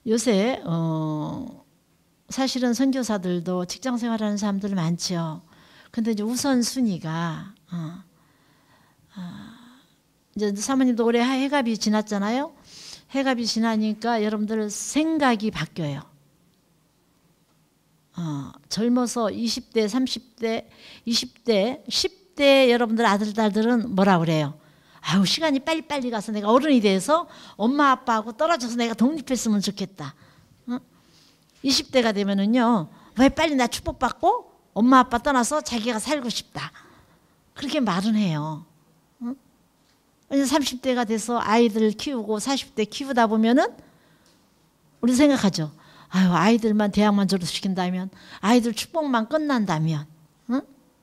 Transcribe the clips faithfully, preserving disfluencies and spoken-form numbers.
요새 어 사실은 선교사들도 직장 생활하는 사람들 많죠. 근데 이제 우선순위가 어, 어, 이제 사모님도 올해 해갑이 지났잖아요. 해갑이 지나니까 여러분들 생각이 바뀌어요. 어, 젊어서 이십 대, 삼십 대, 이십 대, 십 대 여러분들 아들, 딸들은 뭐라 그래요? 아유, 시간이 빨리빨리 가서 내가 어른이 돼서 엄마 아빠하고 떨어져서 내가 독립했으면 좋겠다. 어? 이십 대가 되면은요, 왜 빨리 나 축복받고 엄마 아빠 떠나서 자기가 살고 싶다. 그렇게 말은 해요. 어? 삼십 대가 돼서 아이들 키우고 사십 대 키우다 보면은 우리 생각하죠. 아유, 아이들만 대학만 졸업시킨다면, 아이들 축복만 끝난다면, 어?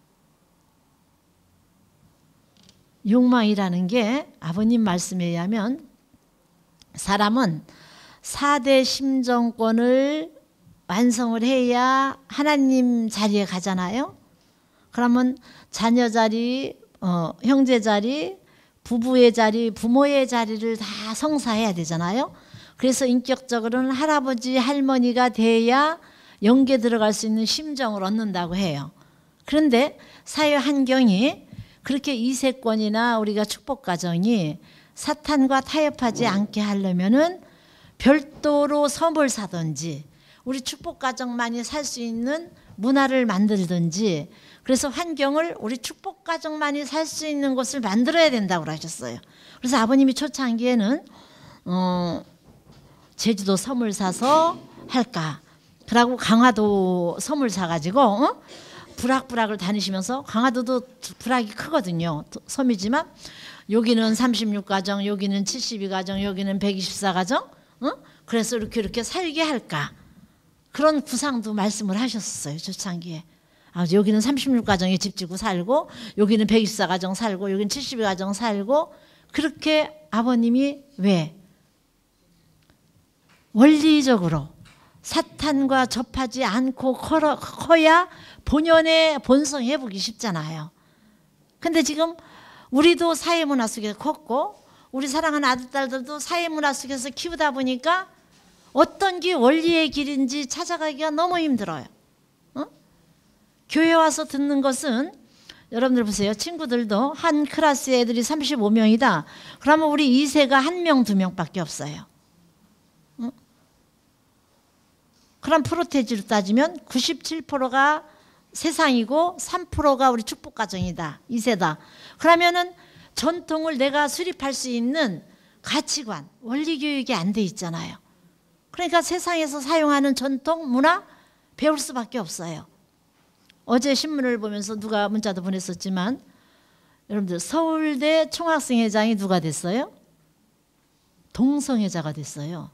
욕망이라는 게 아버님 말씀에 의하면 사람은 사 대 심정권을 완성을 해야 하나님 자리에 가잖아요. 그러면 자녀 자리, 어, 형제 자리, 부부의 자리, 부모의 자리를 다 성사해야 되잖아요. 그래서 인격적으로는 할아버지, 할머니가 돼야 영계 들어갈 수 있는 심정을 얻는다고 해요. 그런데 사회 환경이 그렇게 이세권이나 우리가 축복가정이 사탄과 타협하지 않게 하려면은 별도로 섬을 사든지 우리 축복가정만이 살 수 있는 문화를 만들든지 그래서 환경을 우리 축복가정만이 살 수 있는 곳을 만들어야 된다고 하셨어요. 그래서 아버님이 초창기에는 어, 제주도 섬을 사서 할까? 그러고 강화도 섬을 사가지고 어? 부락부락을 다니시면서 강화도도 부락이 크거든요. 섬이지만 여기는 삼십육 가정, 여기는 칠십이 가정, 여기는 백이십사 가정. 어? 그래서 이렇게 이렇게 살게 할까? 그런 구상도 말씀을 하셨어요. 초창기에. 아, 여기는 삼십육 가정에 집 지고 살고 여기는 백이십사 가정 살고 여기는 칠십이 가정 살고 그렇게 아버님이 왜? 원리적으로 사탄과 접하지 않고 커러, 커야 본연의 본성 회복이 쉽잖아요. 근데 지금 우리도 사회문화 속에서 컸고 우리 사랑하는 아들, 딸들도 사회문화 속에서 키우다 보니까 어떤 게 원리의 길인지 찾아가기가 너무 힘들어요. 어? 교회 와서 듣는 것은 여러분들 보세요. 친구들도 한 클래스에 애들이 삼십오 명이다. 그러면 우리 이 세가 한 명, 두 명밖에 없어요. 어? 그럼 프로테지로 따지면 구십칠 퍼센트가 세상이고 삼 퍼센트가 우리 축복가정이다. 이 세다. 그러면은 전통을 내가 수립할 수 있는 가치관, 원리교육이 안 돼 있잖아요. 그러니까 세상에서 사용하는 전통, 문화 배울 수밖에 없어요. 어제 신문을 보면서 누가 문자도 보냈었지만 여러분들 서울대 총학생회장이 누가 됐어요? 동성애자가 됐어요.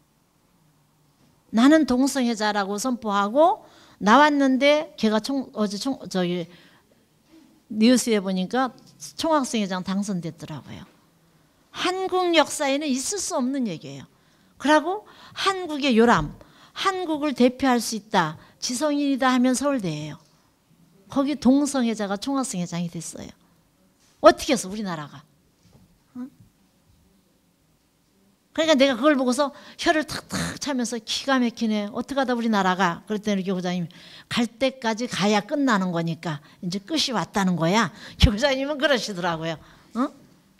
나는 동성애자라고 선포하고 나왔는데 걔가 총, 어제 총, 저기 뉴스에 보니까 총학생회장 당선됐더라고요. 한국 역사에는 있을 수 없는 얘기예요. 그러고 한국의 요람, 한국을 대표할 수 있다. 지성인이다 하면 서울대예요. 거기 동성애자가 총학생회장이 됐어요. 어떻게 해서 우리나라가? 응? 그러니까 내가 그걸 보고서 혀를 탁탁 차면서 기가 막히네. 어떻게 하다 우리나라가? 그랬더니 교장님이 갈 때까지 가야 끝나는 거니까 이제 끝이 왔다는 거야. 교장님은 그러시더라고요. 응?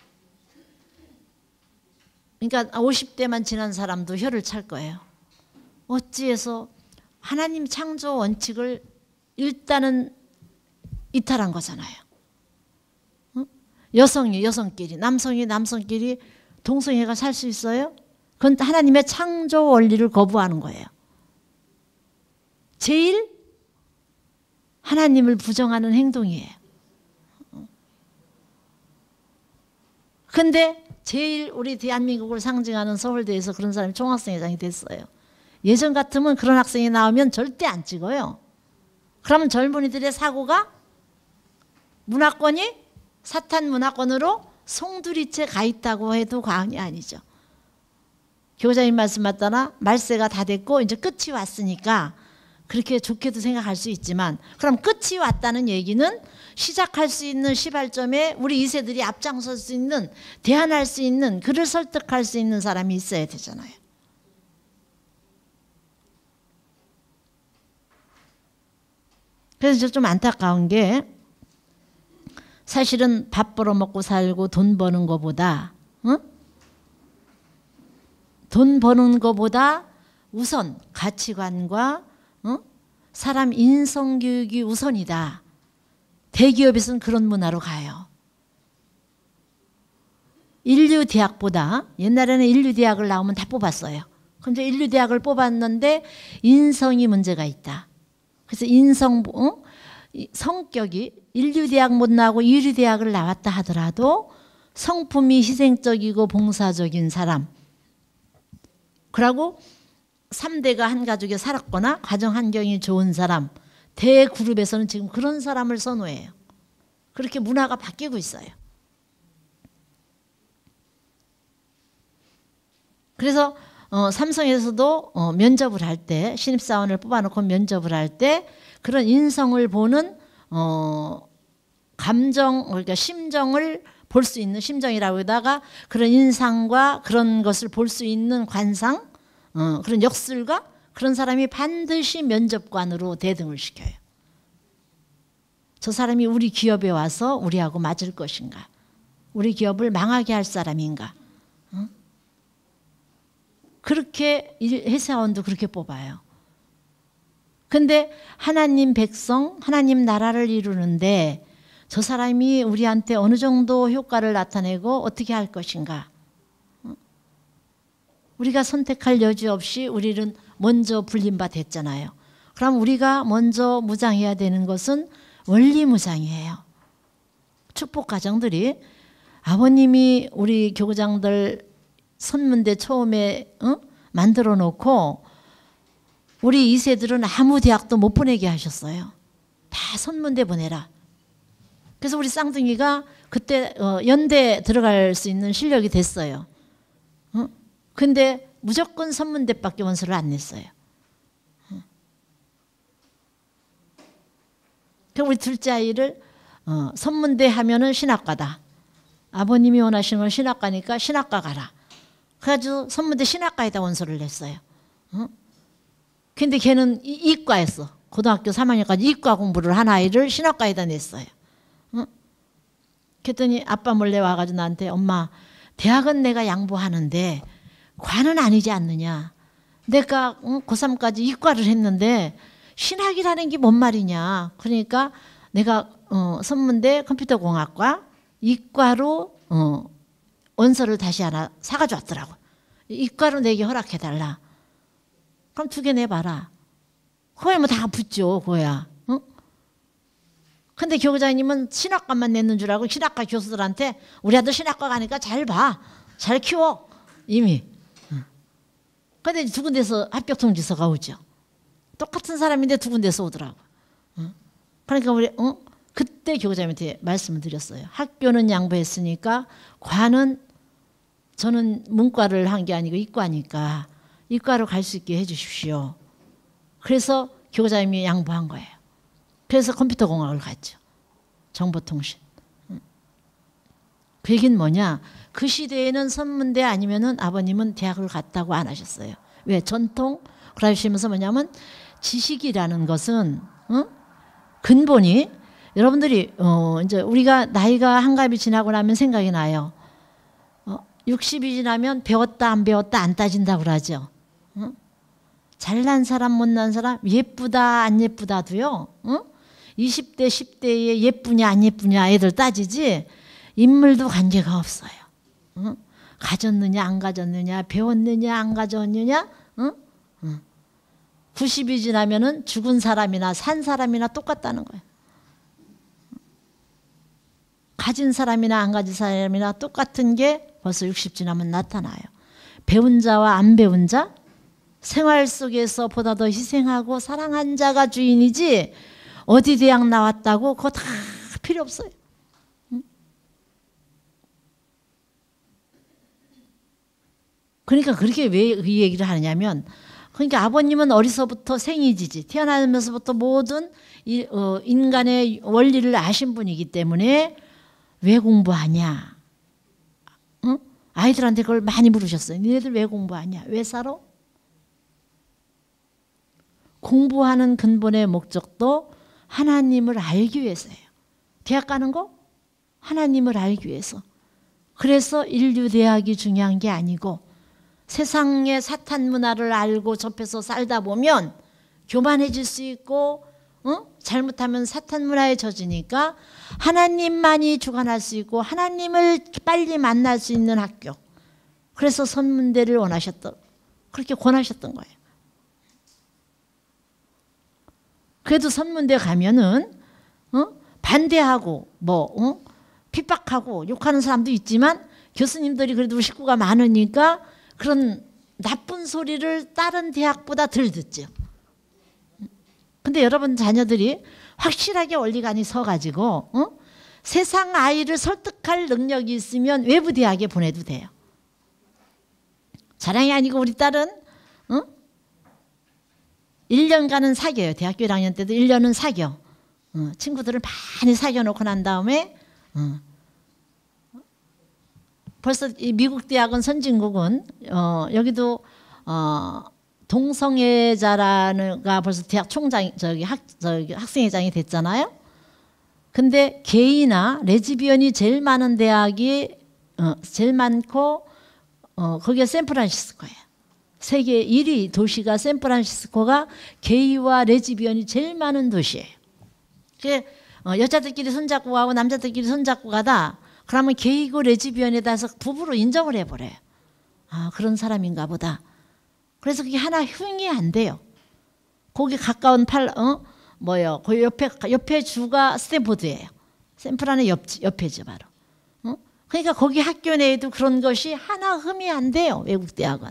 그러니까 오십 대만 지난 사람도 혀를 찰 거예요. 어찌해서 하나님 창조 원칙을 일단은 이탈한 거잖아요. 응? 여성이 여성끼리, 남성이 남성끼리 동성애가 살 수 있어요? 그건 하나님의 창조 원리를 거부하는 거예요. 제일 하나님을 부정하는 행동이에요. 근데 제일 우리 대한민국을 상징하는 서울대에서 그런 사람이 총학생회장이 됐어요. 예전 같으면 그런 학생이 나오면 절대 안 찍어요. 그러면 젊은이들의 사고가 문화권이 사탄 문화권으로 송두리째 가 있다고 해도 과언이 아니죠. 교장님 말씀 맞다나 말세가 다 됐고 이제 끝이 왔으니까 그렇게 좋게도 생각할 수 있지만 그럼 끝이 왔다는 얘기는 시작할 수 있는 시발점에 우리 이 세들이 앞장설 수 있는 대안할 수 있는 그를 설득할 수 있는 사람이 있어야 되잖아요. 그래서 좀 안타까운 게 사실은 밥 벌어 먹고 살고 돈 버는 것보다 어? 돈 버는 것보다 우선 가치관과 어? 사람 인성교육이 우선이다. 대기업에서는 그런 문화로 가요. 인류대학보다 옛날에는 인류대학을 나오면 다 뽑았어요. 근데 인류대학을 뽑았는데 인성이 문제가 있다. 그래서 인성, 어? 성격이 인류대학 못 나오고 유리대학을 나왔다 하더라도 성품이 희생적이고 봉사적인 사람, 그리고 삼 대가 한 가족에 살았거나 가정 환경이 좋은 사람, 대그룹에서는 지금 그런 사람을 선호해요. 그렇게 문화가 바뀌고 있어요. 그래서 어, 삼성에서도 어, 면접을 할 때, 신입사원을 뽑아놓고 면접을 할 때 그런 인성을 보는 어, 감정, 그러니까 심정을 볼 수 있는, 심정이라고 하다가 그런 인상과 그런 것을 볼 수 있는 관상, 어, 그런 역술가, 그런 사람이 반드시 면접관으로 대등을 시켜요. 저 사람이 우리 기업에 와서 우리하고 맞을 것인가, 우리 기업을 망하게 할 사람인가. 어? 그렇게 회사원도 그렇게 뽑아요. 근데 하나님 백성, 하나님 나라를 이루는데 저 사람이 우리한테 어느 정도 효과를 나타내고 어떻게 할 것인가. 우리가 선택할 여지 없이 우리는 먼저 불린 바 됐잖아요. 그럼 우리가 먼저 무장해야 되는 것은 원리무장이에요. 축복 가정들이, 아버님이 우리 교구장들 선문대 처음에 어? 만들어 놓고 우리 이 세들은 아무 대학도 못 보내게 하셨어요. 다 선문대 보내라. 그래서 우리 쌍둥이가 그때 어, 연대 들어갈 수 있는 실력이 됐어요. 어? 근데 무조건 선문대밖에 원서를 안 냈어요. 어. 그럼 우리 둘째 아이를 어, 선문대 하면은 신학과다. 아버님이 원하시는 건 신학과니까 신학과 가라. 그래가지고 선문대 신학과에다 원서를 냈어요. 어? 근데 걔는 이과였어. 고등학교 삼 학년까지 이과 공부를 한 아이를 신학과에다 냈어요. 어? 그랬더니 아빠 몰래 와가지고 나한테, 엄마, 대학은 내가 양보하는데 과는 아니지 않느냐. 내가 어? 고삼까지 이과를 했는데 신학이라는 게 뭔 말이냐. 그러니까 내가 어, 선문대 컴퓨터공학과 이과로 어, 원서를 다시 하나 사가지고 왔더라고. 이과로 내게 허락해달라. 그럼 두 개 내봐라. 그거야 뭐 다 붙죠. 그거야. 어? 근데 교구장님은 신학과만 냈는 줄 알고 신학과 교수들한테 우리 아들 신학과 가니까 잘 봐. 잘 키워. 이미. 어. 근데 두 군데서 합격 통지서가 오죠. 똑같은 사람인데 두 군데서 오더라고. 어? 그러니까 우리 어? 그때 교구장님한테 말씀을 드렸어요. 학교는 양보했으니까 과는, 저는 문과를 한 게 아니고 이과니까 이과로 갈 수 있게 해주십시오. 그래서 교구장님이 양보한 거예요. 그래서 컴퓨터공학을 갔죠. 정보통신. 그 얘기는 뭐냐. 그 시대에는 선문대 아니면은 아버님은 대학을 갔다고 안 하셨어요. 왜? 전통? 그러시면서 뭐냐면 지식이라는 것은 어? 근본이, 여러분들이 어 이제 우리가 나이가 한갑이 지나고 나면 생각이 나요. 어, 육십이 지나면 배웠다 안 배웠다 안 따진다고 그러죠. 어? 잘난 사람 못난 사람, 예쁘다 안 예쁘다도요. 어? 이십 대 십 대에 예쁘냐 안 예쁘냐 애들 따지지 인물도 관계가 없어요. 어? 가졌느냐 안 가졌느냐, 배웠느냐 안 가졌느냐. 어? 어. 구십이 지나면은 죽은 사람이나 산 사람이나 똑같다는 거예요. 가진 사람이나 안 가진 사람이나 똑같은 게 벌써 육십 지나면 나타나요. 배운 자와 안 배운 자, 생활 속에서 보다 더 희생하고 사랑한 자가 주인이지 어디 대학 나왔다고 그거 다 필요 없어요. 응? 그러니까 그렇게 왜 이 얘기를 하느냐면, 그러니까 아버님은 어리서부터 생이지지, 태어나면서부터 모든 인간의 원리를 아신 분이기 때문에 왜 공부하냐? 응? 아이들한테 그걸 많이 물으셨어요. 니네들 왜 공부하냐? 왜 살아? 공부하는 근본의 목적도 하나님을 알기 위해서예요. 대학 가는 거 하나님을 알기 위해서. 그래서 인류대학이 중요한 게 아니고 세상의 사탄 문화를 알고 접해서 살다 보면 교만해질 수 있고 어? 잘못하면 사탄 문화에 젖으니까 하나님만이 주관할 수 있고 하나님을 빨리 만날 수 있는 학교. 그래서 선문대를 원하셨던, 그렇게 권하셨던 거예요. 그래도 선문대 가면은 어? 반대하고 뭐 어? 핍박하고 욕하는 사람도 있지만 교수님들이 그래도 식구가 많으니까 그런 나쁜 소리를 다른 대학보다 덜 듣죠. 근데 여러분 자녀들이 확실하게 원리관이 서가지고 어? 세상 아이를 설득할 능력이 있으면 외부 대학에 보내도 돼요. 자랑이 아니고 우리 딸은 어? 일 년간은 사귀어요. 대학교 일 학년 때도 일 년은 사귀어. 어, 친구들을 많이 사귀어놓고 난 다음에 어. 벌써 이 미국 대학은 선진국은 어, 여기도 어, 동성애자라는가 벌써 대학 총장 저기 학 저기 학생회장이 됐잖아요. 근데 게이나 레즈비언이 제일 많은 대학이 어, 제일 많고 어, 거기가 샌프란시스코예요. 세계 일 위 도시가 샌프란시스코가 게이와 레즈비언이 제일 많은 도시예요. 그 어, 여자들끼리 손잡고 가고 남자들끼리 손잡고 가다 그러면 게이고 레즈비언에 대해서 부부로 인정을 해버려요. 아, 그런 사람인가 보다. 그래서 그게 하나 흉이 안 돼요. 거기 가까운 팔, 어? 뭐요? 그 옆에, 옆에 주가 스탠포드예요. 샌프란의 옆, 옆에죠, 바로. 어? 그러니까 거기 학교 내에도 그런 것이 하나 흠이 안 돼요, 외국 대학은.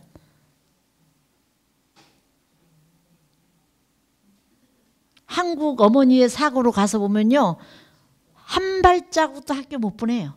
한국 어머니의 사고로 가서 보면요, 한 발자국도 학교 못 보내요.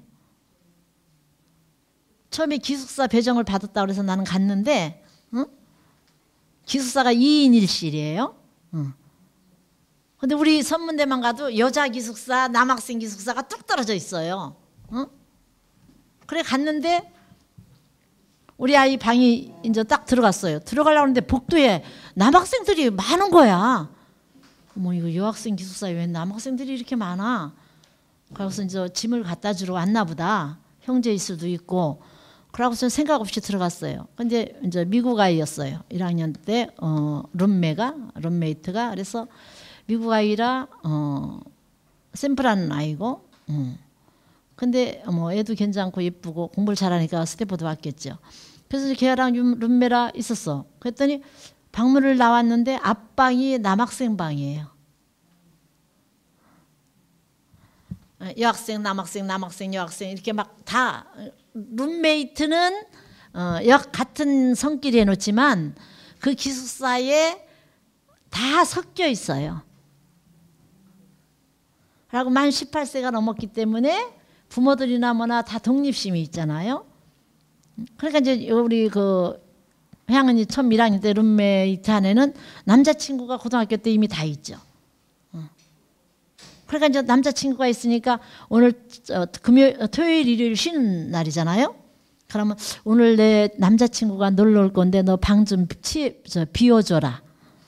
처음에 기숙사 배정을 받았다고 해서 나는 갔는데, 어? 기숙사가 이 인 일 실이에요. 어. 근데 우리 선문대만 가도 여자 기숙사, 남학생 기숙사가 뚝 떨어져 있어요. 어? 그래 갔는데 우리 아이 방이 이제 딱 들어갔어요. 들어가려고 하는데 복도에 남학생들이 많은 거야. 어머, 이거 여학생 기숙사에 왜 남학생들이 이렇게 많아? 그래서 이제 짐을 갖다 주러 왔나 보다. 형제일 수도 있고. 그러고서 생각 없이 들어갔어요. 근데 이제 미국 아이였어요. 일 학년 때 어, 룸메가 룸메이트가 그래서 미국 아이라 어, 샘플하는 아이고. 음. 근데 뭐 애도 괜찮고 예쁘고 공부를 잘하니까 스탠포드 왔겠죠. 그래서 걔랑 룸메라 있었어. 그랬더니 방문을 나왔는데 앞방이 남학생 방이에요. 여학생, 남학생, 남학생, 여학생 이렇게 막 다 룸메이트는 어, 역 같은 성끼리 해놓지만 그 기숙사에 다 섞여 있어요. 그리고 만 십팔 세가 넘었기 때문에 부모들이나 뭐나 다 독립심이 있잖아요. 그러니까 이제 우리 그 향은이 처음 일 학년 때 룸메이트 안에는 남자친구가 고등학교 때 이미 다 있죠. 그러니까 이제 남자친구가 있으니까 오늘 금요일, 토요일, 일요일 쉬는 날이잖아요. 그러면 오늘 내 남자친구가 놀러 올 건데 너 방 좀 비워줘라.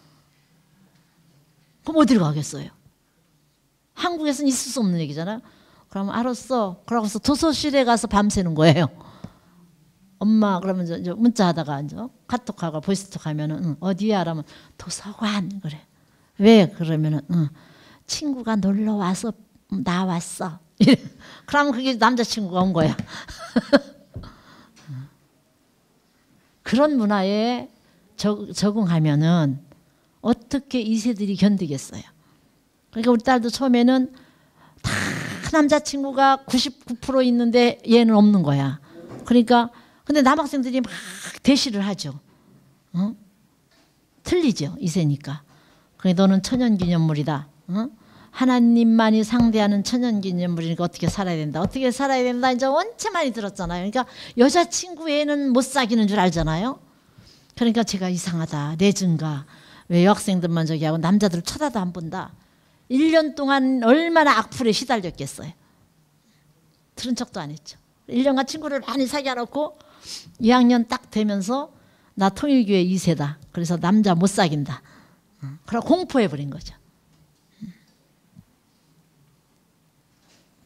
그럼 어디를 가겠어요? 한국에서는 있을 수 없는 얘기잖아요. 그러면 알았어. 그러고서 도서실에 가서 밤새는 거예요. 엄마 그러면 이제 문자하다가 이제 카톡하고 보이스톡 하면은 응, 어디야? 그러면 도서관 그래. 왜? 그러면은 응. 친구가 놀러 와서 나왔어. 그러면 그게 남자친구가 온 거야. 그런 문화에 적, 적응하면은 어떻게 이 세들이 견디겠어요. 그러니까 우리 딸도 처음에는 다 남자친구가 구십구 퍼센트 있는데 얘는 없는 거야. 그러니까 근데 남학생들이 막 대시를 하죠. 어? 틀리죠. 이세니까. 그래 너는 천연기념물이다. 어? 하나님만이 상대하는 천연기념물이니까 어떻게 살아야 된다. 어떻게 살아야 된다. 이제 원체 많이 들었잖아요. 그러니까 여자친구 애는 못 사귀는 줄 알잖아요. 그러니까 제가 이상하다. 내증가. 왜 여학생들만 저기 하고 남자들 쳐다도 안 본다. 일 년 동안 얼마나 악플에 시달렸겠어요. 들은 척도 안 했죠. 일 년간 친구를 많이 사귀어놓고 이 학년 딱 되면서 나 통일교회 이 세다. 그래서 남자 못 사귄다. 그러고 공포해버린 거죠.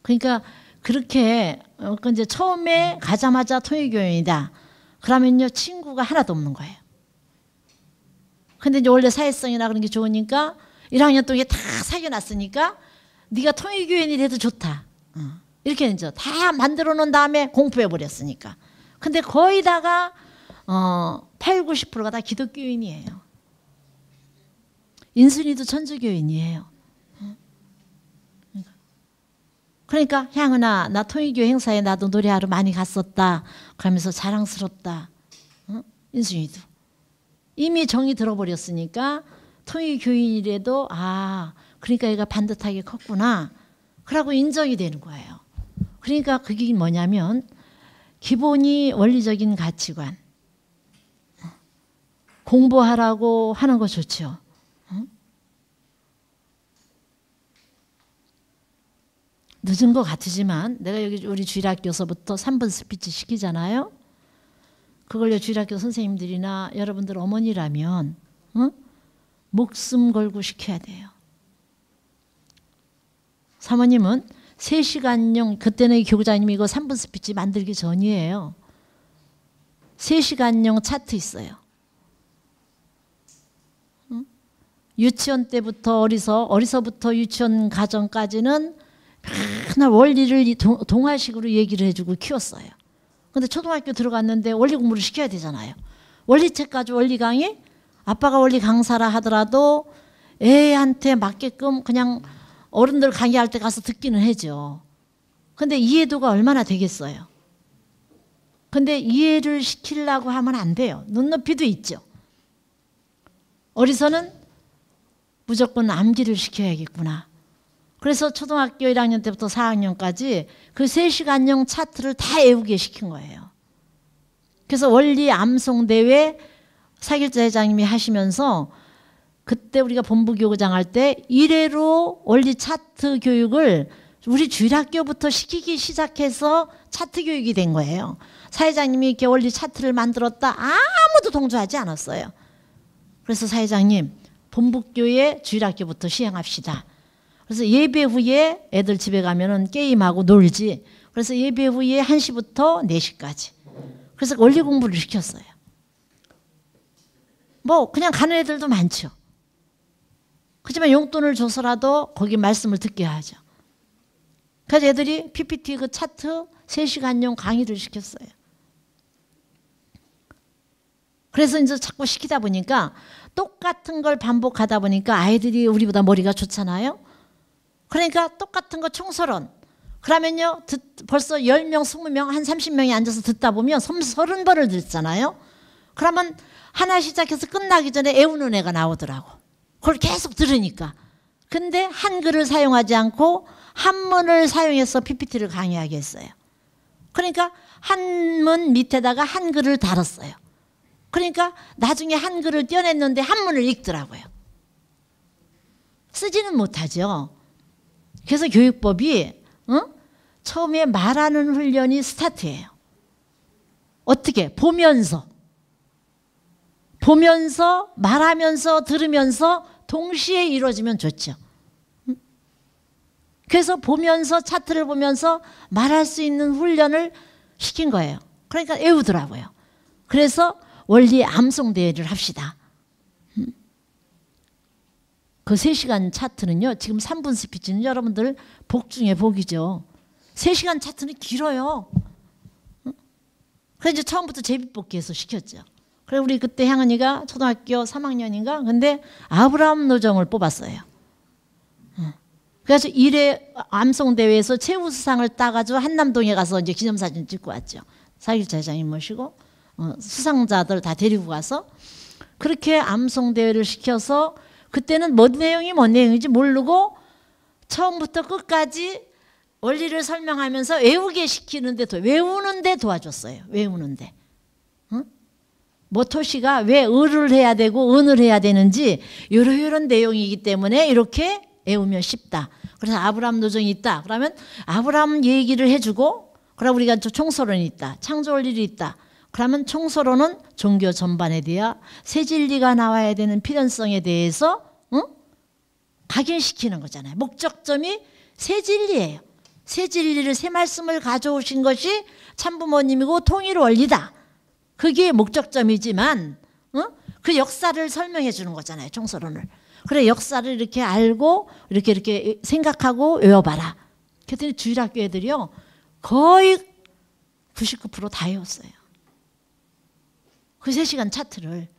그러니까 그렇게 어, 그 이제 처음에 가자마자 통일교인이다. 그러면요 친구가 하나도 없는 거예요. 근데 이제 원래 사회성이나 그런 게 좋으니까 일 학년 동안 다 사귀어놨으니까 네가 통일교인이 돼도 좋다. 어. 이렇게 이제 다 만들어 놓은 다음에 공부해 버렸으니까. 근데 거의 다가 어, 팔, 구십 퍼센트가 다 기독교인이에요. 인순이도 천주교인이에요. 그러니까 향은아 나 통일교 행사에 나도 노래하러 많이 갔었다. 그러면서 자랑스럽다. 어? 인순이도. 이미 정이 들어버렸으니까 통일교인이라도 아 그러니까 얘가 반듯하게 컸구나. 그러고 인정이 되는 거예요. 그러니까 그게 뭐냐면 기본이 원리적인 가치관. 공부하라고 하는 거 좋죠. 늦은 것 같으지만 내가 여기 우리 주일학교에서부터 삼 분 스피치 시키잖아요. 그걸요 주일학교 선생님들이나 여러분들 어머니라면 어? 목숨 걸고 시켜야 돼요. 사모님은 세 시간용 그때는 교구장님이 이거 삼 분 스피치 만들기 전이에요. 세 시간용 차트 있어요. 응? 유치원 때부터 어리서 어리서부터 유치원 가정까지는 맨날 원리를 동화식으로 얘기를 해주고 키웠어요. 근데 초등학교 들어갔는데 원리 공부를 시켜야 되잖아요. 원리책까지 원리 강의? 아빠가 원리 강사라 하더라도 애한테 맞게끔 그냥 어른들 강의할 때 가서 듣기는 하죠. 근데 이해도가 얼마나 되겠어요. 근데 이해를 시키려고 하면 안 돼요. 눈높이도 있죠. 어리서는 무조건 암기를 시켜야겠구나. 그래서 초등학교 일 학년 때부터 사 학년까지 그 세 시간용 차트를 다 외우게 시킨 거예요. 그래서 원리 암송대회 사길자 회장님이 하시면서 그때 우리가 본부교구장 할 때 일회로 원리 차트 교육을 우리 주일학교부터 시키기 시작해서 차트 교육이 된 거예요. 사회장님이 이렇게 원리 차트를 만들었다. 아무도 동조하지 않았어요. 그래서 사회장님 본부교회 주일학교부터 시행합시다. 그래서 예배 후에 애들 집에 가면은 게임하고 놀지. 그래서 예배 후에 한 시부터 네 시까지. 그래서 원리 공부를 시켰어요. 뭐 그냥 가는 애들도 많죠. 그렇지만 용돈을 줘서라도 거기 말씀을 듣게 하죠. 그래서 애들이 피피티 그 차트 세 시간용 강의를 시켰어요. 그래서 이제 자꾸 시키다 보니까 똑같은 걸 반복하다 보니까 아이들이 우리보다 머리가 좋잖아요. 그러니까 똑같은 거 총서론. 그러면요 듣, 벌써 열 명, 이십 명, 한 삼십 명이 앉아서 듣다 보면 서른 번을 듣잖아요. 그러면 하나 시작해서 끝나기 전에 애우는 애가 나오더라고. 그걸 계속 들으니까. 근데 한글을 사용하지 않고 한문을 사용해서 피피티를 강의하게 했어요. 그러니까 한문 밑에다가 한글을 달았어요. 그러니까 나중에 한글을 떼어냈는데 한문을 읽더라고요. 쓰지는 못하죠. 그래서 교육법이 어? 처음에 말하는 훈련이 스타트예요. 어떻게? 보면서. 보면서 말하면서 들으면서 동시에 이루어지면 좋죠. 그래서 보면서 차트를 보면서 말할 수 있는 훈련을 시킨 거예요. 그러니까 외우더라고요. 그래서 원리 암송대회를 합시다. 그 세 시간 차트는요. 지금 삼 분 스피치는 여러분들 복 중에 복이죠. 세 시간 차트는 길어요. 그래서 이제 처음부터 제비뽑기해서 시켰죠. 그래 우리 그때 향은이가 초등학교 삼 학년인가? 근데 아브라함 노정을 뽑았어요. 그래서 일 회 암송대회에서 최우수상을 따가지고 한남동에 가서 이제 기념사진 찍고 왔죠. 사길자 회장님 모시고 어, 수상자들 다 데리고 가서 그렇게 암송대회를 시켜서 그때는 뭔 내용이 뭔 내용인지 모르고 처음부터 끝까지 원리를 설명하면서 외우게 시키는데 외우는데 도와줬어요. 외우는데. 응? 뭐 토시가 왜 을을 해야 되고 은을 해야 되는지 이런 이런 내용이기 때문에 이렇게 외우면 쉽다. 그래서 아브라함 노정이 있다. 그러면 아브라함 얘기를 해주고 그럼 우리가 총서론이 있다. 창조원리이 있다. 그러면 총서론은 종교 전반에 대한 새 진리가 나와야 되는 필연성에 대해서 응? 각인시키는 거잖아요. 목적점이 새 진리예요. 새 진리를, 새 말씀을 가져오신 것이 참부모님이고 통일 원리다. 그게 목적점이지만 어? 그 역사를 설명해 주는 거잖아요. 총서론을. 그래, 역사를 이렇게 알고 이렇게 이렇게 생각하고 외워봐라. 그랬더니 주일학교 애들이요 거의 구십구 퍼센트 다 외웠어요. 그 세 시간 차트를.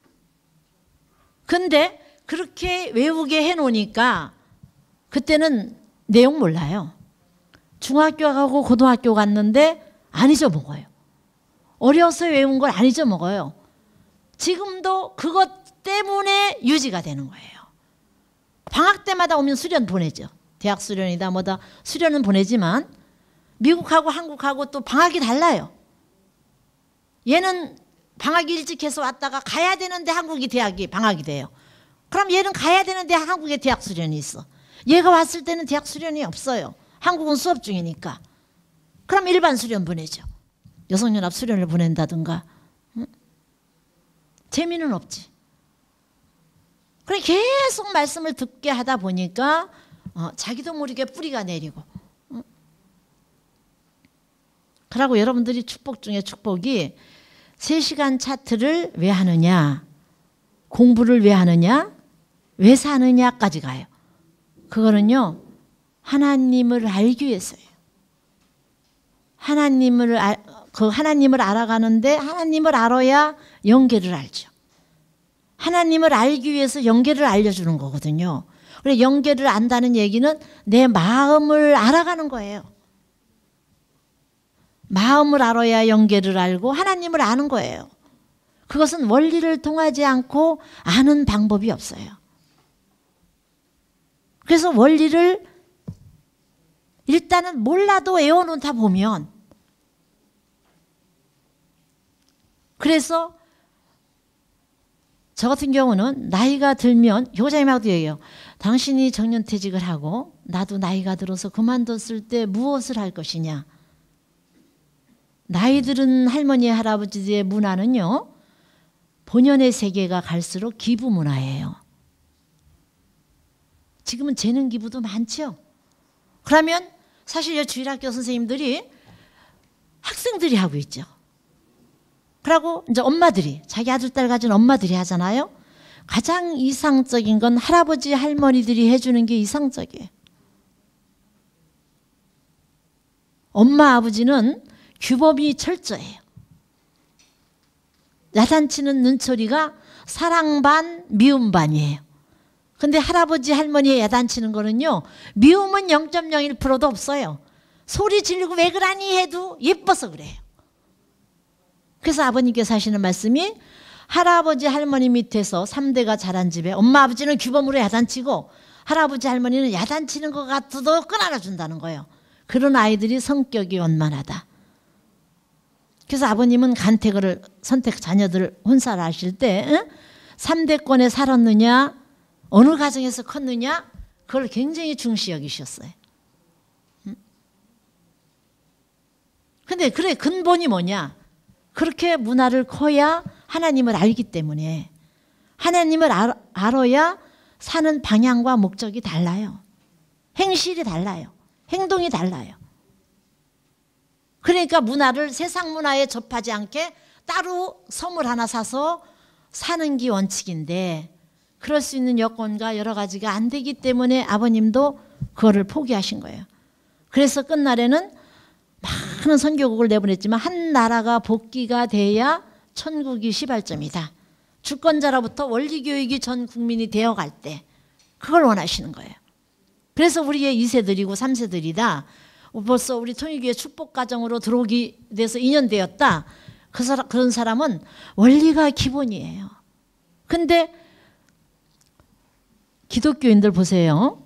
근데 그렇게 외우게 해놓으니까 그때는 내용 몰라요. 중학교 가고 고등학교 갔는데 안 잊어먹어요. 어려서 외운 걸 안 잊어먹어요. 지금도 그것 때문에 유지가 되는 거예요. 방학 때마다 오면 수련 보내죠. 대학 수련이다 뭐다 수련은 보내지만 미국하고 한국하고 또 방학이 달라요. 얘는 방학이 일찍 해서 왔다가 가야 되는데 한국이 대학이 방학이 돼요. 그럼 얘는 가야 되는데 한국에 대학 수련이 있어. 얘가 왔을 때는 대학 수련이 없어요. 한국은 수업 중이니까. 그럼 일반 수련 보내죠. 여성연합 수련을 보낸다든가. 응? 재미는 없지. 그래 계속 말씀을 듣게 하다 보니까 어, 자기도 모르게 뿌리가 내리고. 응? 그러고 여러분들이 축복 중에 축복이 세 시간 차트를 왜 하느냐, 공부를 왜 하느냐, 왜 사느냐까지 가요. 그거는요 하나님을 알기 위해서예요. 하나님을 알, 그 하나님을 알아가는데 하나님을 알아야 영계를 알죠. 하나님을 알기 위해서 영계를 알려주는 거거든요. 그래서 영계를 안다는 얘기는 내 마음을 알아가는 거예요. 마음을 알아야 영계를 알고 하나님을 아는 거예요. 그것은 원리를 통하지 않고 아는 방법이 없어요. 그래서 원리를 일단은 몰라도 외워놓다 보면 그래서 저 같은 경우는 나이가 들면 교장님하고도 얘기해요. 당신이 정년퇴직을 하고 나도 나이가 들어서 그만뒀을 때 무엇을 할 것이냐. 나이 들은 할머니 할아버지의 문화는요 본연의 세계가 갈수록 기부 문화예요. 지금은 재능 기부도 많죠. 그러면 사실 주일학교 선생님들이 학생들이 하고 있죠. 그리고 이제 엄마들이 자기 아들 딸 가진 엄마들이 하잖아요. 가장 이상적인 건 할아버지 할머니들이 해주는 게 이상적이에요. 엄마 아버지는 규범이 철저해요. 야단치는 눈초리가 사랑 반 미움 반이에요. 근데 할아버지 할머니의 야단치는 거는요 미움은 영 점 영일 퍼센트도 없어요. 소리 지르고 왜 그러니 해도 예뻐서 그래요. 그래서 아버님께서 하시는 말씀이 할아버지 할머니 밑에서 삼 대가 자란 집에 엄마 아버지는 규범으로 야단치고 할아버지 할머니는 야단치는 것 같아도 끊어준다는 거예요. 그런 아이들이 성격이 원만하다. 그래서 아버님은 간택을 선택 자녀들 혼살하실 때 응? 삼 대권에 살았느냐 어느 가정에서 컸느냐 그걸 굉장히 중시 여기셨어요. 응? 근데 그래 근본이 뭐냐 그렇게 문화를 커야 하나님을 알기 때문에 하나님을 알, 알아야 사는 방향과 목적이 달라요. 행실이 달라요. 행동이 달라요. 그러니까 문화를 세상 문화에 접하지 않게 따로 선물 하나 사서 사는 게 원칙인데 그럴 수 있는 여건과 여러 가지가 안 되기 때문에 아버님도 그거를 포기하신 거예요. 그래서 끝날에는 많은 선교국을 내보냈지만 한 나라가 복귀가 돼야 천국이 시발점이다. 주권자로부터 원리교육이 전 국민이 되어갈 때 그걸 원하시는 거예요. 그래서 우리의 이 세들이고 삼 세들이다. 벌써 우리 통일교회 축복가정으로 들어오기 돼서 이 년 되었다. 그 사람, 그런 사람은 원리가 기본이에요. 근데 기독교인들 보세요.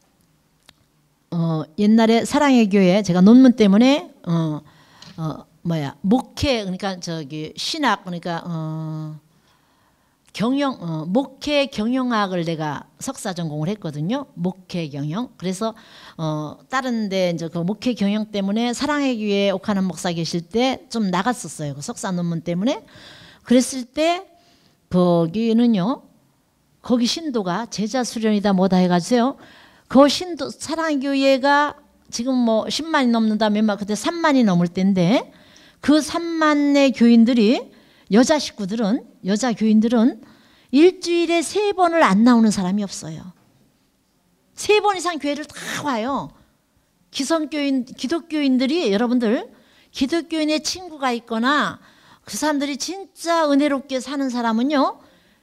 어, 옛날에 사랑의 교회 제가 논문 때문에 어, 어, 뭐야 목회 그러니까 저기 신학 그러니까 어, 경영 어, 목회 경영학을 내가 석사 전공을 했거든요. 목회 경영. 그래서 어, 다른데 이제 그 목회 경영 때문에 사랑의 교회에 옥하는 목사 계실 때 좀 나갔었어요. 그 석사 논문 때문에. 그랬을 때 거기는요. 거기 신도가 제자 수련이다 뭐다 해가지고요. 그 신도 사랑의 교회가 지금 뭐 십만이 넘는다 몇만, 그때 삼만이 넘을 때인데 그 삼만의 교인들이, 여자 식구들은, 여자 교인들은 일주일에 세 번을 안 나오는 사람이 없어요. 세 번 이상 교회를 다 와요. 기성교인, 기독교인들이, 여러분들 기독교인의 친구가 있거나 그 사람들이 진짜 은혜롭게 사는 사람은요,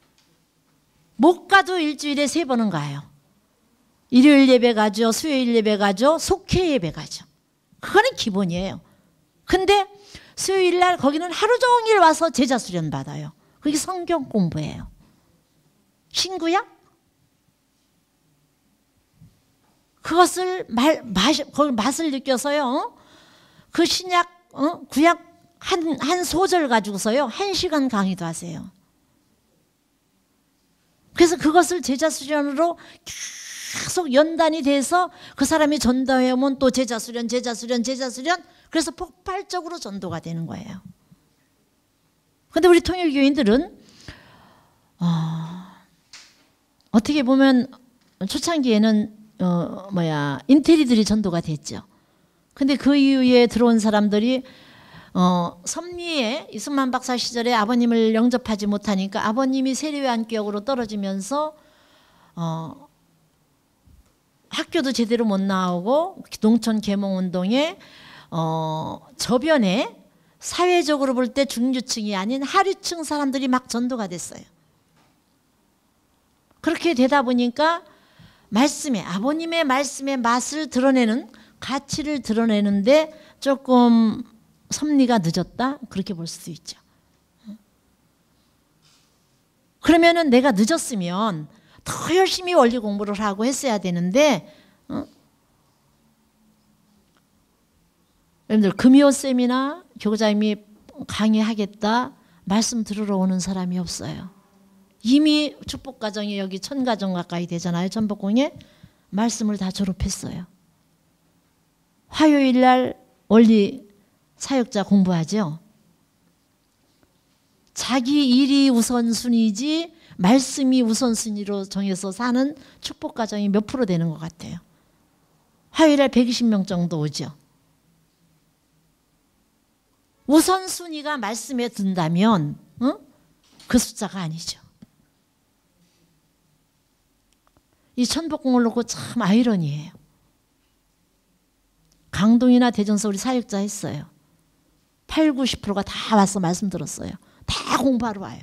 못 가도 일주일에 세 번은 가요. 일요일 예배 가죠, 수요일 예배 가죠, 속회 예배 가죠. 그거는 기본이에요. 근데 수요일 날 거기는 하루 종일 와서 제자 수련 받아요. 그게 성경 공부예요. 신구약? 그것을 말, 맛, 그 맛을 느껴서요, 그 신약, 어? 구약 한, 한 소절 가지고서요, 한 시간 강의도 하세요. 그래서 그것을 제자 수련으로 계속 연단이 돼서 그 사람이 전도해 오면 또 제자 수련, 제자 수련, 제자 수련, 그래서 폭발적으로 전도가 되는 거예요. 근데 우리 통일교인들은 어, 어떻게 보면 초창기에는 어, 뭐야, 인테리들이 전도가 됐죠. 근데 그 이후에 들어온 사람들이 어, 섭리에 이승만 박사 시절에 아버님을 영접하지 못하니까 아버님이 세례요한교역으로 떨어지면서 어, 학교도 제대로 못 나오고 농촌 계몽운동에 어, 저변에 사회적으로 볼 때 중류층이 아닌 하류층 사람들이 막 전도가 됐어요. 그렇게 되다 보니까 말씀에, 아버님의 말씀의 맛을 드러내는, 가치를 드러내는데 조금 섭리가 늦었다, 그렇게 볼 수도 있죠. 그러면은 내가 늦었으면 더 열심히 원리 공부를 하고 했어야 되는데, 어? 여러분들 금요 세미나 교구장님이 강의하겠다 말씀 들으러 오는 사람이 없어요. 이미 축복가정이 여기 천가정 가까이 되잖아요. 전복궁에 말씀을 다 졸업했어요. 화요일 날 원리 사역자 공부하죠. 자기 일이 우선순위지 말씀이 우선순위로 정해서 사는 축복가정이 몇 프로 되는 것 같아요. 화요일 날 백이십 명 정도 오죠. 우선순위가 말씀에 든다면 어? 그 숫자가 아니죠. 이 천복궁을 놓고 참 아이러니해요. 강동이나 대전서 우리 사역자 했어요. 팔, 구십 퍼센트가 다 와서 말씀 들었어요. 다 공부하러 와요.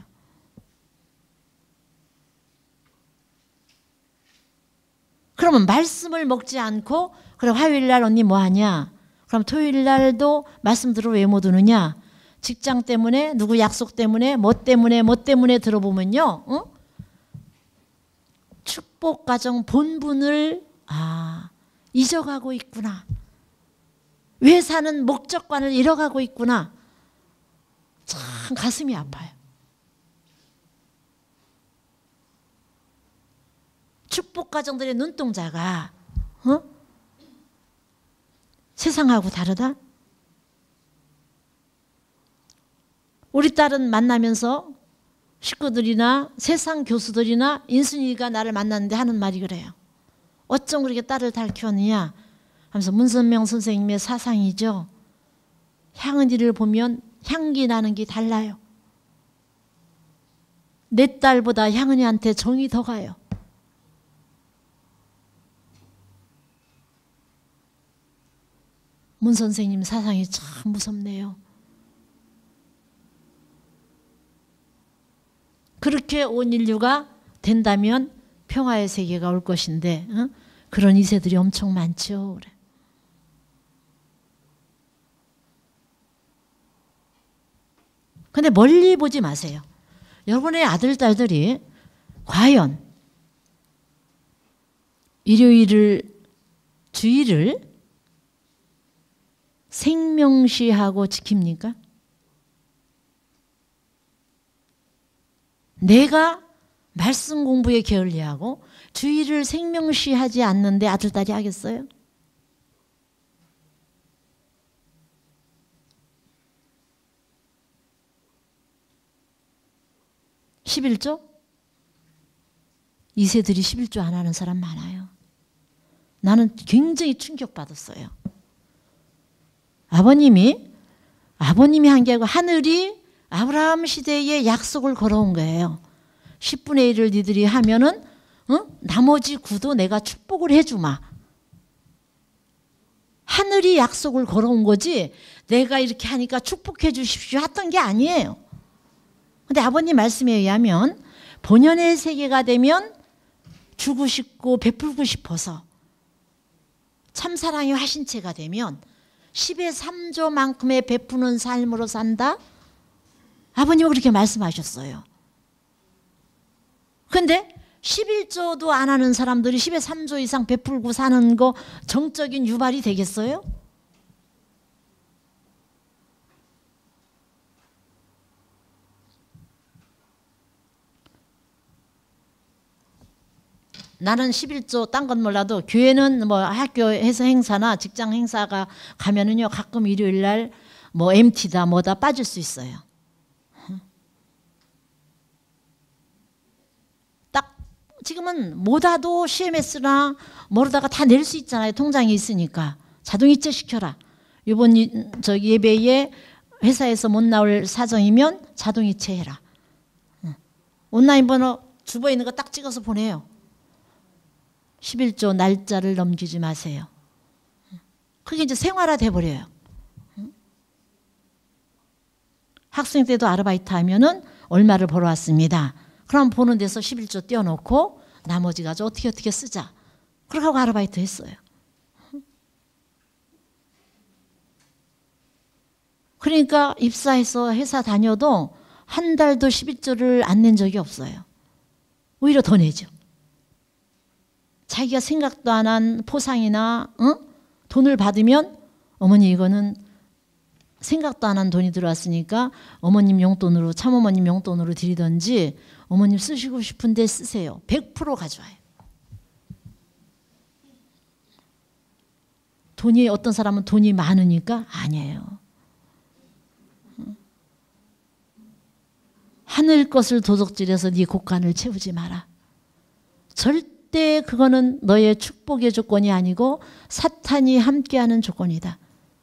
그러면 말씀을 먹지 않고, 그래 화요일 날 언니 뭐 하냐? 그럼 토요일 날도 말씀 들으러 왜 못 오느냐? 직장 때문에, 누구 약속 때문에, 뭐 때문에, 뭐 때문에 들어보면요, 어? 축복가정 본분을 아 잊어가고 있구나. 왜 사는 목적관을 잃어가고 있구나. 참 가슴이 아파요. 축복가정들의 눈동자가 어? 세상하고 다르다? 우리 딸은 만나면서 식구들이나 세상 교수들이나 인순이가 나를 만났는데 하는 말이 그래요. 어쩜 그렇게 딸을 잘 키웠느냐 하면서, 문선명 선생님의 사상이죠. 향은이를 보면 향기 나는 게 달라요. 내 딸보다 향은이한테 정이 더 가요. 문 선생님 사상이 참 무섭네요. 그렇게 온 인류가 된다면 평화의 세계가 올 것인데 어? 그런 이세들이 엄청 많죠. 그래. 근데 멀리 보지 마세요. 여러분의 아들, 딸들이 과연 일요일을, 주일을 생명시하고 지킵니까? 내가 말씀 공부에 게을리하고 주일을 생명시하지 않는데 아들, 딸이 하겠어요? 십일조? 이세들이 십일조 안 하는 사람 많아요. 나는 굉장히 충격받았어요. 아버님이 아버님이 한 게 아니고 하늘이 아브라함 시대에 약속을 걸어온 거예요. 십분의 일을 니들이 하면은 어? 나머지 구도 내가 축복을 해주마. 하늘이 약속을 걸어온 거지 내가 이렇게 하니까 축복해 주십시오 했던 게 아니에요. 근데 아버님 말씀에 의하면 본연의 세계가 되면 주고 싶고 베풀고 싶어서 참사랑의 화신체가 되면 십의 삼조만큼의 베푸는 삶으로 산다? 아버님은 그렇게 말씀하셨어요. 근데 십일조도 안 하는 사람들이 십의 삼조 이상 베풀고 사는 거 정적인 유발이 되겠어요? 나는 십일조 딴 건 몰라도 교회는 뭐 학교에서 행사나 직장 행사가 가면은요 가끔 일요일 날 뭐 엠티다 뭐다 빠질 수 있어요. 딱 지금은 뭐다도 씨엠에스나 뭐로다가 다 낼 수 있잖아요. 통장이 있으니까 자동이체 시켜라. 이번 저기 예배에 회사에서 못 나올 사정이면 자동이체 해라. 온라인 번호 주보에 있는 거 딱 찍어서 보내요. 십일조 날짜를 넘기지 마세요. 그게 이제 생활화돼 버려요. 학생 때도 아르바이트 하면은 얼마를 벌어왔습니다. 그럼 보는 데서 십일조 떼어놓고 나머지 가지고 어떻게 어떻게 쓰자. 그렇게 하고 아르바이트 했어요. 그러니까 입사해서 회사 다녀도 한 달도 십일조를 안 낸 적이 없어요. 오히려 더 내죠. 자기가 생각도 안 한 포상이나 어? 돈을 받으면 어머니 이거는 생각도 안 한 돈이 들어왔으니까 어머님 용돈으로 참어머님 용돈으로 드리든지 어머님 쓰시고 싶은데 쓰세요. 백 퍼센트 가져와요. 돈이 어떤 사람은 돈이 많으니까 아니에요. 하늘 것을 도둑질해서 네 곳간을 채우지 마라. 절대 그거는 너의 축복의 조건이 아니고 사탄이 함께하는 조건이다.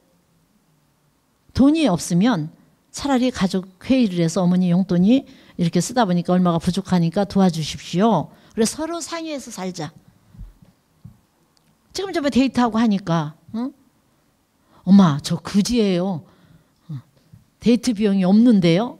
돈이 없으면 차라리 가족 회의를 해서 어머니 용돈이 이렇게 쓰다 보니까 얼마가 부족하니까 도와주십시오. 그래서 서로 상의해서 살자. 지금 저번에 데이트하고 하니까 어? 엄마 저 그지예요. 어. 데이트 비용이 없는데요.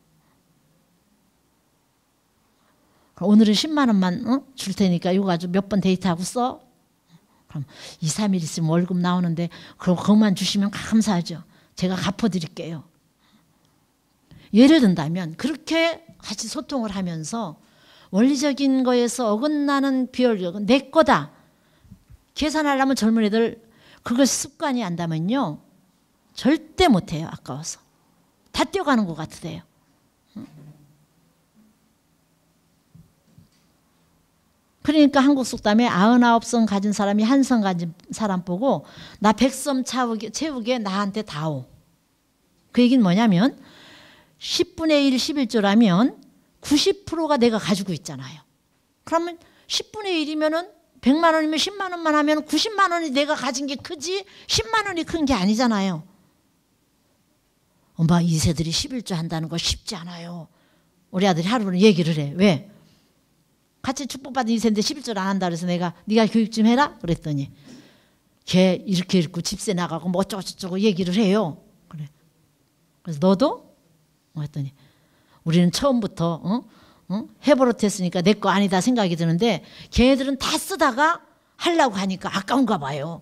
오늘은 십만 원만 어? 줄 테니까 이거 가지고 몇 번 데이트하고 써. 그럼 이, 삼 일 있으면 월급 나오는데 그럼 그것만 주시면 감사하죠. 제가 갚아드릴게요. 예를 든다면 그렇게 같이 소통을 하면서 원리적인 거에서 어긋나는 비율, 내 거다. 계산하려면 젊은 애들 그걸 습관이 안다면요. 절대 못해요. 아까워서. 다 뛰어가는 것 같으세요. 그러니까 한국 속담에 아흔아홉 성 가진 사람이 한 성 가진 사람 보고 나 백섬 채우게, 채우게 나한테 다오. 그 얘기는 뭐냐면 십분의 일 십일조라면 구십 퍼센트가 내가 가지고 있잖아요. 그러면 십분의 일이면은 백만 원이면 십만 원만 하면 구십만 원이 내가 가진 게 크지 십만 원이 큰 게 아니잖아요. 엄마 이 세들이 십일조 한다는 거 쉽지 않아요. 우리 아들이 하루는 얘기를 해. 왜? 같이 축복받은 이 세인데 십일조를 안 한다 그래서 내가 네가 교육 좀 해라 그랬더니 걔 이렇게 읽고 집세 나가고 뭐 어쩌고저쩌고 얘기를 해요. 그래. 그래서 너도? 했더니 우리는 처음부터 어? 어? 해버릇했으니까 내 거 아니다 생각이 드는데 걔네들은 다 쓰다가 하려고 하니까 아까운가 봐요.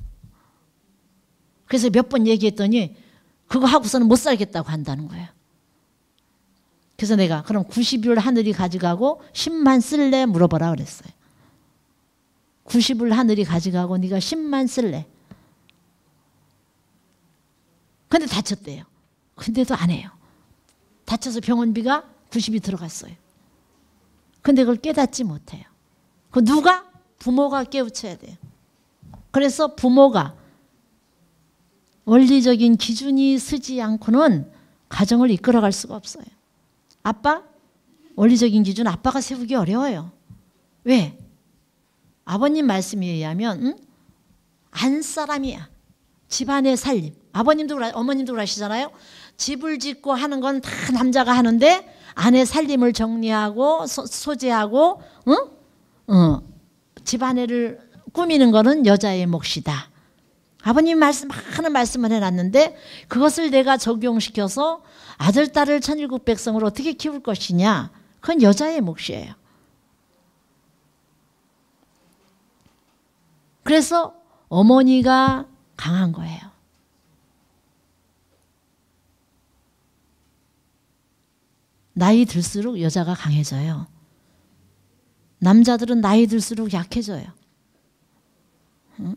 그래서 몇 번 얘기했더니 그거 하고서는 못 살겠다고 한다는 거예요. 그래서 내가 그럼 구십을 하늘이 가져가고 십만 쓸래 물어보라 그랬어요. 구십을 하늘이 가져가고 네가 십만 쓸래. 근데 다쳤대요. 근데도 안 해요. 다쳐서 병원비가 구십이 들어갔어요. 근데 그걸 깨닫지 못해요. 그 누가? 부모가 깨우쳐야 돼요. 그래서 부모가 원리적인 기준이 서지 않고는 가정을 이끌어갈 수가 없어요. 아빠? 원리적인 기준 아빠가 세우기 어려워요. 왜? 아버님 말씀에 의하면 응? 안 사람이야. 집안의 살림. 아버님도 그러, 어머님도 그러시잖아요. 집을 짓고 하는 건 다 남자가 하는데 아내 살림을 정리하고 소, 소재하고 어? 어, 집안일을 꾸미는 거는 여자의 몫이다. 아버님 말씀 하는 말씀을 해놨는데 그것을 내가 적용시켜서 아들 딸을 천일국 백성을 어떻게 키울 것이냐, 그건 여자의 몫이에요. 그래서 어머니가 강한 거예요. 나이 들수록 여자가 강해져요. 남자들은 나이 들수록 약해져요. 응?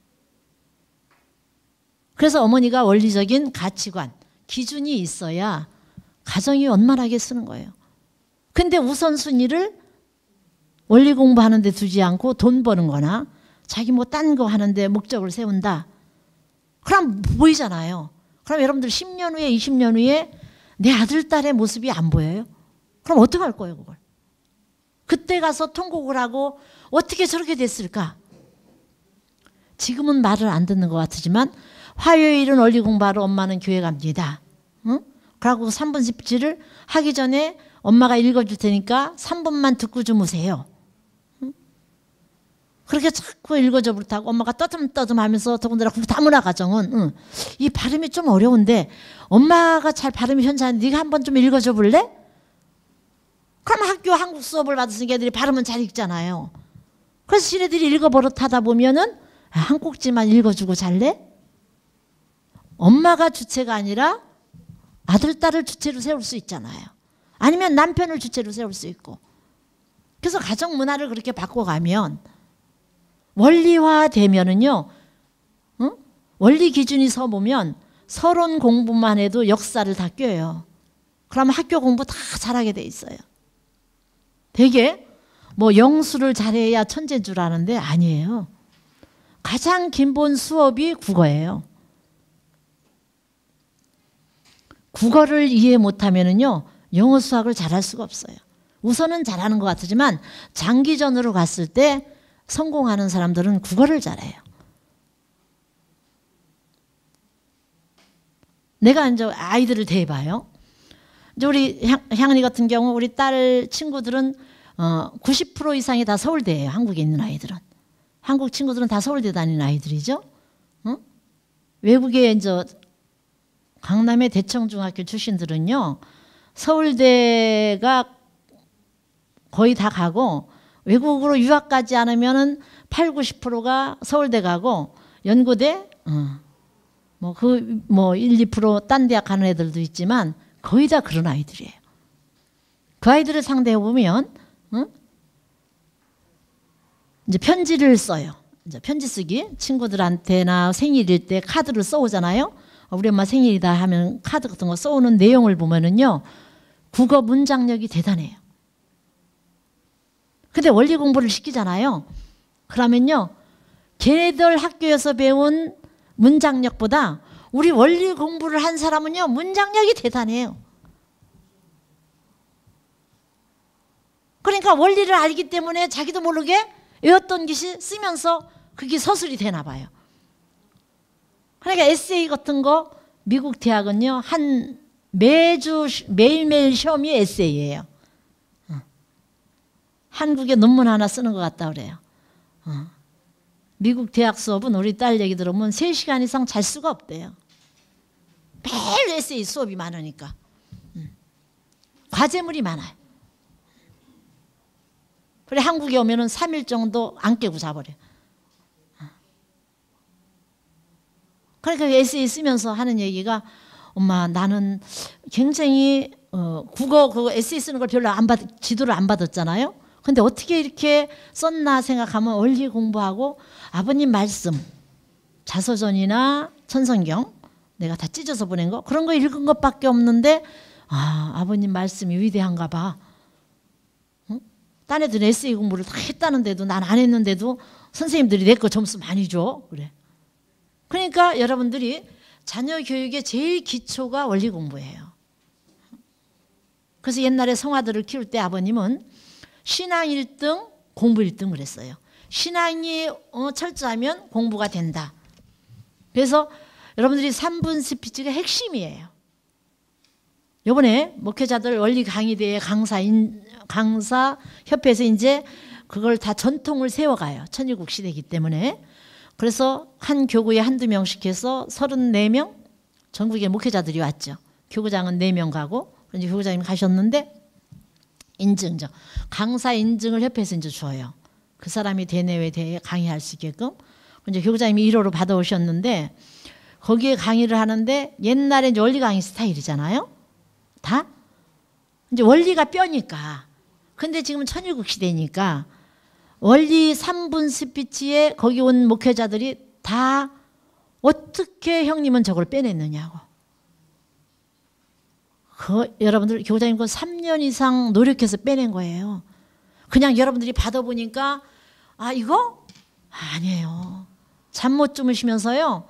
그래서 어머니가 원리적인 가치관, 기준이 있어야 가정이 원만하게 쓰는 거예요. 근데 우선순위를 원리 공부하는 데 두지 않고 돈 버는 거나 자기 뭐 딴 거 하는데 목적을 세운다. 그럼 보이잖아요. 그럼 여러분들 십 년 후에 이십 년 후에 내 아들 딸의 모습이 안 보여요? 그럼 어떻게 할 거예요, 그걸? 그때 가서 통곡을 하고 어떻게 저렇게 됐을까? 지금은 말을 안 듣는 것 같지만 화요일은 원리 공부하러 엄마는 교회 갑니다. 응? 그러고 삼 분 집지를 하기 전에 엄마가 읽어줄 테니까 삼 분만 듣고 주무세요. 응? 그렇게 자꾸 읽어줘 버릇하고 엄마가 떠듬떠듬 하면서 더군다나 다문화 가정은 응. 이 발음이 좀 어려운데 엄마가 잘 발음이 현저한데 네가 한번 좀 읽어줘 볼래? 그럼 학교 한국 수업을 받았으니까 애들이 발음은 잘 읽잖아요. 그래서 지네들이 읽어 버릇하다 보면은 아, 한 꼭지만 읽어주고 잘래? 엄마가 주체가 아니라 아들, 딸을 주체로 세울 수 있잖아요. 아니면 남편을 주체로 세울 수 있고. 그래서 가정 문화를 그렇게 바꿔가면 원리화 되면은요, 응? 원리 기준이 서보면 서론 공부만 해도 역사를 다 껴요. 그러면 학교 공부 다 잘하게 돼 있어요. 되게 뭐 영수를 잘해야 천재인 줄 아는데 아니에요. 가장 기본 수업이 국어예요. 국어를 이해 못하면은요 영어 수학을 잘할 수가 없어요. 우선은 잘하는 것 같지만 장기전으로 갔을 때 성공하는 사람들은 국어를 잘해요. 내가 이제 아이들을 대해봐요. 이제 우리 향은이 같은 경우 우리 딸 친구들은 어 구십 퍼센트 이상이 다 서울대예요. 한국에 있는 아이들은. 한국 친구들은 다 서울대 다니는 아이들이죠. 어? 외국에 이제 강남의 대청중학교 출신들은요. 서울대가 거의 다 가고 외국으로 유학 가지 않으면은 팔, 구십 퍼센트가 서울대 가고 연고대 어. 뭐 그 뭐 일, 이 퍼센트 딴 대학 가는 애들도 있지만 거의 다 그런 아이들이에요. 그 아이들을 상대해 보면 어? 이제 편지를 써요. 이제 편지 쓰기 친구들한테나 생일일 때 카드를 써오잖아요. 우리 엄마 생일이다 하면 카드 같은 거 써오는 내용을 보면은요 국어 문장력이 대단해요. 근데 원리 공부를 시키잖아요. 그러면요 걔네들 학교에서 배운 문장력보다 우리 원리 공부를 한 사람은요 문장력이 대단해요. 그러니까 원리를 알기 때문에 자기도 모르게 외웠던 것이 쓰면서 그게 서술이 되나 봐요. 그러니까 에세이 같은 거 미국 대학은요 한 매주 매일매일 시험이 에세이예요. 어. 한국에 논문 하나 쓰는 것 같다 그래요. 어. 미국 대학 수업은 우리 딸 얘기 들으면 세 시간 이상 잘 수가 없대요. 매일 에세이 수업이 많으니까. 음. 과제물이 많아요. 그래 한국에 오면은 삼 일 정도 안 깨고 자버려. 그러니까 에세이 쓰면서 하는 얘기가 엄마 나는 굉장히 어, 국어 그 에세이 쓰는 걸 별로 안 받, 지도를 안 받았잖아요. 근데 어떻게 이렇게 썼나 생각하면 원리 공부하고 아버님 말씀 자서전이나 천성경 내가 다 찢어서 보낸 거 그런 거 읽은 것밖에 없는데 아 아버님 말씀이 위대한가 봐. 응? 딴 애들은 에세이 공부를 다 했다는데도 난 안 했는데도 선생님들이 내 거 점수 많이 줘. 그래. 그러니까 여러분들이 자녀 교육의 제일 기초가 원리 공부예요. 그래서 옛날에 성화들을 키울 때 아버님은 신앙 일 등 공부 일 등 그랬어요. 신앙이 어, 철저하면 공부가 된다. 그래서 여러분들이 삼 분 스피치가 핵심이에요. 요번에 목회자들 원리 강의대회 강사, 인, 강사 협회에서 이제 그걸 다 전통을 세워가요. 천일국 시대이기 때문에. 그래서 한 교구에 한두 명씩 해서 서른네 명 전국의 목회자들이 왔죠. 교구장은 네 명 가고 이제 교구장님 가셨는데 인증죠. 강사 인증을 협회에서 이제 줘요. 그 사람이 대내외 대회 강의할 수 있게끔. 이제 교구장님이 일 호로 받아오셨는데 거기에 강의를 하는데 옛날에 이제 원리 강의 스타일이잖아요. 다 이제 원리가 뼈니까. 근데 지금 천일국 시대니까 원리 삼 분 스피치에 거기 온 목회자들이 다 어떻게 형님은 저걸 빼냈느냐고. 그 여러분들 교장님 그 삼 년 이상 노력해서 빼낸 거예요. 그냥 여러분들이 받아보니까 아 이거? 아니에요. 잠 못 주무시면서요.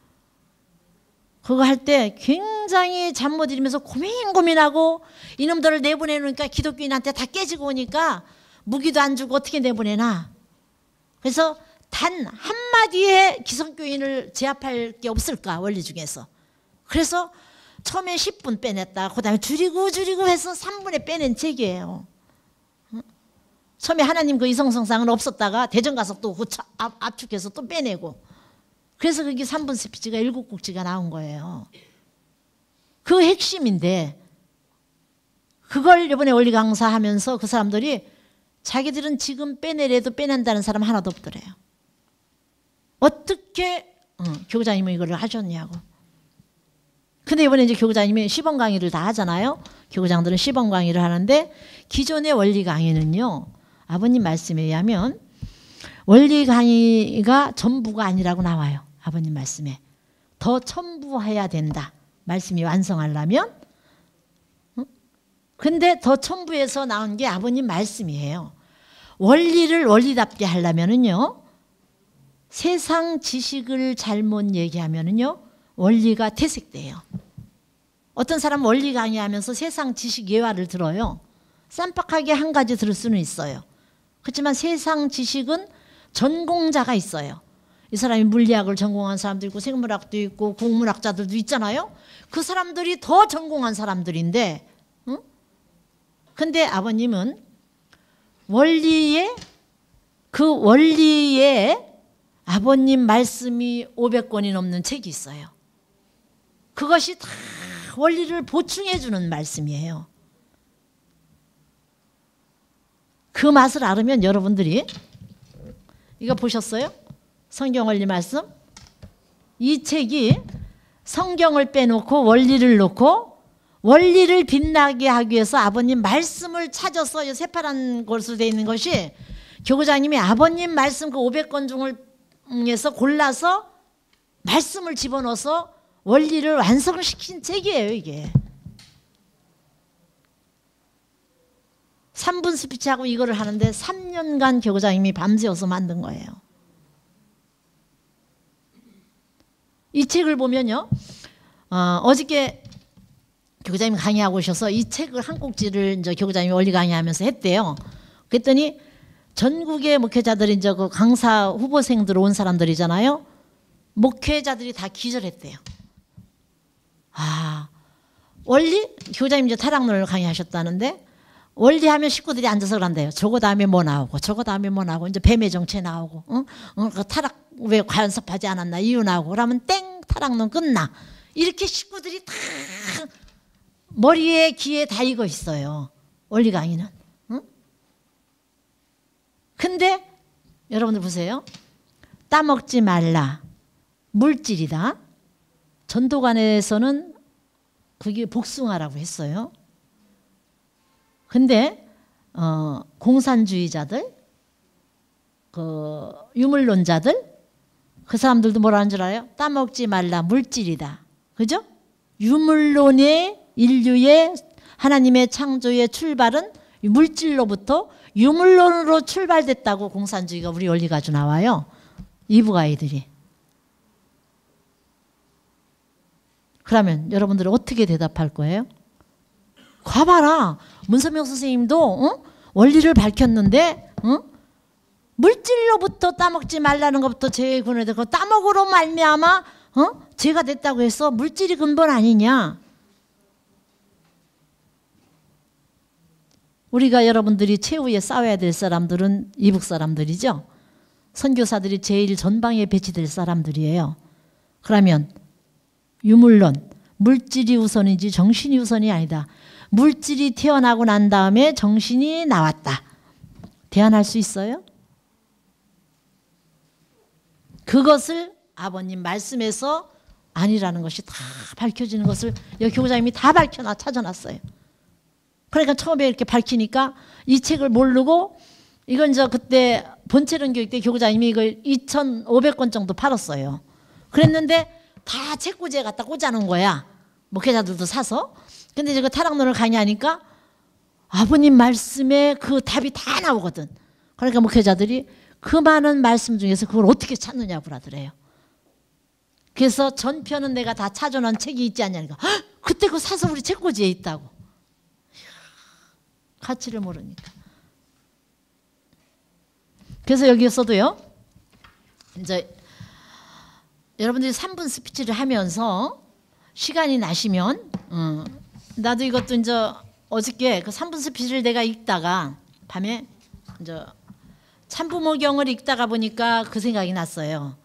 그거 할 때 굉장히 잠 못 이루면서 고민 고민하고 이놈들을 내보내놓으니까 기독교인한테 다 깨지고 오니까 무기도 안 주고 어떻게 내보내나. 그래서 단 한마디에 기성교인을 제압할 게 없을까 원리 중에서. 그래서 처음에 십 분 빼냈다. 그 다음에 줄이고 줄이고 해서 삼 분에 빼낸 책이에요. 처음에 하나님 그 이성성상은 없었다가 대전 가서 또 압축해서 또 빼내고. 그래서 그게 삼 분 스피치가 일곱 국지가 나온 거예요. 그 핵심인데 그걸 이번에 원리 강사하면서 그 사람들이 자기들은 지금 빼내래도 빼낸다는 사람 하나도 없더래요. 어떻게 어, 교구장님은 이걸 하셨냐고. 근데 이번에 이제 교구장님이 시범 강의를 다 하잖아요. 교구장들은 시범 강의를 하는데 기존의 원리 강의는요. 아버님 말씀에 의하면 원리 강의가 전부가 아니라고 나와요. 아버님 말씀에. 더 첨부해야 된다. 말씀이 완성하려면. 근데 더 첨부해서 나온 게 아버님 말씀이에요. 원리를 원리답게 하려면은요. 세상 지식을 잘못 얘기하면은요. 원리가 퇴색돼요. 어떤 사람은 원리 강의하면서 세상 지식 예화를 들어요. 쌈박하게 한 가지 들을 수는 있어요. 그렇지만 세상 지식은 전공자가 있어요. 이 사람이 물리학을 전공한 사람도 있고 생물학도 있고 국문학자들도 있잖아요. 그 사람들이 더 전공한 사람들인데 응? 근데 아버님은 원리에 그 원리에 아버님 말씀이 오백 권이 넘는 책이 있어요. 그것이 다 원리를 보충해 주는 말씀이에요. 그 맛을 알으면 여러분들이 이거 보셨어요? 성경 원리 말씀? 이 책이 성경을 빼놓고 원리를 놓고 원리를 빛나게 하기 위해서 아버님 말씀을 찾아서 새파란 것으로 되어 있는 것이 교구장님이 아버님 말씀 그 오백 권 중에서 골라서 말씀을 집어넣어서 원리를 완성시킨 책이에요. 이게 삼 분 스피치하고 이거를 하는데 삼 년간 교구장님이 밤새워서 만든 거예요. 이 책을 보면요. 어, 어저께 교구장님이 강의하고 오셔서 이 책을 한 꼭지를 이제 교구장님이 원리 강의하면서 했대요. 그랬더니 전국의 목회자들이 이제 그 강사 후보생들 온 사람들이잖아요. 목회자들이 다 기절했대요. 아, 원리? 교구장님 이제 타락론을 강의하셨다는데 원리하면 식구들이 앉아서 그런대요. 저거 다음에 뭐 나오고 저거 다음에 뭐 나오고 이제 뱀의 정체 나오고 응? 응, 그 타락 왜 관섭하지 않았나 이유 나오고 그러면 땡 타락론 끝나. 이렇게 식구들이 다 머리에 귀에 다 익어 있어요. 원리 강의는. 응? 근데 여러분들 보세요. 따먹지 말라. 물질이다. 전도관에서는 그게 복숭아라고 했어요. 근데 어, 공산주의자들, 그 유물론자들, 그 사람들도 뭐라는 줄 알아요? 따먹지 말라 물질이다. 그죠? 유물론의 인류의 하나님의 창조의 출발은 물질로부터 유물론으로 출발됐다고 공산주의가 우리 원리 가지고 나와요. 이북아이들이. 그러면 여러분들은 어떻게 대답할 거예요? 가봐라. 문선명 선생님도 어? 원리를 밝혔는데 어? 물질로부터 따먹지 말라는 것부터 제군에 대고 따먹으로 말미암아 어? 죄가 됐다고 해서 물질이 근본 아니냐? 우리가 여러분들이 최후에 싸워야 될 사람들은 이북 사람들이죠. 선교사들이 제일 전방에 배치될 사람들이에요. 그러면 유물론, 물질이 우선이지 정신이 우선이 아니다. 물질이 태어나고 난 다음에 정신이 나왔다. 대안할 수 있어요? 그것을 아버님 말씀에서 아니라는 것이 다 밝혀지는 것을 여기 교구장님이 다 밝혀놔 찾아놨어요. 그러니까 처음에 이렇게 밝히니까 이 책을 모르고 이건 저 그때 본체론 교육 때 교구장님이 이걸 이천오백 권 정도 팔았어요. 그랬는데 다 책꽂이에 갖다 꽂아놓은 거야. 목회자들도 사서. 근데 이제 그 타락론을 강의하니까 아버님 말씀에 그 답이 다 나오거든. 그러니까 목회자들이 그 많은 말씀 중에서 그걸 어떻게 찾느냐고 하더래요. 그래서 전편은 내가 다 찾아놓은 책이 있지 않냐니까. 헉! 그때 그거 사서 우리 책꽂이에 있다고. 가치를 모르니까. 그래서 여기에서도요. 이제 여러분들이 삼 분 스피치를 하면서 시간이 나시면 어, 나도 이것도 이제 어저께 그 삼 분 스피치를 내가 읽다가 밤에 이제 참부모경을 읽다가 보니까 그 생각이 났어요.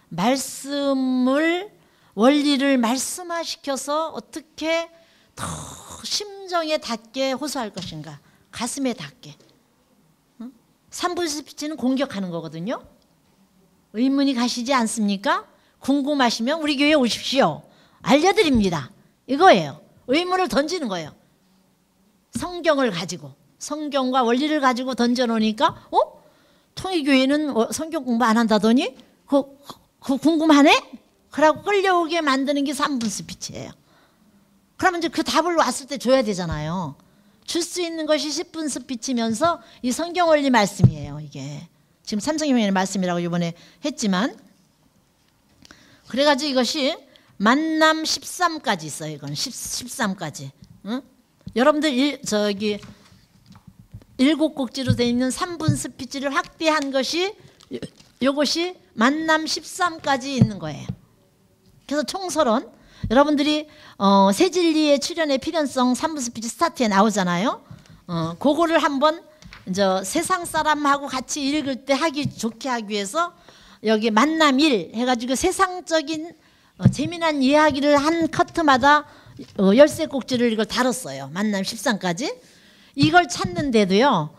말씀을 원리를 말씀화시켜서 어떻게 더 심정에 닿게 호소할 것인가. 가슴에 닿게. 응? 삼 분 스피치는 공격하는 거거든요. 의문이 가시지 않습니까? 궁금하시면 우리 교회에 오십시오. 알려드립니다. 이거예요. 의문을 던지는 거예요. 성경을 가지고 성경과 원리를 가지고 던져놓으니까 어? 통일교회는 성경 공부 안 한다더니 그, 그 궁금하네? 그러고 끌려오게 만드는 게 삼 분 스피치예요. 그러면 이제 그 답을 왔을 때 줘야 되잖아요. 줄 수 있는 것이 십 분 스피치면서 이 성경 원리 말씀이에요. 이게 지금 삼성형의 말씀이라고 이번에 했지만 그래가지고 이것이 만남 십삼까지 있어요. 이건 십삼까지. 응? 여러분들 일, 저기 일곱 곡지로 되어 있는 삼 분 스피치를 확대한 것이 요것이 만남 십삼까지 있는 거예요. 그래서 총서론 여러분들이 어, 새진리의 출연의 필연성 삼 분 스피치 스타트에 나오잖아요. 어, 그거를 한번 이제 세상 사람하고 같이 읽을 때 하기 좋게 하기 위해서 여기 만남 일 해가지고 세상적인 어, 재미난 이야기를 한 커트마다 어, 열세 곡지를 이걸 다뤘어요. 만남 십삼까지. 이걸 찾는데도요.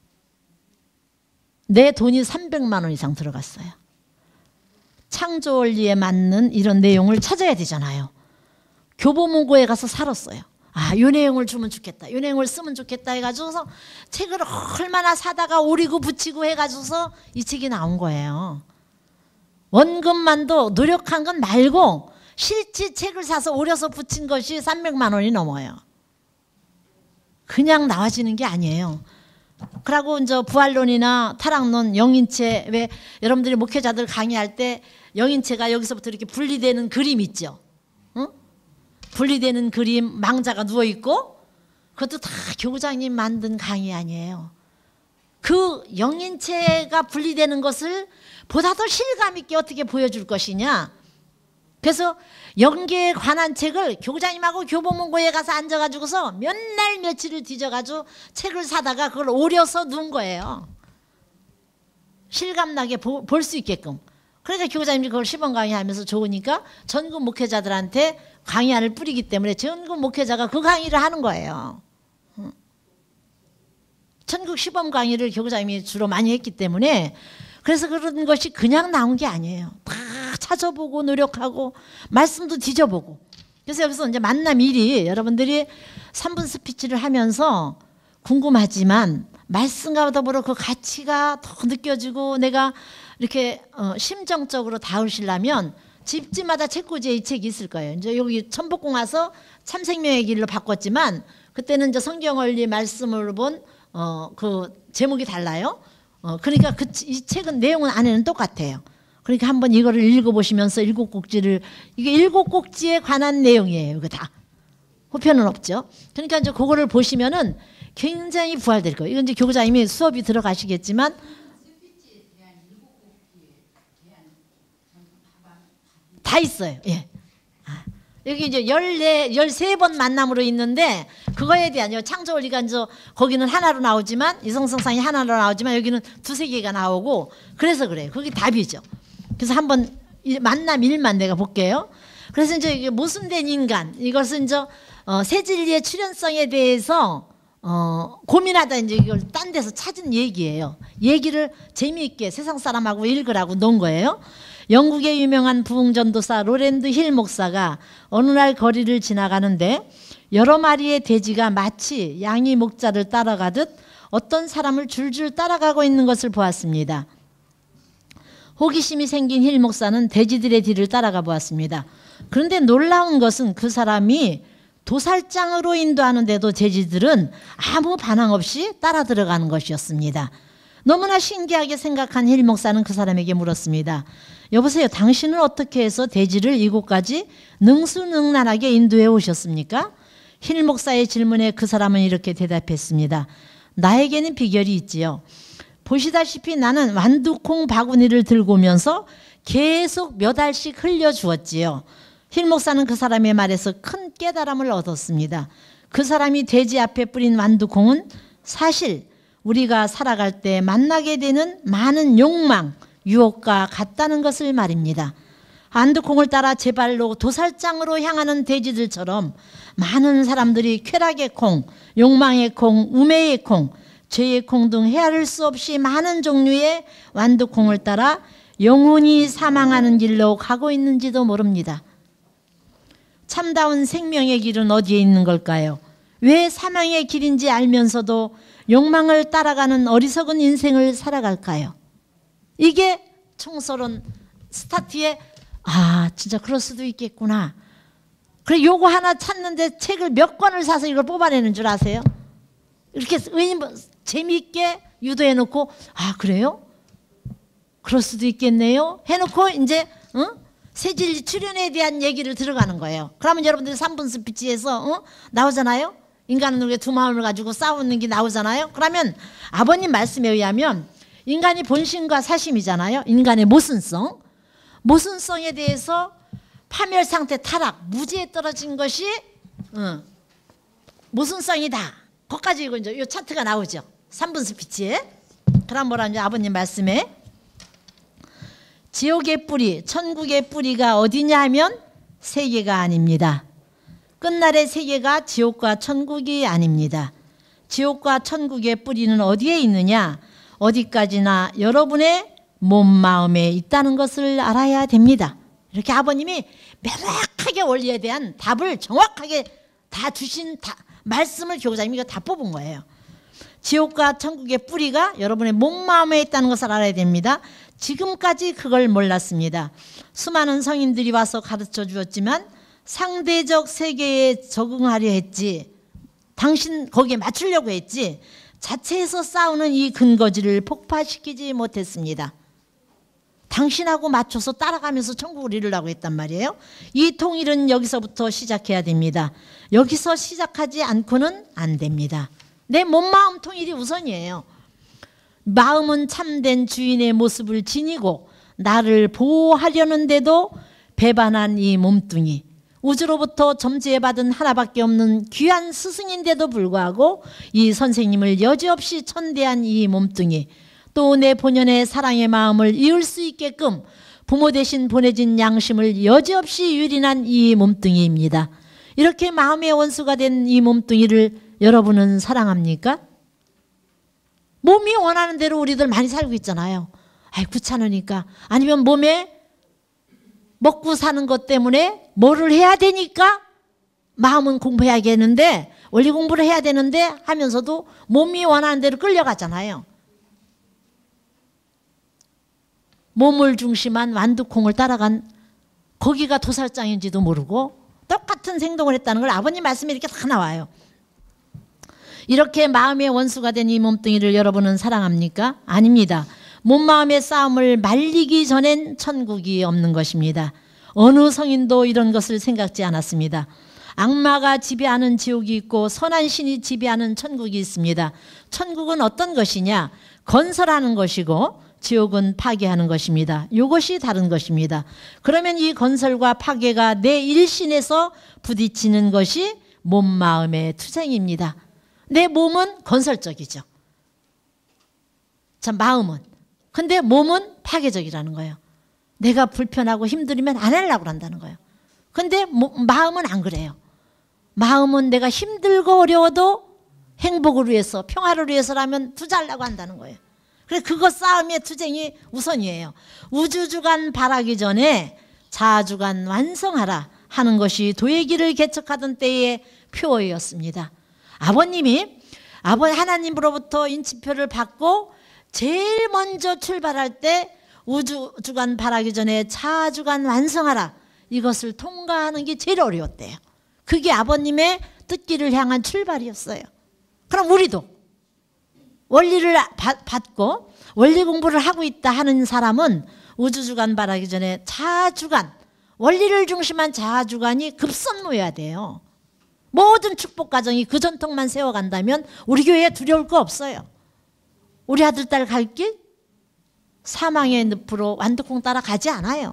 내 돈이 삼백만 원 이상 들어갔어요. 창조 원리에 맞는 이런 내용을 찾아야 되잖아요. 교보문고에 가서 살았어요. 아, 이 내용을 주면 좋겠다. 이 내용을 쓰면 좋겠다 해가지고서 책을 얼마나 사다가 오리고 붙이고 해가지고서 이 책이 나온 거예요. 원금만도 노력한 건 말고 실제 책을 사서 오려서 붙인 것이 삼백만 원이 넘어요. 그냥 나와지는 게 아니에요. 그러고 이제 부활론이나 타락론, 영인체, 왜 여러분들이 목회자들 강의할 때 영인체가 여기서부터 이렇게 분리되는 그림 있죠. 응? 분리되는 그림, 망자가 누워 있고 그것도 다 교구장님 만든 강의 아니에요. 그 영인체가 분리되는 것을 보다 더 실감 있게 어떻게 보여줄 것이냐. 그래서 영계에 관한 책을 교구장님하고 교보문고에 가서 앉아가지고서 몇 날 며칠을 뒤져가지고 책을 사다가 그걸 오려서 놓은 거예요. 실감나게 볼 수 있게끔. 그러니까 교구장님이 그걸 시범 강의하면서 좋으니까 전국 목회자들한테 강의안을 뿌리기 때문에 전국 목회자가 그 강의를 하는 거예요. 전국 시범 강의를 교구장님이 주로 많이 했기 때문에 그래서 그런 것이 그냥 나온 게 아니에요. 다 찾아보고 노력하고 말씀도 뒤져보고. 그래서 여기서 이제 만남 일이 여러분들이 삼 분 스피치를 하면서 궁금하지만 말씀과 더불어 그 가치가 더 느껴지고 내가 이렇게 어, 심정적으로 닿으시려면 집집마다 책꽂이에 이 책이 있을 거예요. 이제 여기 천복궁 와서 참생명의 길로 바꿨지만 그때는 이제 성경원리 말씀을 본 어, 그 제목이 달라요. 어, 그러니까 그, 이 책은 내용은 안에는 똑같아요. 그러니까 한번 이거를 읽어보시면서 일곱 곡지를 이게 일곱 곡지에 관한 내용이에요. 이거 다 호편은 없죠. 그러니까 이제 그거를 보시면은 굉장히 부활될 거예요. 이건 이제 교구장님이 수업이 들어가시겠지만 다 있어요. 예, 여기 이제 열네, 열세 번 만남으로 있는데 그거에 대한 창조원리가 이제 거기는 하나로 나오지만 이성성상이 하나로 나오지만 여기는 두세 개가 나오고 그래서 그래요. 그게 답이죠. 그래서 한번 만남 일만 내가 볼게요. 그래서 이제 이게 모순된 인간 이것은 이제 어, 새 진리의 출현성에 대해서 어, 고민하다 이제 이걸 딴 데서 찾은 얘기예요. 얘기를 재미있게 세상 사람하고 읽으라고 놓은 거예요. 영국의 유명한 부흥전도사 로랜드 힐 목사가 어느 날 거리를 지나가는데 여러 마리의 돼지가 마치 양이 목자를 따라가듯 어떤 사람을 줄줄 따라가고 있는 것을 보았습니다. 호기심이 생긴 힐 목사는 돼지들의 뒤를 따라가 보았습니다. 그런데 놀라운 것은 그 사람이 도살장으로 인도하는데도 돼지들은 아무 반항 없이 따라 들어가는 것이었습니다. 너무나 신기하게 생각한 힐 목사는 그 사람에게 물었습니다. 여보세요, 당신은 어떻게 해서 돼지를 이곳까지 능수능란하게 인도해 오셨습니까? 힐 목사의 질문에 그 사람은 이렇게 대답했습니다. 나에게는 비결이 있지요. 보시다시피 나는 완두콩 바구니를 들고 오면서 계속 몇 알씩 흘려주었지요. 힐 목사는 그 사람의 말에서 큰 깨달음을 얻었습니다. 그 사람이 돼지 앞에 뿌린 완두콩은 사실 우리가 살아갈 때 만나게 되는 많은 욕망, 유혹과 같다는 것을 말입니다. 완두콩을 따라 제 발로 도살장으로 향하는 돼지들처럼 많은 사람들이 쾌락의 콩, 욕망의 콩, 우매의 콩, 죄의 콩 등 헤아릴 수 없이 많은 종류의 완두콩을 따라 영원히 사망하는 길로 가고 있는지도 모릅니다. 참다운 생명의 길은 어디에 있는 걸까요? 왜 사망의 길인지 알면서도 욕망을 따라가는 어리석은 인생을 살아갈까요? 이게 총설원 스타트에 아 진짜 그럴 수도 있겠구나. 그래 요거 하나 찾는데 책을 몇 권을 사서 이걸 뽑아내는 줄 아세요? 이렇게 재미있게 유도해 놓고 아 그래요? 그럴 수도 있겠네요 해놓고 이제 어? 새진리 출현에 대한 얘기를 들어가는 거예요. 그러면 여러분들 삼 분 스피치에서 어? 나오잖아요. 인간은 우리가 두 마음을 가지고 싸우는 게 나오잖아요. 그러면 아버님 말씀에 의하면 인간이 본심과 사심이잖아요. 인간의 모순성. 모순성에 대해서 파멸상태 타락, 무지에 떨어진 것이 어, 모순성이다. 거기까지 이거 이제 이 차트가 나오죠. 삼 분 스피치에. 그럼 뭐라는지 아버님 말씀에 지옥의 뿌리, 천국의 뿌리가 어디냐 하면 세계가 아닙니다. 끝날의 세계가 지옥과 천국이 아닙니다. 지옥과 천국의 뿌리는 어디에 있느냐? 어디까지나 여러분의 몸, 마음에 있다는 것을 알아야 됩니다. 이렇게 아버님이 명확하게 원리에 대한 답을 정확하게 다 주신 다, 말씀을 교사님이 다 뽑은 거예요. 지옥과 천국의 뿌리가 여러분의 몸, 마음에 있다는 것을 알아야 됩니다. 지금까지 그걸 몰랐습니다. 수많은 성인들이 와서 가르쳐 주었지만 상대적 세계에 적응하려 했지 당신 거기에 맞추려고 했지 자체에서 싸우는 이 근거지를 폭파시키지 못했습니다. 당신하고 맞춰서 따라가면서 천국을 이루려고 했단 말이에요. 이 통일은 여기서부터 시작해야 됩니다. 여기서 시작하지 않고는 안 됩니다. 내 몸, 마음 통일이 우선이에요. 마음은 참된 주인의 모습을 지니고 나를 보호하려는데도 배반한 이 몸뚱이, 우주로부터 점지해받은 하나밖에 없는 귀한 스승인데도 불구하고 이 선생님을 여지없이 천대한 이 몸뚱이, 또 내 본연의 사랑의 마음을 이을 수 있게끔 부모 대신 보내진 양심을 여지없이 유린한 이 몸뚱이입니다. 이렇게 마음의 원수가 된 이 몸뚱이를 여러분은 사랑합니까? 몸이 원하는 대로 우리들 많이 살고 있잖아요. 아이 귀찮으니까. 아니면 몸에 먹고 사는 것 때문에 뭐를 해야 되니까 마음은 공부해야겠는데 원리 공부를 해야 되는데 하면서도 몸이 원하는 대로 끌려가잖아요. 몸을 중심한 완두콩을 따라간 거기가 도살장인지도 모르고 똑같은 행동을 했다는 걸 아버님 말씀에 이렇게 다 나와요. 이렇게 마음의 원수가 된 이 몸뚱이를 여러분은 사랑합니까? 아닙니다. 몸 마음의 싸움을 말리기 전엔 천국이 없는 것입니다. 어느 성인도 이런 것을 생각지 않았습니다. 악마가 지배하는 지옥이 있고 선한 신이 지배하는 천국이 있습니다. 천국은 어떤 것이냐? 건설하는 것이고 지옥은 파괴하는 것입니다. 이것이 다른 것입니다. 그러면 이 건설과 파괴가 내 일신에서 부딪히는 것이 몸, 마음의 투쟁입니다. 내 몸은 건설적이죠. 자, 마음은. 근데 몸은 파괴적이라는 거예요. 내가 불편하고 힘들면 안 하려고 한다는 거예요. 근데 마음은 안 그래요. 마음은 내가 힘들고 어려워도 행복을 위해서, 평화를 위해서라면 투자하려고 한다는 거예요. 그래서 그거 싸움의 투쟁이 우선이에요. 우주주간 바라기 전에 자아주간 완성하라 하는 것이 도예기를 개척하던 때의 표어였습니다. 아버님이 아버지 하나님으로부터 인치표를 받고 제일 먼저 출발할 때 우주주간 바라기 전에 자아주간 완성하라, 이것을 통과하는 게 제일 어려웠대요. 그게 아버님의 뜻길을 향한 출발이었어요. 그럼 우리도 원리를 받고 원리 공부를 하고 있다 하는 사람은 우주주간 바라기 전에 자아주간, 원리를 중심한 자아주간이 급선무해야 돼요. 모든 축복 과정이 그 전통만 세워간다면 우리 교회에 두려울 거 없어요. 우리 아들 딸 갈 길 사망의 늪으로 완두콩 따라 가지 않아요.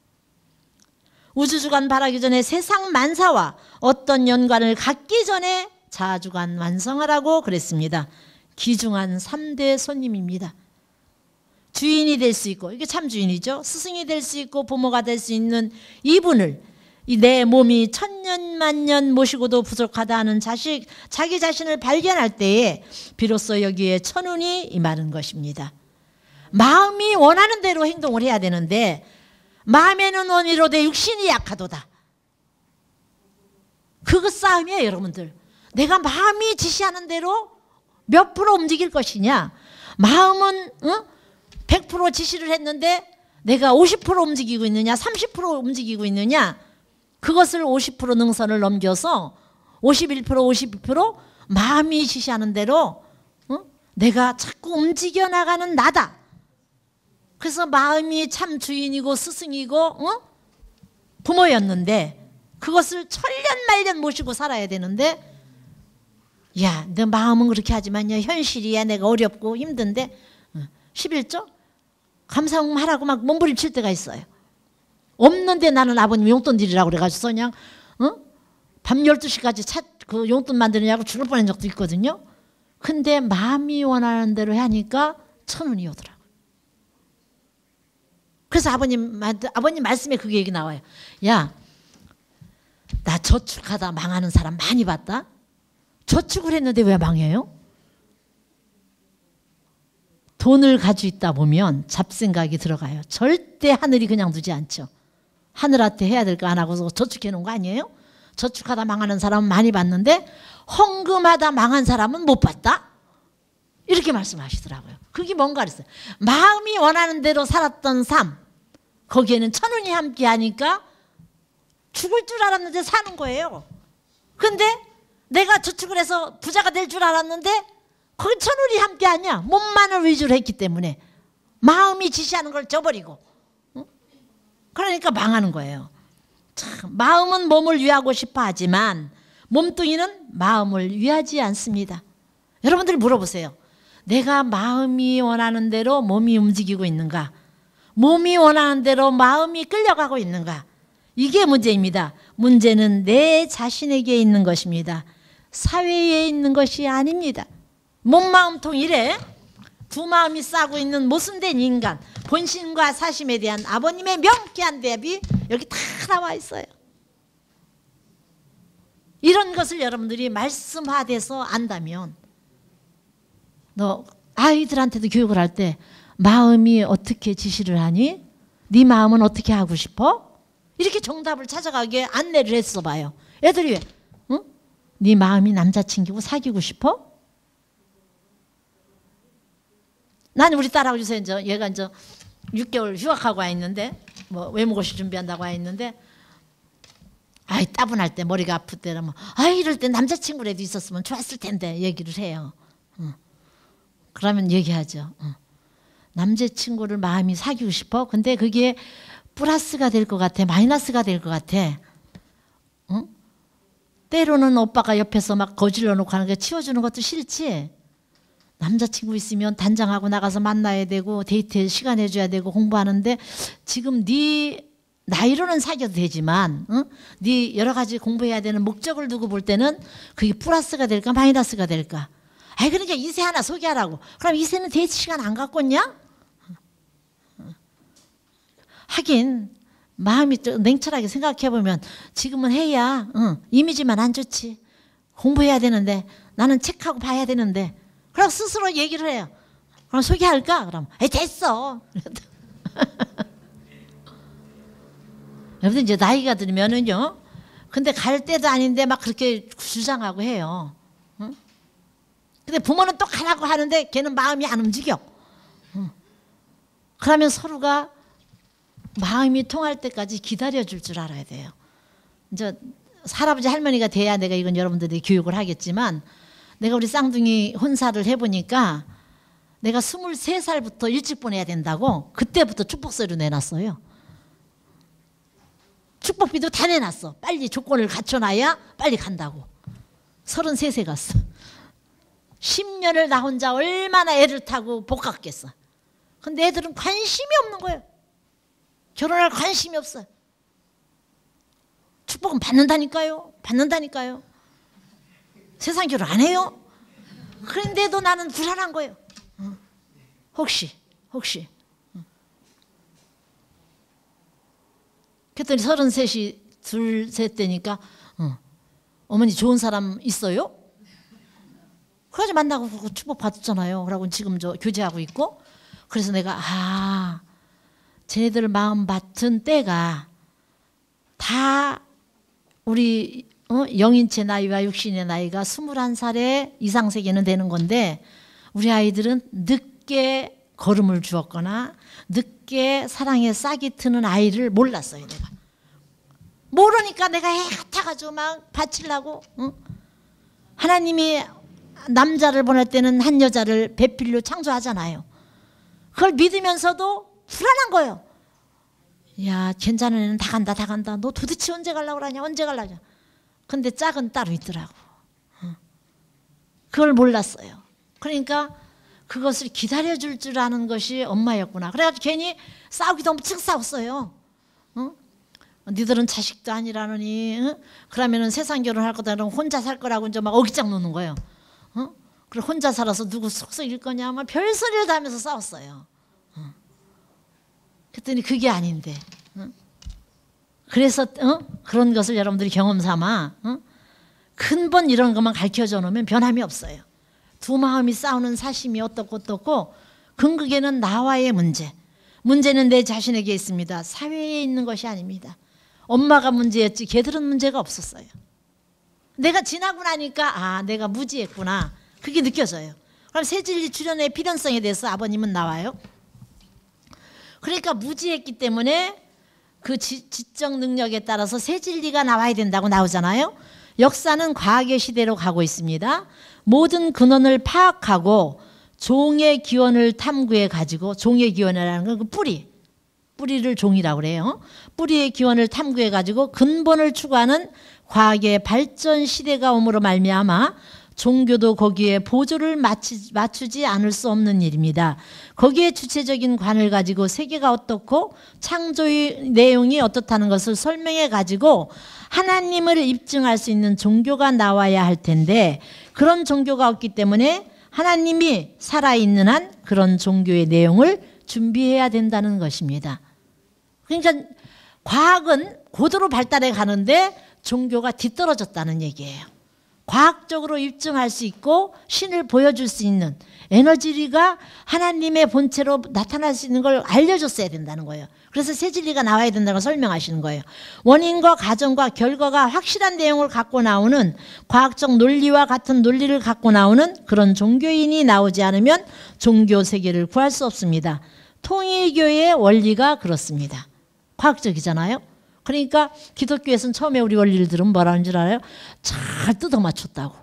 우주주간 바라기 전에 세상 만사와 어떤 연관을 갖기 전에 자아주간 완성하라고 그랬습니다. 귀중한 삼 대 손님입니다. 주인이 될 수 있고, 이게 참 주인이죠. 스승이 될 수 있고 부모가 될 수 있는 이분을, 내 몸이 천년 만년 모시고도 부족하다 하는 자식, 자기 자신을 발견할 때에 비로소 여기에 천운이 임하는 것입니다. 마음이 원하는 대로 행동을 해야 되는데 마음에는 원이로되 육신이 약하도다. 그거 싸움이에요, 여러분들. 내가 마음이 지시하는 대로 몇 프로 움직일 것이냐. 마음은 어? 백 퍼센트 지시를 했는데 내가 오십 퍼센트 움직이고 있느냐, 삼십 퍼센트 움직이고 있느냐. 그것을 오십 퍼센트 능선을 넘겨서 오십일 퍼센트 오십이 퍼센트 마음이 지시하는 대로 어? 내가 자꾸 움직여 나가는 나다. 그래서 마음이 참 주인이고 스승이고 어? 부모였는데 그것을 천년 말년 모시고 살아야 되는데, 야, 너 마음은 그렇게 하지만 현실이야 내가 어렵고 힘든데 십일 조 감사하라고 막 몸부림칠 때가 있어요. 없는데 나는 아버님 용돈 드리라고 그래가지고 그냥 어? 밤 열두 시까지 차, 그 용돈 만드느냐고 죽을 뻔한 적도 있거든요. 근데 마음이 원하는 대로 하니까 천운이 오더라고요. 그래서 아버님, 아버님 말씀에 그게 얘기 나와요. 야, 나 저축하다 망하는 사람 많이 봤다. 저축을 했는데 왜 망해요? 돈을 가지고 있다 보면 잡생각이 들어가요. 절대 하늘이 그냥 두지 않죠. 하늘한테 해야 될 거 안 하고서 저축해 놓은 거 아니에요? 저축하다 망하는 사람은 많이 봤는데 헌금하다 망한 사람은 못 봤다? 이렇게 말씀하시더라고요. 그게 뭔가 그랬어요. 마음이 원하는 대로 살았던 삶, 거기에는 천운이 함께 하니까 죽을 줄 알았는데 사는 거예요. 근데 내가 저축을 해서 부자가 될 줄 알았는데 거기 천운이 함께 하냐? 몸만을 위주로 했기 때문에 마음이 지시하는 걸 저버리고, 응? 그러니까 망하는 거예요. 참, 마음은 몸을 위하고 싶어 하지만 몸뚱이는 마음을 위하지 않습니다. 여러분들이 물어보세요. 내가 마음이 원하는 대로 몸이 움직이고 있는가? 몸이 원하는 대로 마음이 끌려가고 있는가? 이게 문제입니다. 문제는 내 자신에게 있는 것입니다. 사회에 있는 것이 아닙니다. 몸, 마음 통일에 두 마음이 싸고 있는 모순된 인간, 본심과 사심에 대한 아버님의 명쾌한 대답이 여기 다 나와 있어요. 이런 것을 여러분들이 말씀화돼서 안다면, 너 아이들한테도 교육을 할 때 마음이 어떻게 지시를 하니? 네 마음은 어떻게 하고 싶어? 이렇게 정답을 찾아가게 안내를 했어 봐요. 애들이 왜? 응? 네 마음이 남자친구고 사귀고 싶어? 난 우리 딸하고 요새 이제 얘가 이제 육 개월 휴학하고 와 있는데, 뭐 외모고시 준비한다고 와 있는데, 아이 따분할 때 머리가 아플 때라면 아 이럴 때 남자친구라도 있었으면 좋았을 텐데 얘기를 해요. 응. 그러면 얘기하죠. 응. 남자친구를 마음이 사귀고 싶어? 근데 그게 플러스가 될 것 같아? 마이너스가 될 것 같아? 응? 때로는 오빠가 옆에서 막 거질러 놓고 하는 게 치워주는 것도 싫지? 남자친구 있으면 단장하고 나가서 만나야 되고 데이트 시간 해줘야 되고 공부하는데 지금 네 나이로는 사귀어도 되지만 응? 네 여러 가지 공부해야 되는 목적을 두고 볼 때는 그게 플러스가 될까 마이너스가 될까? 아이 그러니까 이세 하나 소개하라고. 그럼 이세는 데이트 시간 안 갖고 있냐? 하긴 마음이 좀 냉철하게 생각해보면 지금은 해야 응, 이미지만 안 좋지. 공부해야 되는데 나는 책하고 봐야 되는데 그럼 스스로 얘기를 해요. 그럼 소개할까? 그럼 에이 됐어. 여러분 이제 나이가 들면은요. 근데 갈 때도 아닌데 막 그렇게 주장하고 해요. 응? 근데 부모는 또 가라고 하는데 걔는 마음이 안 움직여. 응. 그러면 서로가 마음이 통할 때까지 기다려줄 줄 알아야 돼요. 이제 할아버지 할머니가 돼야 내가 이건 여러분들이 교육을 하겠지만 내가 우리 쌍둥이 혼사를 해보니까 내가 스물세 살부터 일찍 보내야 된다고 그때부터 축복서를 내놨어요. 축복비도 다 내놨어. 빨리 조건을 갖춰놔야 빨리 간다고. 서른세 세 갔어. 십 년을 나 혼자 얼마나 애를 타고 복 갔겠어. 근데 애들은 관심이 없는 거예요. 결혼할 관심이 없어요. 축복은 받는다니까요. 받는다니까요. 세상 결혼 안 해요. 그런데도 나는 불안한 거예요. 혹시 혹시 그랬더니 서른셋이 둘, 셋 되니까 어, 어머니 좋은 사람 있어요? 그래서 만나고 축복 받았잖아요. 그러고 지금 저 교제하고 있고. 그래서 내가 아 쟤네들 마음 맡은 때가 다 우리 어? 영인체 나이와 육신의 나이가 스물한 살에 이상세계는 되는 건데 우리 아이들은 늦게 걸음을 주었거나 늦게 사랑에 싹이 트는 아이를 몰랐어요. 내가 모르니까 내가 애 같아가지고 막 바치려고. 응? 하나님이 남자를 보낼 때는 한 여자를 배필로 창조하잖아요. 그걸 믿으면서도 불안한 거예요. 야 괜찮은 애는 다 간다 다 간다. 너 도대체 언제 가려고 그러냐 언제 가려고 그러냐. 근데 짝은 따로 있더라고. 그걸 몰랐어요. 그러니까 그것을 기다려줄 줄 아는 것이 엄마였구나. 그래가지고 괜히 싸우기도 엄청 싸웠어요. 어? 니들은 자식도 아니라느니 어? 그러면은 세상 결혼할 거다 그러면 혼자 살 거라고 이제 막 어깃장 놓는 거예요. 어? 그리고 혼자 살아서 누구 속썩일 거냐 막 별소리를 다 하면서 싸웠어요. 어. 그랬더니 그게 아닌데 어? 그래서 어? 그런 것을 여러분들이 경험 삼아 어? 근본 이런 것만 가르쳐줘 놓으면 변함이 없어요. 두 마음이 싸우는 사심이 어떻고 어떻고 근극에는 나와의 문제. 문제는 내 자신에게 있습니다. 사회에 있는 것이 아닙니다. 엄마가 문제였지 걔들은 문제가 없었어요. 내가 지나고 나니까 아 내가 무지했구나. 그게 느껴져요. 그럼 새진리 출현의 필연성에 대해서 아버님은 나와요. 그러니까 무지했기 때문에 그 지, 지적 능력에 따라서 새진리가 나와야 된다고 나오잖아요. 역사는 과학의 시대로 가고 있습니다. 모든 근원을 파악하고 종의 기원을 탐구해 가지고 종의 기원이라는 건 그 뿌리 뿌리를 종이라고 그래요. 뿌리의 기원을 탐구해 가지고 근본을 추구하는 과학의 발전 시대가 오므로 말미암아 종교도 거기에 보조를 맞추지, 맞추지 않을 수 없는 일입니다. 거기에 주체적인 관을 가지고 세계가 어떻고 창조의 내용이 어떻다는 것을 설명해 가지고 하나님을 입증할 수 있는 종교가 나와야 할 텐데 그런 종교가 없기 때문에 하나님이 살아있는 한 그런 종교의 내용을 준비해야 된다는 것입니다. 그러니까 과학은 고도로 발달해 가는데 종교가 뒤떨어졌다는 얘기예요. 과학적으로 입증할 수 있고 신을 보여줄 수 있는 에너지가 하나님의 본체로 나타날 수 있는 걸 알려줬어야 된다는 거예요. 그래서 새 진리가 나와야 된다고 설명하시는 거예요. 원인과 가정과 결과가 확실한 내용을 갖고 나오는 과학적 논리와 같은 논리를 갖고 나오는 그런 종교인이 나오지 않으면 종교 세계를 구할 수 없습니다. 통일교의 원리가 그렇습니다. 과학적이잖아요. 그러니까 기독교에서는 처음에 우리 원리를 들으면 뭐라는 줄 알아요? 잘 뜯어 맞췄다고.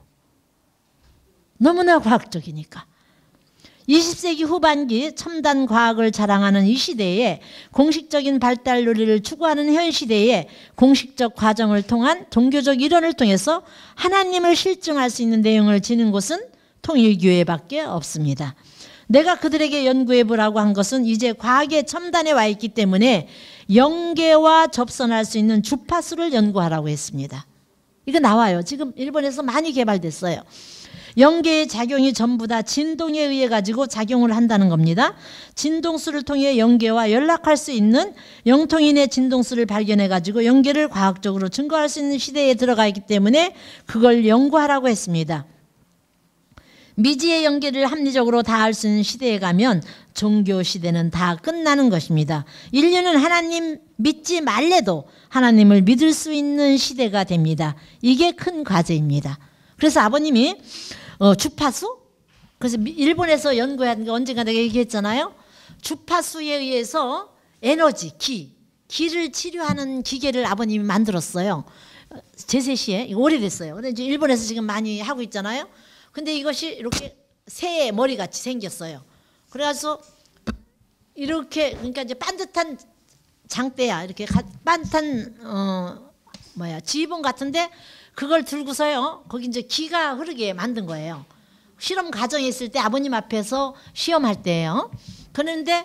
너무나 과학적이니까. 이십 세기 후반기 첨단 과학을 자랑하는 이 시대에 공식적인 발달 논리를 추구하는 현 시대에 공식적 과정을 통한 종교적 이론을 통해서 하나님을 실증할 수 있는 내용을 지닌 곳은 통일교회밖에 없습니다. 내가 그들에게 연구해보라고 한 것은 이제 과학의 첨단에 와 있기 때문에 영계와 접선할 수 있는 주파수를 연구하라고 했습니다. 이거 나와요. 지금 일본에서 많이 개발됐어요. 영계의 작용이 전부 다 진동에 의해 가지고 작용을 한다는 겁니다. 진동수를 통해 영계와 연락할 수 있는 영통인의 진동수를 발견해 가지고 영계를 과학적으로 증거할 수 있는 시대에 들어가 있기 때문에 그걸 연구하라고 했습니다. 미지의 영계를 합리적으로 다 알 수 있는 시대에 가면 종교 시대는 다 끝나는 것입니다. 인류는 하나님 믿지 말래도 하나님을 믿을 수 있는 시대가 됩니다. 이게 큰 과제입니다. 그래서 아버님이 어, 주파수? 그래서 일본에서 연구한 거 언젠가 내가 얘기했잖아요. 주파수에 의해서 에너지, 기, 기를 치료하는 기계를 아버님이 만들었어요. 제세시에 오래됐어요. 근데 이제 일본에서 지금 많이 하고 있잖아요. 근데 이것이 이렇게 새의 머리 같이 생겼어요. 그래서 이렇게 그러니까 이제 반듯한 장대야 이렇게 반듯한 어 뭐야 지붕 같은데 그걸 들고서요 거기 이제 기가 흐르게 만든 거예요. 실험 과정에 있을 때 아버님 앞에서 시험할 때예요. 그런데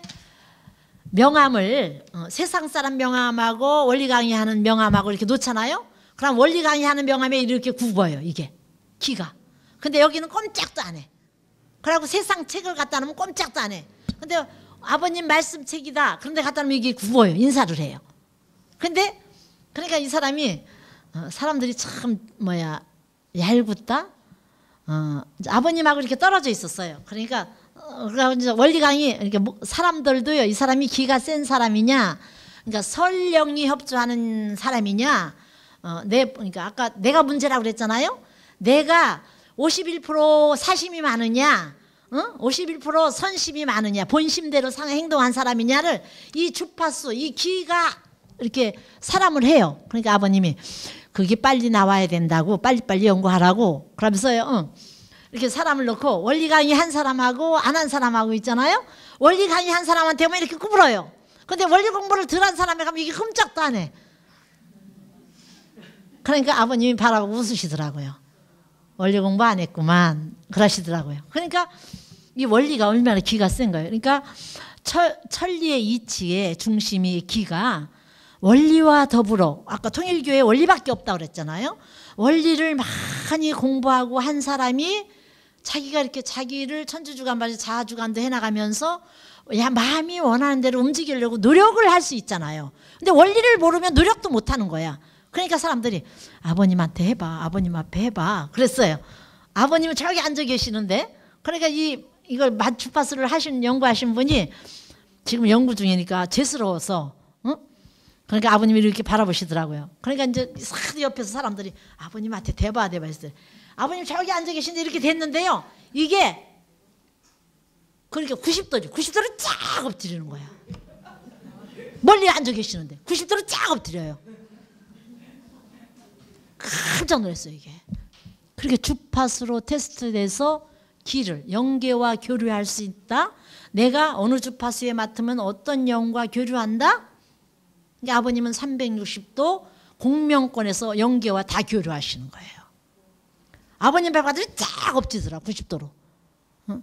명암을 어, 세상 사람 명암하고 원리 강의하는 명암하고 이렇게 놓잖아요. 그럼 원리 강의하는 명암에 이렇게 굽어요 이게 기가. 근데 여기는 꼼짝도 안 해. 그러고 세상 책을 갖다 놓으면 꼼짝도 안 해. 근데 아버님 말씀 책이다. 그런데 갖다 놓으면 이게 굽어요. 인사를 해요. 근데 그러니까 이 사람이 어, 사람들이 참 뭐야 얄궂다. 어, 아버님하고 이렇게 떨어져 있었어요. 그러니까 어, 원리 강의 이렇게 사람들도요. 이 사람이 기가 센 사람이냐, 그러니까 설령이 협조하는 사람이냐. 어, 내 그러니까 아까 내가 문제라고 그랬잖아요. 내가 오십일 퍼센트 사심이 많으냐, 어? 오십일 퍼센트 선심이 많으냐, 본심대로 상 행동한 사람이냐를 이 주파수, 이 기가 이렇게 사람을 해요. 그러니까 아버님이 그게 빨리 나와야 된다고 빨리빨리 연구하라고 그러면서요. 어. 이렇게 사람을 놓고 원리 강의 한 사람하고 안 한 사람하고 있잖아요. 원리 강의 한 사람한테 오면 이렇게 구부러요. 근데 원리 공부를 덜 한 사람에 가면 이게 흠짝도 안 해. 그러니까 아버님이 바라고 웃으시더라고요. 원리 공부 안 했구만 그러시더라고요. 그러니까 이 원리가 얼마나 기가 센 거예요. 그러니까 철, 천리의 이치의 중심이 기가 원리와 더불어 아까 통일교회 원리밖에 없다고 그랬잖아요. 원리를 많이 공부하고 한 사람이 자기가 이렇게 자기를 천주주간반에 자아주간도 해나가면서 야 마음이 원하는 대로 움직이려고 노력을 할 수 있잖아요. 근데 원리를 모르면 노력도 못하는 거야. 그러니까 사람들이 아버님한테 해봐, 아버님 앞에 해봐 그랬어요. 아버님은 저기 앉아 계시는데 그러니까 이 이걸 주파수를 하신 연구하신 분이 지금 연구 중이니까 죄스러워서 어? 그러니까 아버님이 이렇게 바라보시더라고요. 그러니까 이제 싹 옆에서 사람들이 아버님한테 대봐 대봐 했어요. 아버님 저기 앉아 계신데 이렇게 됐는데요. 이게 그러니까 구십 도죠. 구십 도로 쫙 엎드리는 거야. 멀리 앉아 계시는데 구십 도로 쫙 엎드려요. 깜짝 놀랐어요 이게. 그렇게 주파수로 테스트돼서 기를 영계와 교류할 수 있다. 내가 어느 주파수에 맡으면 어떤 영과 교류한다. 그러니까 아버님은 삼백육십 도 공명권에서 영계와 다 교류하시는 거예요. 아버님 백화들이 쫙 엎지더라 구십 도로. 응?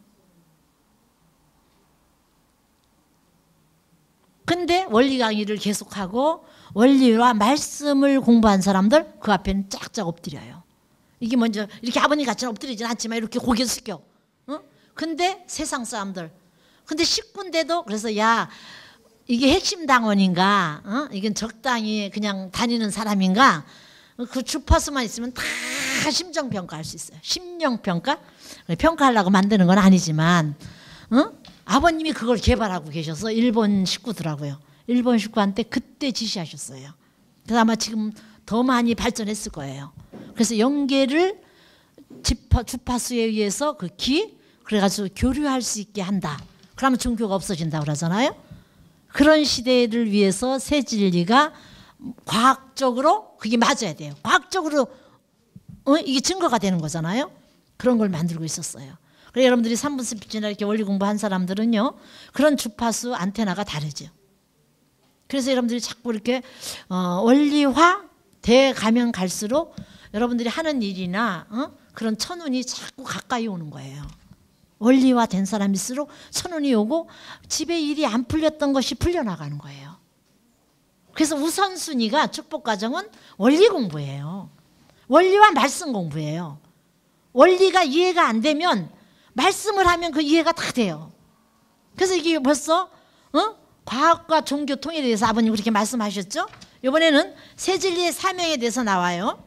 근데 원리 강의를 계속하고 원리와 말씀을 공부한 사람들 그 앞에는 쫙쫙 엎드려요. 이게 먼저 이렇게 아버님 같이 엎드리진 않지만 이렇게 고개 숙여. 어? 근데 세상 사람들. 근데 식구인데도 그래서 야 이게 핵심 당원인가? 어? 이건 적당히 그냥 다니는 사람인가? 그 주파수만 있으면 다 심정평가할 수 있어요. 심령평가? 평가하려고 만드는 건 아니지만 어? 아버님이 그걸 개발하고 계셔서 일본 식구더라고요. 일본 식구한테 그때 지시하셨어요. 그래서 아마 지금 더 많이 발전했을 거예요. 그래서 영계를 지파, 주파수에 의해서 그 기, 그래가지고 교류할 수 있게 한다. 그러면 종교가 없어진다고 그러잖아요. 그런 시대를 위해서 새 진리가 과학적으로 그게 맞아야 돼요. 과학적으로 어? 이게 증거가 되는 거잖아요. 그런 걸 만들고 있었어요. 그래서 여러분들이 삼 분 스피치나 이렇게 원리 공부한 사람들은요. 그런 주파수 안테나가 다르죠. 그래서 여러분들이 자꾸 이렇게 어, 원리화 돼 가면 갈수록 여러분들이 하는 일이나 어? 그런 천운이 자꾸 가까이 오는 거예요. 원리화된 사람일수록 천운이 오고 집에 일이 안 풀렸던 것이 풀려나가는 거예요. 그래서 우선순위가 축복과정은 원리 공부예요. 원리와 말씀 공부예요. 원리가 이해가 안 되면 말씀을 하면 그 이해가 다 돼요. 그래서 이게 벌써 어? 과학과 종교 통일에 대해서 아버님 그렇게 말씀하셨죠? 이번에는 새 진리의 사명에 대해서 나와요.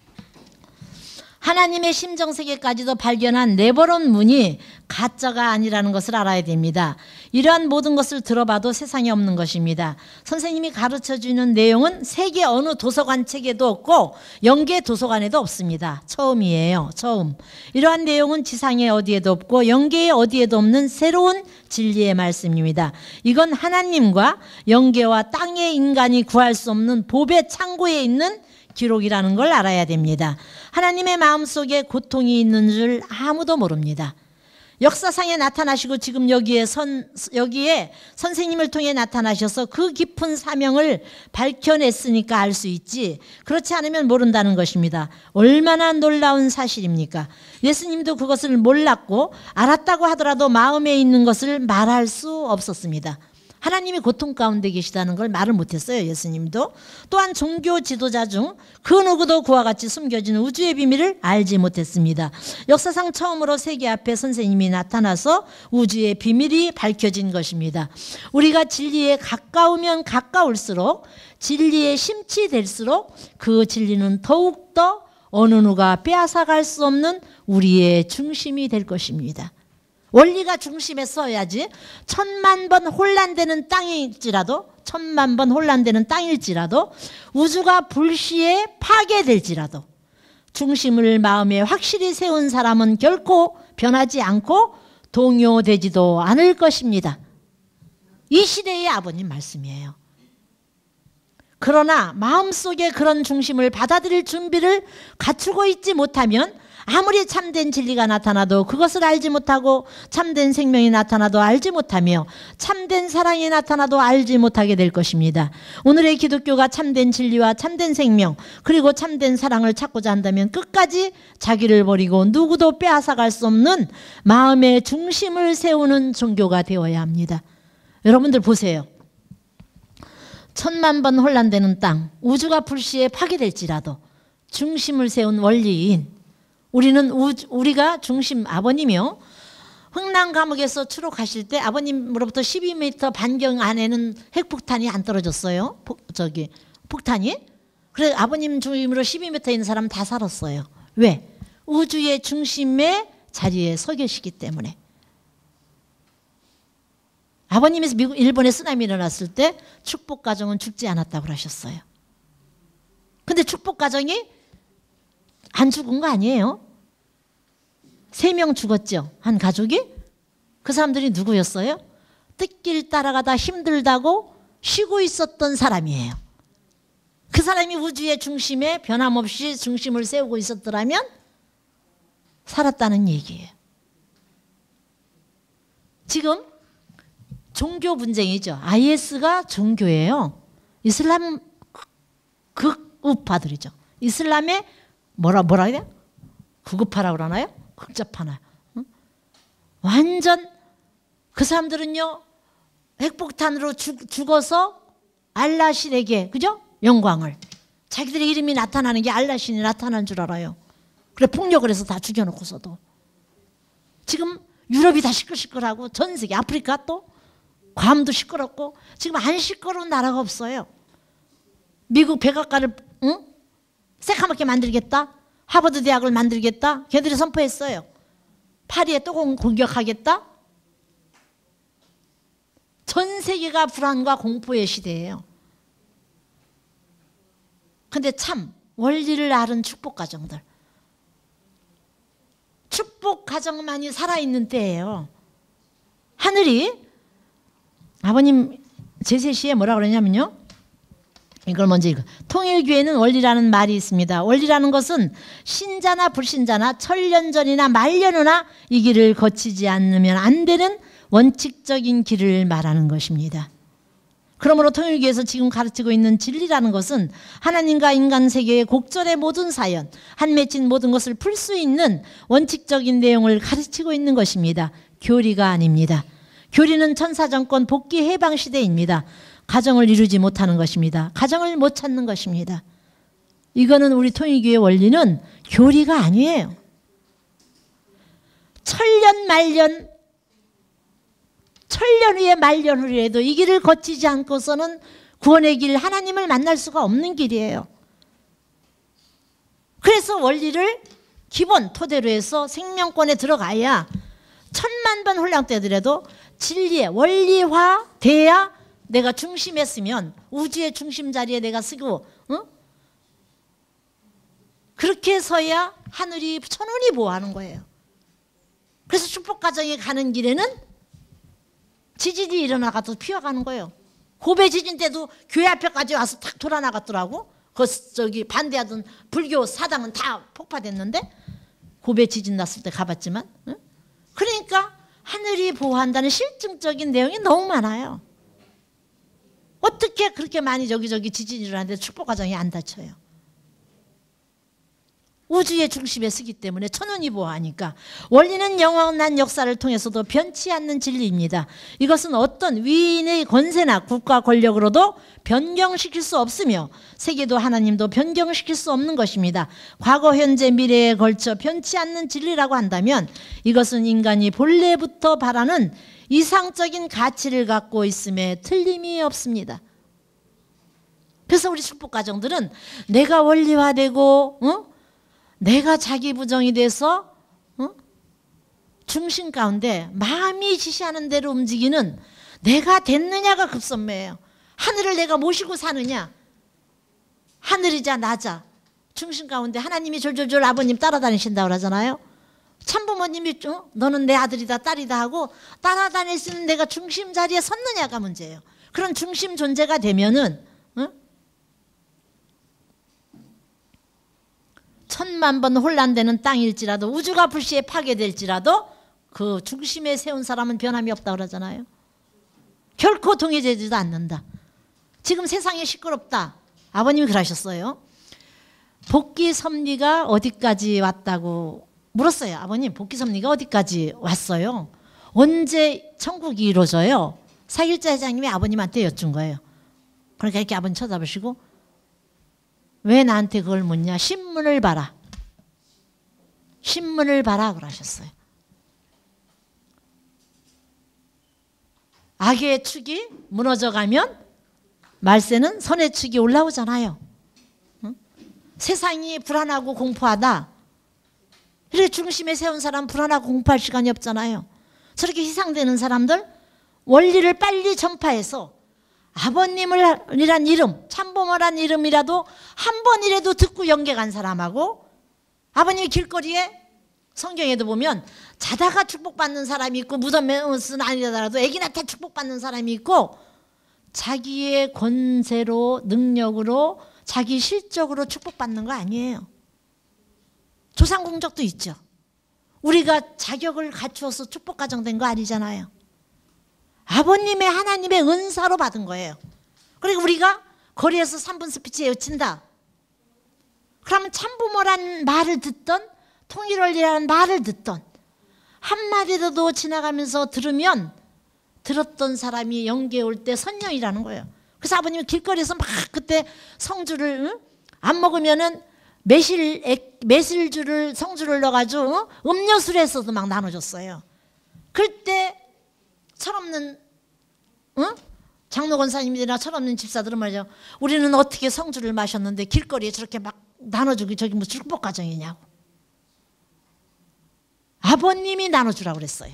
하나님의 심정세계까지도 발견한 네버런 문이 가짜가 아니라는 것을 알아야 됩니다. 이러한 모든 것을 들어봐도 세상에 없는 것입니다. 선생님이 가르쳐주는 내용은 세계 어느 도서관 책에도 없고 영계 도서관에도 없습니다. 처음이에요. 처음. 이러한 내용은 지상에 어디에도 없고 영계에 어디에도 없는 새로운 진리의 말씀입니다. 이건 하나님과 영계와 땅의 인간이 구할 수 없는 법의 창고에 있는 기록이라는 걸 알아야 됩니다. 하나님의 마음속에 고통이 있는 줄 아무도 모릅니다. 역사상에 나타나시고 지금 여기에 선, 여기에 선생님을 통해 나타나셔서 그 깊은 사명을 밝혀냈으니까 알 수 있지, 그렇지 않으면 모른다는 것입니다. 얼마나 놀라운 사실입니까? 예수님도 그것을 몰랐고 알았다고 하더라도 마음에 있는 것을 말할 수 없었습니다. 하나님이 고통 가운데 계시다는 걸 말을 못했어요. 예수님도. 또한 종교 지도자 중 그 누구도 그와 같이 숨겨진 우주의 비밀을 알지 못했습니다. 역사상 처음으로 세계 앞에 선생님이 나타나서 우주의 비밀이 밝혀진 것입니다. 우리가 진리에 가까우면 가까울수록, 진리에 심취될수록 그 진리는 더욱더 어느 누가 빼앗아갈 수 없는 우리의 중심이 될 것입니다. 원리가 중심에 서야지. 천만 번 혼란되는 땅일지라도, 천만 번 혼란되는 땅일지라도, 우주가 불시에 파괴될지라도 중심을 마음에 확실히 세운 사람은 결코 변하지 않고 동요되지도 않을 것입니다. 이 시대의 아버님 말씀이에요. 그러나 마음속에 그런 중심을 받아들일 준비를 갖추고 있지 못하면 아무리 참된 진리가 나타나도 그것을 알지 못하고, 참된 생명이 나타나도 알지 못하며, 참된 사랑이 나타나도 알지 못하게 될 것입니다. 오늘의 기독교가 참된 진리와 참된 생명 그리고 참된 사랑을 찾고자 한다면 끝까지 자기를 버리고 누구도 빼앗아갈 수 없는 마음의 중심을 세우는 종교가 되어야 합니다. 여러분들 보세요. 천만 번 혼란되는 땅, 우주가 불시에 파괴될지라도 중심을 세운 원리인 우리는 우주, 우리가 중심, 아버님이요, 흥남 감옥에서 추록하실 때 아버님으로부터 십이 미터 반경 안에는 핵폭탄이 안 떨어졌어요. 폭, 저기 폭탄이. 그래서 아버님 중심으로 십이 미터 있는 사람 다 살았어요. 왜? 우주의 중심의 자리에 서 계시기 때문에. 아버님이 미국, 일본에 쓰나미 일어났을 때 축복 가정은 죽지 않았다고 하셨어요. 근데 축복 가정이 안 죽은 거 아니에요? 세 명 죽었죠. 한 가족이. 그 사람들이 누구였어요? 뜻길 따라가다 힘들다고 쉬고 있었던 사람이에요. 그 사람이 우주의 중심에 변함없이 중심을 세우고 있었더라면 살았다는 얘기예요. 지금 종교 분쟁이죠. 아이에스가 종교예요. 이슬람 극우파들이죠. 이슬람의 뭐라 뭐라 해야 돼? 구급파라고 그러나요? 극좌파나. 응? 완전 그 사람들은요, 핵폭탄으로 죽, 죽어서 알라신에게, 그죠? 영광을. 자기들의 이름이 나타나는 게 알라신이 나타난 줄 알아요. 그래 폭력을 해서 다 죽여놓고서도. 지금 유럽이 다 시끌시끌하고 전 세계, 아프리카 또 괌도 시끄럽고, 지금 안 시끄러운 나라가 없어요. 미국 백악관을 응? 새카맣게 만들겠다. 하버드 대학을 만들겠다. 걔들이 선포했어요. 파리에 또 공격하겠다. 전 세계가 불안과 공포의 시대예요. 근데 참 원리를 아는 축복 가정들, 축복 가정만이 살아있는 때예요. 하늘이, 아버님 제세시에 뭐라 그러냐면요, 이걸 먼저 읽어. 통일교회는 원리라는 말이 있습니다. 원리라는 것은 신자나 불신자나 천년전이나 만년후나 이 길을 거치지 않으면 안 되는 원칙적인 길을 말하는 것입니다. 그러므로 통일교에서 지금 가르치고 있는 진리라는 것은 하나님과 인간 세계의 곡절의 모든 사연, 한 맺힌 모든 것을 풀 수 있는 원칙적인 내용을 가르치고 있는 것입니다. 교리가 아닙니다. 교리는 천사정권 복귀 해방 시대입니다. 가정을 이루지 못하는 것입니다. 가정을 못 찾는 것입니다. 이거는 우리 통일교의 원리는 교리가 아니에요. 천년 말년 천년 후에 말년 후에도 이 길을 거치지 않고서는 구원의 길, 하나님을 만날 수가 없는 길이에요. 그래서 원리를 기본 토대로 해서 생명권에 들어가야 천만 번 홀랑떼더라도 진리의 원리화 돼야 내가 중심에 쓰면 우주의 중심 자리에 내가 쓰고 어? 그렇게 해서야 하늘이 천운이 보호하는 거예요. 그래서 축복가정에 가는 길에는 지진이 일어나가도 피어가는 거예요. 고베 지진 때도 교회 앞에까지 와서 탁 돌아나갔더라고. 그 저기 반대하던 불교 사당은 다 폭파됐는데 고베 지진 났을 때 가봤지만 응? 그러니까 하늘이 보호한다는 실증적인 내용이 너무 많아요. 어떻게 그렇게 많이 저기저기 지진이 일어나는데 축복가정이 안 다쳐요. 우주의 중심에 쓰기 때문에 천운이 보호하니까 원리는 영원한 역사를 통해서도 변치 않는 진리입니다. 이것은 어떤 위인의 권세나 국가 권력으로도 변경시킬 수 없으며 세계도 하나님도 변경시킬 수 없는 것입니다. 과거, 현재, 미래에 걸쳐 변치 않는 진리라고 한다면 이것은 인간이 본래부터 바라는 이상적인 가치를 갖고 있음에 틀림이 없습니다. 그래서 우리 축복가정들은 내가 원리화되고 어? 내가 자기 부정이 돼서 어? 중심 가운데 마음이 지시하는 대로 움직이는 내가 됐느냐가 급선무예요. 하늘을 내가 모시고 사느냐, 하늘이자 나자 중심 가운데 하나님이 졸졸졸 아버님 따라다니신다고 그러잖아요. 참부모님이 어? 너는 내 아들이다 딸이다 하고 따라다닐 수 있는 내가 중심 자리에 섰느냐가 문제예요. 그런 중심 존재가 되면은 어? 천만 번 혼란되는 땅일지라도 우주가 불시에 파괴될지라도 그 중심에 세운 사람은 변함이 없다고 그러잖아요. 결코 동해지지도 않는다. 지금 세상이 시끄럽다. 아버님이 그러셨어요. 복귀 섭리가 어디까지 왔다고 물었어요. 아버님 복귀 섭리가 어디까지 왔어요? 언제 천국이 이루어져요? 사길자 회장님이 아버님한테 여쭌 거예요. 그러니까 이렇게 아버님 쳐다보시고 왜 나한테 그걸 묻냐? 신문을 봐라. 신문을 봐라 그러셨어요. 악의 축이 무너져가면 말세는 선의 축이 올라오잖아요. 응? 세상이 불안하고 공포하다. 이렇게 중심에 세운 사람 불안하고 공포할 시간이 없잖아요. 저렇게 희생되는 사람들 원리를 빨리 전파해서 아버님이란 이름, 참부모란 이름이라도 한 번이라도 듣고 연계 간 사람하고 아버님이 길거리에 성경에도 보면 자다가 축복받는 사람이 있고 무덤에서는 아니더라도 애기한테 축복받는 사람이 있고 자기의 권세로 능력으로 자기 실적으로 축복받는 거 아니에요. 조상공적도 있죠. 우리가 자격을 갖추어서 축복가정된 거 아니잖아요. 아버님의 하나님의 은사로 받은 거예요. 그리고 우리가 거리에서 삼 분 스피치 외친다. 그러면 참부모란 말을 듣던 통일원리라는 말을 듣던 한마디라도 지나가면서 들으면 들었던 사람이 영계에 올 때 선녀이라는 거예요. 그래서 아버님이 길거리에서 막 그때 성주를 응? 안 먹으면은 매실, 매실주를 성주를 넣어가지고 응? 음료수를 해서도 막 나눠줬어요. 그때 철없는 응? 장로 권사님들이나 철없는 집사들은 말이죠. 우리는 어떻게 성주를 마셨는데 길거리에 저렇게 막 나눠주기 저기 뭐 축복가정이냐고. 아버님이 나눠주라고 그랬어요.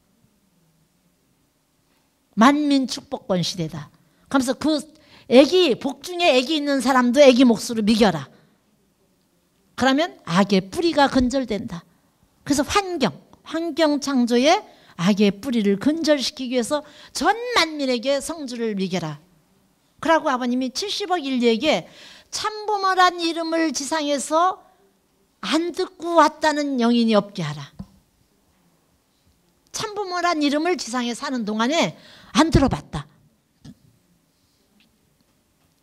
만민 축복권 시대다. 그러면서 그 애기 복중에 애기 있는 사람도 애기 몫으로 미겨라. 그러면 악의 뿌리가 건절된다. 그래서 환경, 환경 창조에 악의 뿌리를 건절시키기 위해서 전 만민에게 성주를 미겨라. 그러고 아버님이 칠십억 인류에게 참부모란 이름을 지상에서 안 듣고 왔다는 영인이 없게 하라. 참부모란 이름을 지상에 사는 동안에 안 들어봤다.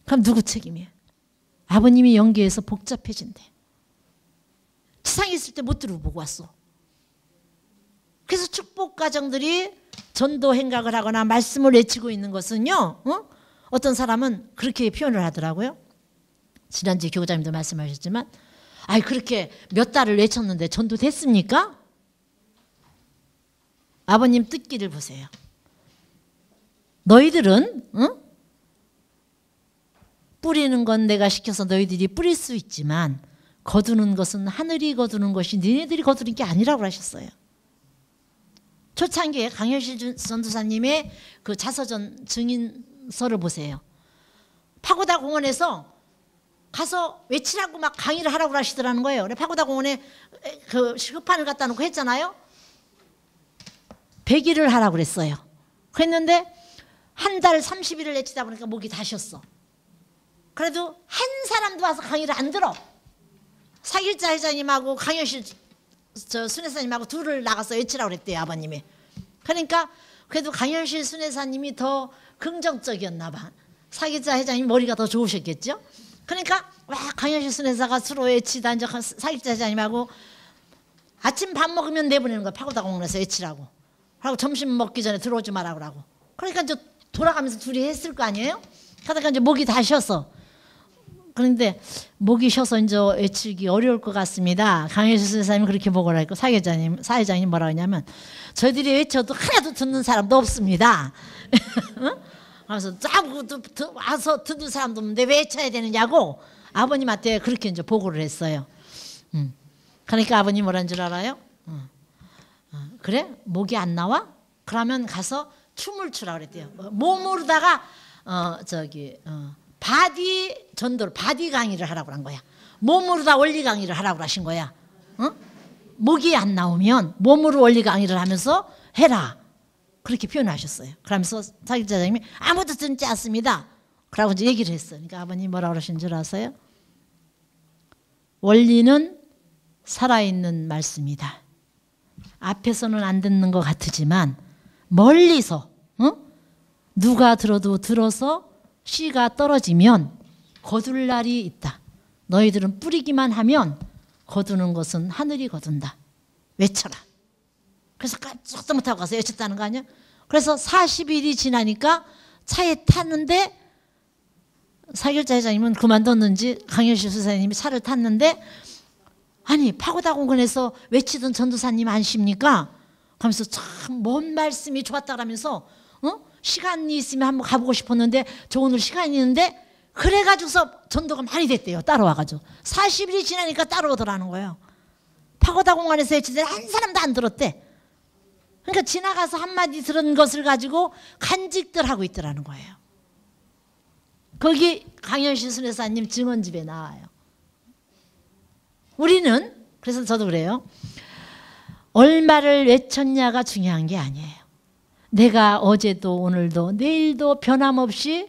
그럼 누구 책임이에요? 아버님이 연계해서 복잡해진대. 지상에 있을 때 못 들어보고 왔어. 그래서 축복 가정들이 전도 행각을 하거나 말씀을 외치고 있는 것은요, 어? 어떤 사람은 그렇게 표현을 하더라고요. 지난주에 교장님도 말씀하셨지만, 아이 그렇게 몇 달을 외쳤는데 전도 됐습니까? 아버님 뜻기를 보세요. 너희들은 응? 뿌리는 건 내가 시켜서 너희들이 뿌릴 수 있지만 거두는 것은 하늘이 거두는 것이 너희들이 거두는 게 아니라고 하셨어요. 초창기에 강현실 전도사님의 그 자서전 증인서를 보세요. 파고다 공원에서 가서 외치라고 막 강의를 하라고 하시더라는 거예요. 파고다 공원에 그 흑판을 갖다 놓고 했잖아요. 백 일을 하라고 그랬어요. 그랬는데 한 달 삼십 일을 외치다 보니까 목이 다 쉬었어. 그래도 한 사람도 와서 강의를 안 들어. 사길자 회장님하고 강현실 저 순회사님하고 둘을 나가서 외치라고 그랬대요, 아버님이. 그러니까 그래도 강현실 순회사님이 더 긍정적이었나 봐. 사길자 회장님 머리가 더 좋으셨겠죠. 그러니까 와 강현실 순회사가 수로 외치다 이제 사길자 회장님하고 아침 밥 먹으면 내보내는 거야. 파고다 공원에서 외치라고. 하고 점심 먹기 전에 들어오지 말라고 하고. 그러니까 이제 돌아가면서 둘이 했을 거 아니에요? 그러다가 이제 목이 다 쉬었어. 그런데 목이 쉬어서 이제 외치기 어려울 것 같습니다. 강혜수 선생님이 그렇게 보고를 했고 사회자님, 사회자님 뭐라고 했냐면 저희들이 외쳐도 하나도 듣는 사람도 없습니다. 그래서 아무것도 와서 듣는 사람도 없는데 왜 외쳐야 되느냐고 아버님한테 그렇게 이제 보고를 했어요. 음. 그러니까 아버님 뭐라는 줄 알아요? 어. 어. 그래? 목이 안 나와? 그러면 가서 춤을 추라 그랬대요. 몸으로다가 어 저기 어. 바디 전도를 바디 강의를 하라고 한 거야. 몸으로 다 원리 강의를 하라고 하신 거야. 어? 목이 안 나오면 몸으로 원리 강의를 하면서 해라. 그렇게 표현하셨어요. 그러면서 사길자장님이 아무도 듣지 않습니다. 그러고 이제 얘기를 했어요. 그러니까 아버님 뭐라고 그러신 줄 아세요? 원리는 살아있는 말씀이다. 앞에서는 안 듣는 것 같지만 멀리서 어? 누가 들어도 들어서 씨가 떨어지면 거둘 날이 있다. 너희들은 뿌리기만 하면 거두는 것은 하늘이 거둔다. 외쳐라. 그래서 깜짝도 못하고 가서 외쳤다는 거 아니야? 그래서 사십 일이 지나니까 차에 탔는데 사길자 회장님은 그만뒀는지 강현실 수사님이 차를 탔는데 아니 파고다 공원에서 외치던 전도사님 아십니까? 하면서 참 뭔 말씀이 좋았다 그러면서 어? 시간이 있으면 한번 가보고 싶었는데 저 오늘 시간이 있는데 그래가지고서 전도가 많이 됐대요. 따라와가지고 사십 일이 지나니까 따라오더라는 거예요. 파고다 공원에서 외치더니 한 사람도 안 들었대. 그러니까 지나가서 한마디 들은 것을 가지고 간직들 하고 있더라는 거예요. 거기 강현실 순회사님 증언집에 나와요. 우리는 그래서 저도 그래요. 얼마를 외쳤냐가 중요한 게 아니에요. 내가 어제도 오늘도 내일도 변함없이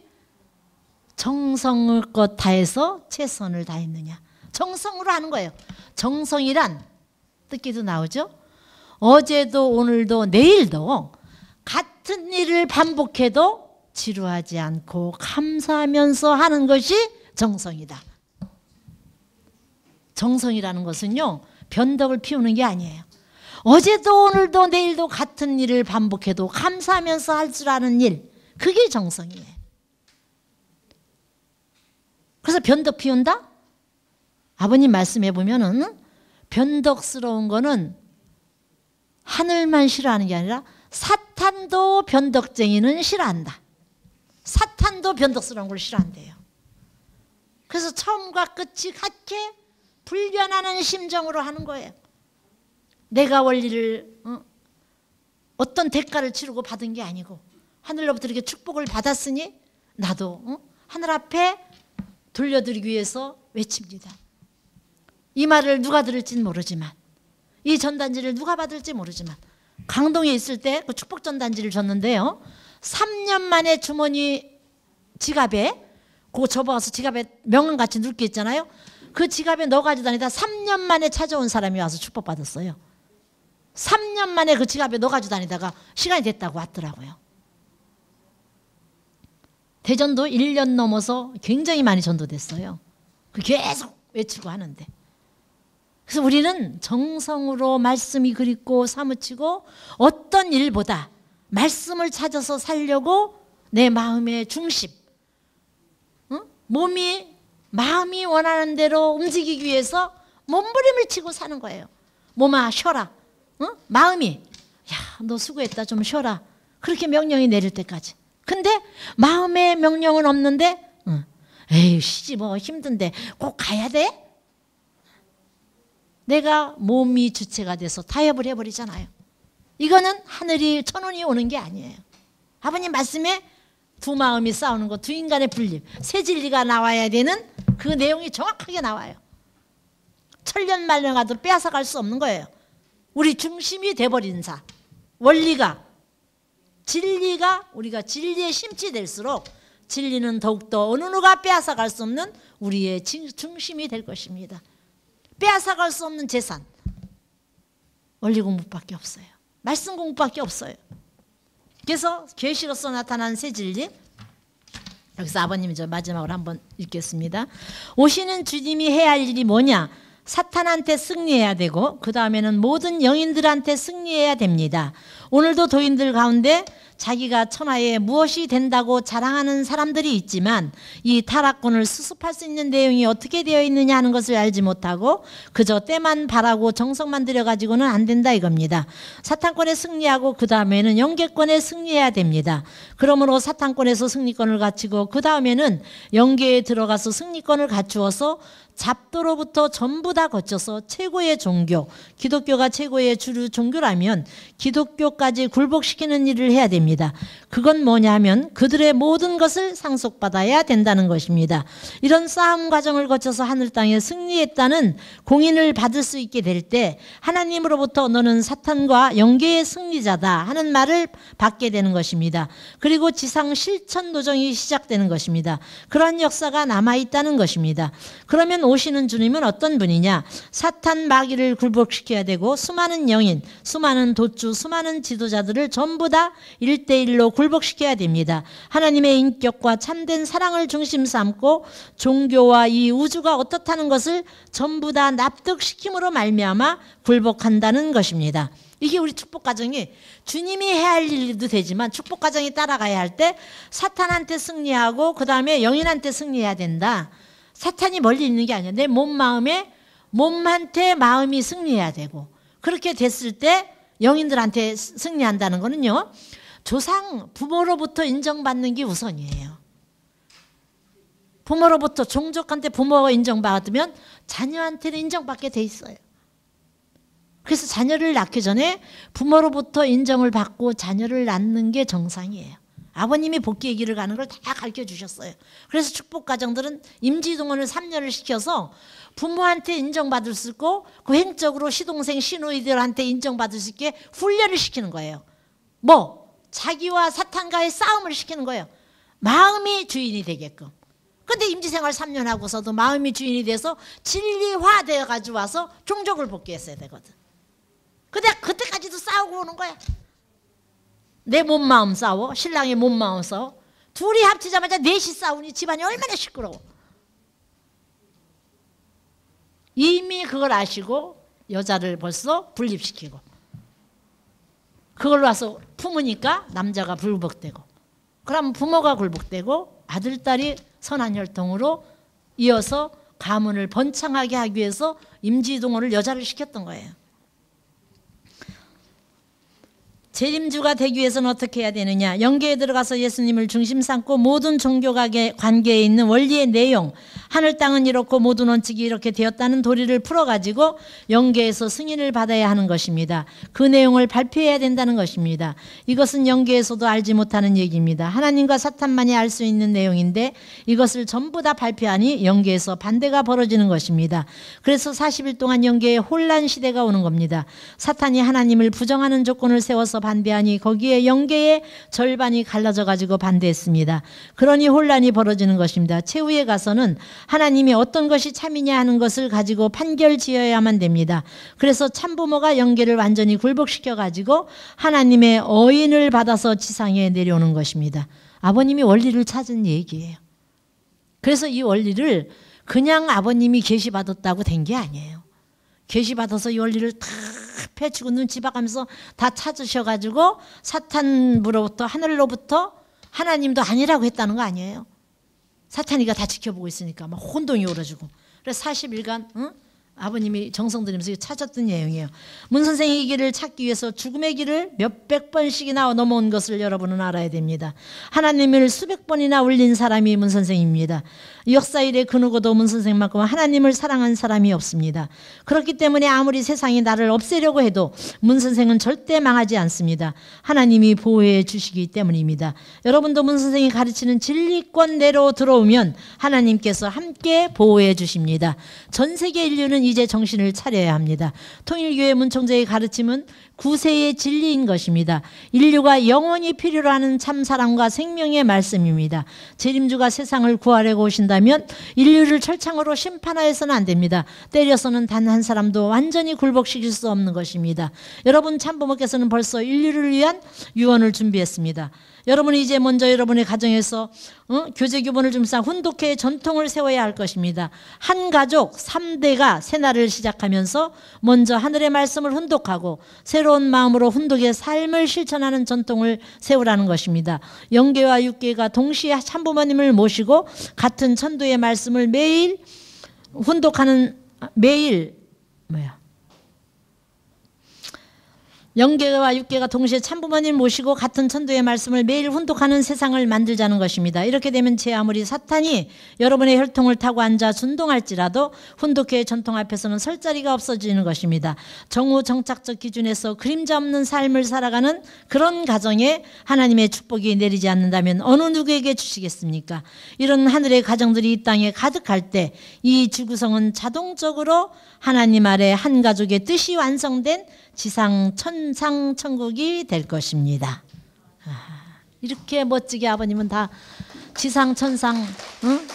정성을 다해서 최선을 다했느냐. 정성으로 하는 거예요. 정성이란 뜻기도 나오죠. 어제도 오늘도 내일도 같은 일을 반복해도 지루하지 않고 감사하면서 하는 것이 정성이다. 정성이라는 것은요. 변덕을 피우는 게 아니에요. 어제도 오늘도 내일도 같은 일을 반복해도 감사하면서 할 줄 아는 일. 그게 정성이에요. 그래서 변덕 피운다? 아버님 말씀해 보면은 변덕스러운 거는 하늘만 싫어하는 게 아니라 사탄도 변덕쟁이는 싫어한다. 사탄도 변덕스러운 걸 싫어한대요. 그래서 처음과 끝이 같게 불변하는 심정으로 하는 거예요. 내가 원리를 어, 어떤 대가를 치르고 받은 게 아니고 하늘로부터 이렇게 축복을 받았으니 나도 어, 하늘 앞에 돌려드리기 위해서 외칩니다. 이 말을 누가 들을지는 모르지만 이 전단지를 누가 받을지 모르지만 강동에 있을 때 그 축복 전단지를 줬는데요. 삼 년 만에 주머니 지갑에 그거 접어서 지갑에 명함같이 넣을 게 있잖아요. 그 지갑에 넣어가지고 다니다 삼 년 만에 찾아온 사람이 와서 축복받았어요. 삼 년 만에 그 지갑에 넣어가지고 다니다가 시간이 됐다고 왔더라고요. 대전도 일 년 넘어서 굉장히 많이 전도됐어요. 계속 외치고 하는데. 그래서 우리는 정성으로 말씀이 그립고 사무치고 어떤 일보다 말씀을 찾아서 살려고 내 마음의 중심, 어? 몸이 마음이 원하는 대로 움직이기 위해서 몸부림을 치고 사는 거예요. 몸아 쉬어라. 어? 마음이 야, 너 수고했다 좀 쉬어라. 그렇게 명령이 내릴 때까지. 근데 마음의 명령은 없는데 어. 에이 쉬지 뭐 힘든데 꼭 가야 돼? 내가 몸이 주체가 돼서 타협을 해버리잖아요. 이거는 하늘이 천운이 오는 게 아니에요. 아버님 말씀에 두 마음이 싸우는 거, 두 인간의 분립, 새 진리가 나와야 되는 그 내용이 정확하게 나와요. 천년만년가도 빼앗아갈 수 없는 거예요. 우리 중심이 돼버린 사, 원리가, 진리가 우리가 진리에 심취될수록 진리는 더욱더 어느 누가 빼앗아갈 수 없는 우리의 중심이 될 것입니다. 빼앗아갈 수 없는 재산, 원리 공부밖에 없어요. 말씀 공부밖에 없어요. 그래서 계시로서 나타난 새 진리, 여기서 아버님이 저 마지막으로 한번 읽겠습니다. 오시는 주님이 해야 할 일이 뭐냐? 사탄한테 승리해야 되고 그 다음에는 모든 영인들한테 승리해야 됩니다. 오늘도 도인들 가운데 자기가 천하에 무엇이 된다고 자랑하는 사람들이 있지만 이 타락꾼을 수습할 수 있는 내용이 어떻게 되어 있느냐 하는 것을 알지 못하고 그저 때만 바라고 정성만 들여가지고는 안 된다 이겁니다. 사탄권에 승리하고 그 다음에는 영계권에 승리해야 됩니다. 그러므로 사탄권에서 승리권을 갖추고 그 다음에는 영계에 들어가서 승리권을 갖추어서 잡도로부터 전부 다 거쳐서 최고의 종교, 기독교가 최고의 주류 종교라면 기독교까지 굴복시키는 일을 해야 됩니다. 그건 뭐냐 하면 그들의 모든 것을 상속받아야 된다는 것입니다. 이런 싸움 과정을 거쳐서 하늘 땅에 승리했다는 공인을 받을 수 있게 될 때 하나님으로부터 너는 사탄과 영계의 승리자다 하는 말을 받게 되는 것입니다. 그리고 지상 실천 노정이 시작되는 것입니다. 그러한 역사가 남아있다는 것입니다. 그러면 오시는 주님은 어떤 분이냐? 사탄 마귀를 굴복시켜야 되고 수많은 영인, 수많은 도주, 수많은 지도자들을 전부 다 일대일로 굴복시켜야 됩니다. 하나님의 인격과 참된 사랑을 중심 삼고 종교와 이 우주가 어떻다는 것을 전부 다 납득시킴으로 말미암아 굴복한다는 것입니다. 이게 우리 축복 과정이 주님이 해야 할 일도 되지만 축복 과정이 따라가야 할 때 사탄한테 승리하고 그 다음에 영인한테 승리해야 된다. 사탄이 멀리 있는 게 아니야. 내 몸 마음에 몸한테 마음이 승리해야 되고 그렇게 됐을 때 영인들한테 승리한다는 거는요. 조상 부모로부터 인정받는 게 우선이에요. 부모로부터 종족한테 부모가 인정받으면 자녀한테는 인정받게 돼 있어요. 그래서 자녀를 낳기 전에 부모로부터 인정을 받고 자녀를 낳는 게 정상이에요. 아버님이 복귀의 길을 가는 걸 다 가르쳐 주셨어요. 그래서 축복 가정들은 임지동원을 삼 년을 시켜서 부모한테 인정받을 수 있고 그 행적으로 시동생 시누이들한테 인정받을 수 있게 훈련을 시키는 거예요. 뭐? 자기와 사탄과의 싸움을 시키는 거예요. 마음이 주인이 되게끔. 근데 임지생활 삼 년 하고서도 마음이 주인이 돼서 진리화되어 가지고 와서 종족을 복귀했어야 되거든. 근데 그때까지도 싸우고 오는 거야. 내 몸마음 싸워, 신랑의 몸마음 싸워. 둘이 합치자마자 넷이 싸우니 집안이 얼마나 시끄러워. 이미 그걸 아시고 여자를 벌써 분립시키고 그걸 와서 품으니까 남자가 굴복되고 그럼 부모가 굴복되고 아들, 딸이 선한 혈통으로 이어서 가문을 번창하게 하기 위해서 임지동원을 여자를 시켰던 거예요. 재림주가 되기 위해서는 어떻게 해야 되느냐? 영계에 들어가서 예수님을 중심 삼고 모든 종교 관계에 있는 원리의 내용, 하늘 땅은 이렇고 모든 원칙이 이렇게 되었다는 도리를 풀어가지고 영계에서 승인을 받아야 하는 것입니다. 그 내용을 발표해야 된다는 것입니다. 이것은 영계에서도 알지 못하는 얘기입니다. 하나님과 사탄만이 알 수 있는 내용인데 이것을 전부 다 발표하니 영계에서 반대가 벌어지는 것입니다. 그래서 사십 일 동안 영계에 혼란 시대가 오는 겁니다. 사탄이 하나님을 부정하는 조건을 세워서 반대하니 거기에 영계의 절반이 갈라져 가지고 반대했습니다. 그러니 혼란이 벌어지는 것입니다. 최후에 가서는 하나님이 어떤 것이 참이냐 하는 것을 가지고 판결 지어야만 됩니다. 그래서 참부모가 영계를 완전히 굴복시켜 가지고 하나님의 어인을 받아서 지상에 내려오는 것입니다. 아버님이 원리를 찾은 얘기예요. 그래서 이 원리를 그냥 아버님이 계시받았다고 된 게 아니에요. 계시받아서 이 원리를 다 펼치고 눈치 봐가면서 다 찾으셔가지고 사탄으로부터 하늘로부터 하나님도 아니라고 했다는 거 아니에요. 사탄이가 다 지켜보고 있으니까 막 혼동이 오러지고. 그래서 사십 일간 응? 아버님이 정성 들이면서 찾았던 내용이에요. 문 선생의 길을 찾기 위해서 죽음의 길을 몇백 번씩이나 넘어온 것을 여러분은 알아야 됩니다. 하나님을 수백 번이나 울린 사람이 문 선생입니다. 역사 이래 그 누구도 문 선생만큼 하나님을 사랑한 사람이 없습니다. 그렇기 때문에 아무리 세상이 나를 없애려고 해도 문 선생은 절대 망하지 않습니다. 하나님이 보호해 주시기 때문입니다. 여러분도 문 선생이 가르치는 진리권 내로 들어오면 하나님께서 함께 보호해 주십니다. 전 세계 인류는 이제 정신을 차려야 합니다. 통일교회 문총재의 가르침은 구세의 진리인 것입니다. 인류가 영원히 필요로 하는 참사랑과 생명의 말씀입니다. 재림주가 세상을 구하려고 오신다면 인류를 철창으로 심판하여서는 안 됩니다. 때려서는 단 한 사람도 완전히 굴복시킬 수 없는 것입니다. 여러분 참부모께서는 벌써 인류를 위한 유언을 준비했습니다. 여러분이 이제 먼저 여러분의 가정에서 어? 교제 규범을 준비한 훈독회의 전통을 세워야 할 것입니다. 한 가족 삼 대가 새날을 시작하면서 먼저 하늘의 말씀을 훈독하고 새로운 마음으로 훈독의 삶을 실천하는 전통을 세우라는 것입니다. 영계와 육계가 동시에 참부모님을 모시고 같은 천도의 말씀을 매일 훈독하는 매일 뭐야? 영계와 육계가 동시에 참부모님 모시고 같은 천도의 말씀을 매일 훈독하는 세상을 만들자는 것입니다. 이렇게 되면 제 아무리 사탄이 여러분의 혈통을 타고 앉아 준동할지라도 훈독회의 전통 앞에서는 설 자리가 없어지는 것입니다. 정오 정착적 기준에서 그림자 없는 삶을 살아가는 그런 가정에 하나님의 축복이 내리지 않는다면 어느 누구에게 주시겠습니까? 이런 하늘의 가정들이 이 땅에 가득할 때 이 지구성은 자동적으로 하나님 아래 한 가족의 뜻이 완성된 지상 천상 천국이 될 것입니다. 아, 이렇게 멋지게 아버님은 다 지상 천상 응?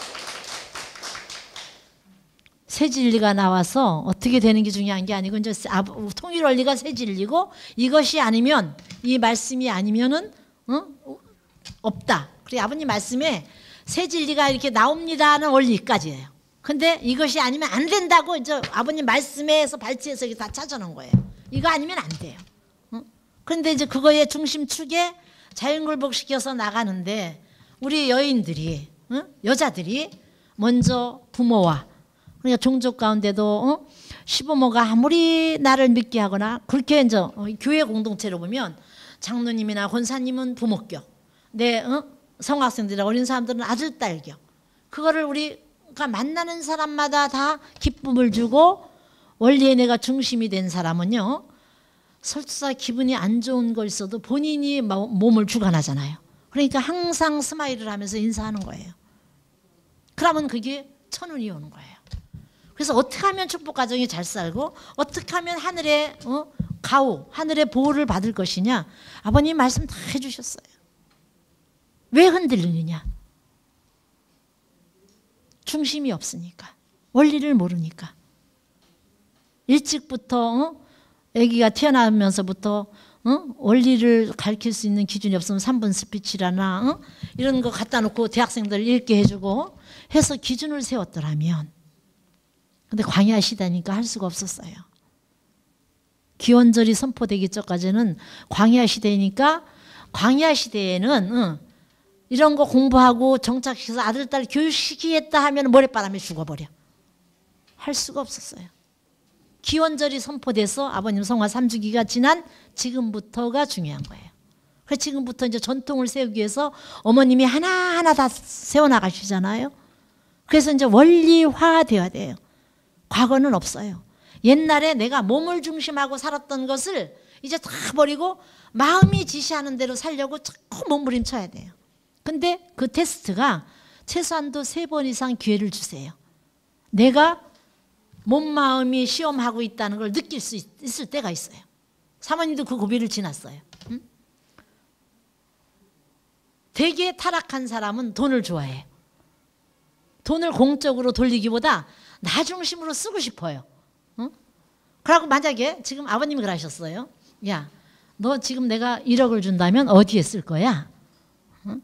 새 진리가 나와서 어떻게 되는 게 중요한 게 아니고 이제 통일 원리가 새 진리고 이것이 아니면 이 말씀이 아니면은 응? 없다. 그리고 아버님 말씀에 새 진리가 이렇게 나옵니다는 원리까지예요. 근데 이것이 아니면 안 된다고 이제 아버님 말씀에서 발치해서 다 찾아놓은 거예요. 이거 아니면 안 돼요. 응? 그런데 이제 그거의 중심축에 자연굴복시켜서 나가는데 우리 여인들이 응? 여자들이 먼저 부모와 그러니까 종족 가운데도 어? 시부모가 아무리 나를 믿게 하거나 그렇게 이제 어, 교회 공동체로 보면 장로님이나 권사님은 부모격, 내 어? 성학생들이나 어린 사람들은 아들 딸격. 그거를 우리가 만나는 사람마다 다 기쁨을 주고 원리에 내가 중심이 된 사람은요. 설사 기분이 안 좋은 거 있어도 본인이 몸을 주관하잖아요. 그러니까 항상 스마일을 하면서 인사하는 거예요. 그러면 그게 천운이 오는 거예요. 그래서 어떻게 하면 축복 가정이 잘 살고 어떻게 하면 하늘의 어? 가호, 하늘의 보호를 받을 것이냐. 아버님 말씀 다 해주셨어요. 왜 흔들리느냐. 중심이 없으니까. 원리를 모르니까. 일찍부터 어? 아기가 태어나면서부터 어? 원리를 가르칠 수 있는 기준이 없으면 삼 분 스피치라나 어? 이런 거 갖다 놓고 대학생들 읽게 해주고 해서 기준을 세웠더라면 근데 광야 시대니까 할 수가 없었어요. 기원절이 선포되기 전까지는 광야 시대니까 광야 시대에는 어, 이런 거 공부하고 정착시켜서 아들 딸 교육시키겠다 하면 모래바람에 죽어버려. 할 수가 없었어요. 기원절이 선포돼서 아버님 성화 삼 주기가 지난 지금부터가 중요한 거예요. 그래서 지금부터 이제 전통을 세우기 위해서 어머님이 하나하나 다 세워나가시잖아요. 그래서 이제 원리화되어야 돼요. 과거는 없어요. 옛날에 내가 몸을 중심하고 살았던 것을 이제 다 버리고 마음이 지시하는 대로 살려고 자꾸 몸부림쳐야 돼요. 근데 그 테스트가 최소한도 세 번 이상 기회를 주세요. 내가 몸 마음이 시험하고 있다는 걸 느낄 수 있, 있을 때가 있어요. 사모님도 그 고비를 지났어요. 응? 되게 타락한 사람은 돈을 좋아해요. 돈을 공적으로 돌리기보다 나 중심으로 쓰고 싶어요. 응? 그러고 만약에 지금 아버님이 그러셨어요. 야, 너 지금 내가 일억을 준다면 어디에 쓸 거야? 응?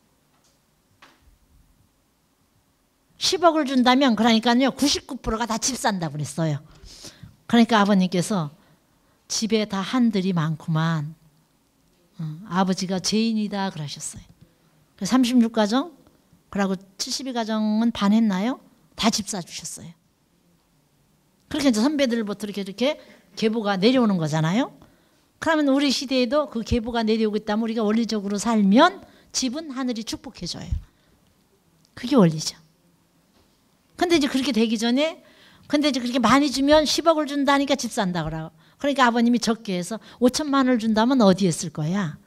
십억을 준다면 그러니까요 구십구 퍼센트가 다 집 산다고 그랬어요. 그러니까 아버님께서 집에 다 한들이 많구만. 응, 아버지가 죄인이다 그러셨어요. 삼십육 가정 그러고 칠십이 가정은 반했나요? 다 집 사주셨어요. 그렇게 이제 선배들부터 이렇게 이렇게 계보가 내려오는 거잖아요. 그러면 우리 시대에도 그 계보가 내려오고 있다면 우리가 원리적으로 살면 집은 하늘이 축복해줘요. 그게 원리죠. 근데 이제 그렇게 되기 전에 근데 이제 그렇게 많이 주면 십억을 준다니까 집 산다 그러고. 그러니까 아버님이 적게 해서 오천만 원을 준다면 어디에 쓸 거야?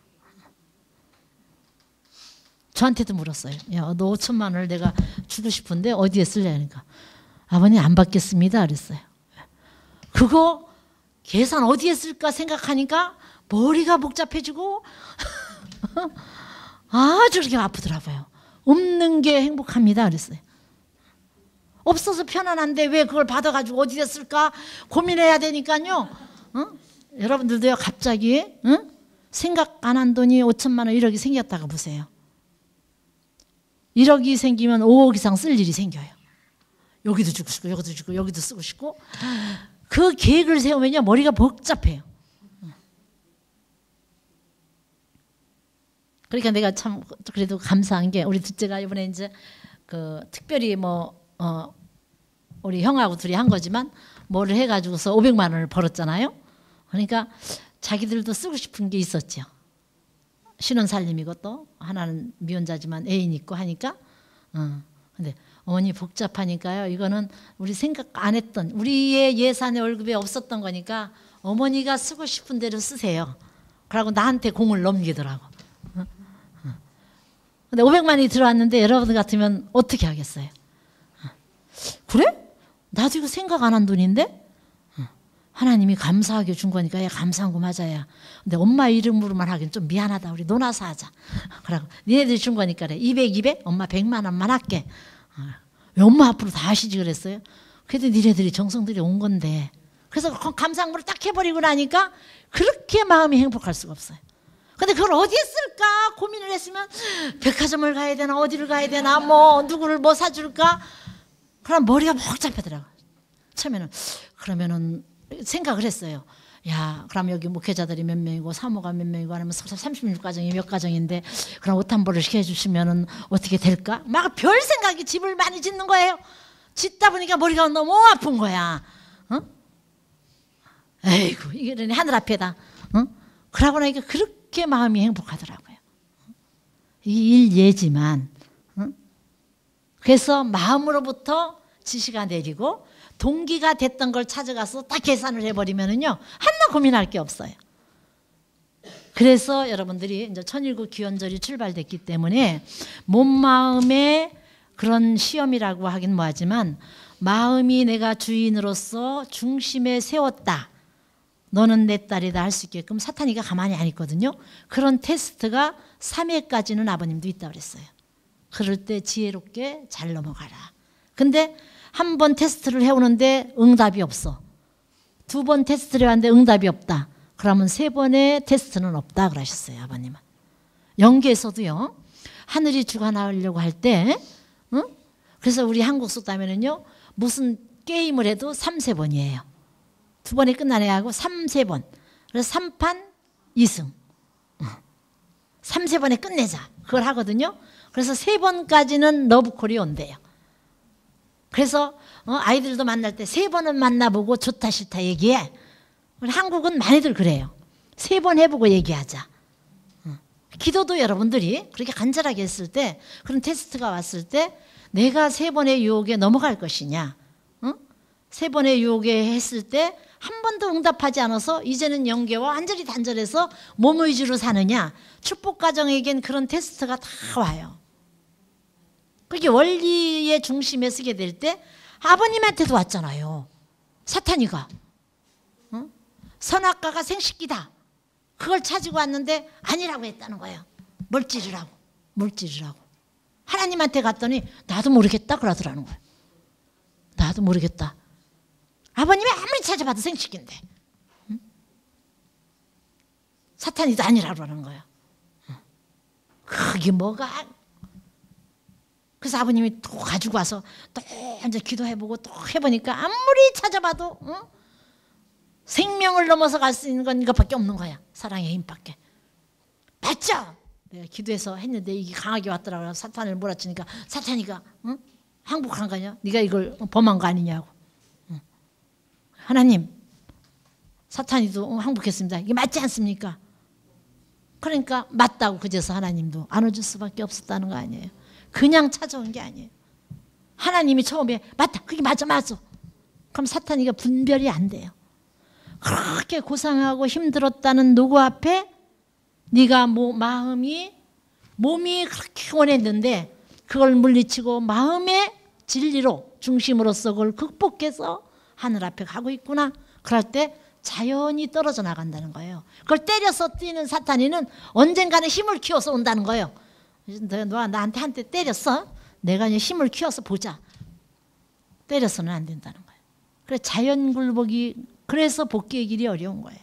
저한테도 물었어요. 야, 너 오천만 원을 내가 주고 싶은데 어디에 쓸려니까 아버님 안 받겠습니다 그랬어요. 그거 계산 어디에 쓸까 생각하니까 머리가 복잡해지고 아주 그렇게 아프더라고요. 없는 게 행복합니다 그랬어요. 없어서 편안한데 왜 그걸 받아가지고 어디에 쓸까 고민해야 되니까요. 어? 여러분들도요 갑자기 어? 생각 안 한 돈이 오천만 원 일억이 생겼다가 보세요. 일억이 생기면 오억 이상 쓸 일이 생겨요. 여기도 주고 싶고 여기도 주고 여기도 쓰고 싶고 그 계획을 세우면요 머리가 복잡해요. 그러니까 내가 참 그래도 감사한 게 우리 둘째가 이번에 이제 그 특별히 뭐 어 우리 형하고 둘이 한 거지만 뭐를 해가지고서 오백만 원을 벌었잖아요. 그러니까 자기들도 쓰고 싶은 게 있었죠. 신혼살림이고 또 하나는 미혼자지만 애인 있고 하니까 어. 근데 어머니 복잡하니까요. 이거는 우리 생각 안 했던 우리의 예산의 월급에 없었던 거니까 어머니가 쓰고 싶은 대로 쓰세요. 그러고 나한테 공을 넘기더라고. 어? 어. 근데 오백만이 들어왔는데 여러분 같으면 어떻게 하겠어요? 어. 그래? 나도 이거 생각 안 한 돈인데? 하나님이 감사하게 준 거니까 야 감사한 거 맞아야. 근데 엄마 이름으로만 하긴 좀 미안하다. 우리 논아서 하자. 그러고 니네들이 준 거니까 그래. 이백, 이백? 엄마 백만 원만 할게. 왜 엄마 앞으로 다 하시지 그랬어요? 그래도 니네들이 정성들이 온 건데. 그래서 감사함으로 딱 해버리고 나니까 그렇게 마음이 행복할 수가 없어요. 근데 그걸 어디에 쓸까 고민을 했으면 백화점을 가야 되나 어디를 가야 되나 뭐 누구를 뭐 사줄까? 그럼 머리가 복잡하더라고요. 처음에는 그러면은 생각을 했어요. 야, 그럼 여기 목회자들이 몇 명이고 사모가 몇 명이고 하면 삼십육 가정이 몇 가정인데 그럼 옷 한 벌을 해주시면은 어떻게 될까? 막 별 생각이 집을 많이 짓는 거예요. 짓다 보니까 머리가 너무 아픈 거야. 어? 에이구 이게 하늘 앞에다. 어? 그러고 나니까 그렇게 마음이 행복하더라고요. 이 일 예지만. 어? 그래서 마음으로부터 지시가 내리고 동기가 됐던 걸 찾아가서 딱 계산을 해버리면은요 하나 고민할 게 없어요. 그래서 여러분들이 이제 천일국 귀원절이 출발됐기 때문에 몸 마음의 그런 시험이라고 하긴 뭐하지만 마음이 내가 주인으로서 중심에 세웠다. 너는 내 딸이다 할 수 있게끔 사탄이가 가만히 안 있거든요. 그런 테스트가 삼 회까지는 아버님도 있다고 그랬어요. 그럴 때 지혜롭게 잘 넘어가라. 근데 한 번 테스트를 해오는데 응답이 없어. 두 번 테스트를 해왔는데 응답이 없다. 그러면 세 번의 테스트는 없다 그러셨어요. 아버님은. 연계에서도요. 하늘이 주관하려고 할 때 응? 그래서 우리 한국 속담에는요. 무슨 게임을 해도 삼세 번이에요. 두 번에 끝나네 하고 삼세 번. 그래서 삼판 이승. 삼세 번에 끝내자. 그걸 하거든요. 그래서 세 번까지는 러브콜이 온대요. 그래서 어, 아이들도 만날 때 세 번은 만나보고 좋다 싫다 얘기해. 한국은 많이들 그래요. 세 번 해보고 얘기하자. 어. 기도도 여러분들이 그렇게 간절하게 했을 때 그런 테스트가 왔을 때 내가 세 번의 유혹에 넘어갈 것이냐. 어? 세 번의 유혹에 했을 때 한 번도 응답하지 않아서 이제는 영계와 완전히 단절해서 몸 위주로 사느냐. 축복가정에겐 그런 테스트가 다 와요. 그게 원리의 중심에 서게 될 때 아버님한테도 왔잖아요. 사탄이가. 어? 선악과가 생식기다. 그걸 찾고 왔는데 아니라고 했다는 거예요. 뭘 찌르라고. 뭘 찌르라고. 하나님한테 갔더니 나도 모르겠다 그러더라는 거예요. 나도 모르겠다. 아버님이 아무리 찾아봐도 생식기인데. 응? 사탄이도 아니라고 그러는 거예요. 응. 그게 뭐가. 그래서 아버님이 또 가지고 와서 또 이제 기도해보고 또 해보니까 아무리 찾아봐도 응? 생명을 넘어서 갈 수 있는 건 이것밖에 없는 거야. 사랑의 힘밖에. 맞죠? 내가 기도해서 했는데 이게 강하게 왔더라고요. 사탄을 몰아치니까 사탄이가 응? 항복한 거냐? 네가 이걸 범한 거 아니냐고. 응. 하나님, 사탄이도 항복했습니다. 이게 맞지 않습니까? 그러니까 맞다고 그제서 하나님도 안아줄 수밖에 없었다는 거 아니에요. 그냥 찾아온 게 아니에요. 하나님이 처음에 맞다, 그게 맞아 맞아. 그럼 사탄이가 분별이 안 돼요. 그렇게 고상하고 힘들었다는 누구 앞에 네가 뭐 마음이 몸이 그렇게 원했는데 그걸 물리치고 마음의 진리로 중심으로서 그걸 극복해서 하늘 앞에 가고 있구나. 그럴 때 자연히 떨어져 나간다는 거예요. 그걸 때려서 뛰는 사탄이는 언젠가는 힘을 키워서 온다는 거예요. 너 나한테 한테 때렸어? 내가 힘을 키워서 보자. 때려서는 안 된다는 거예요. 그래 자연 굴복이 그래서 복귀의 길이 어려운 거예요.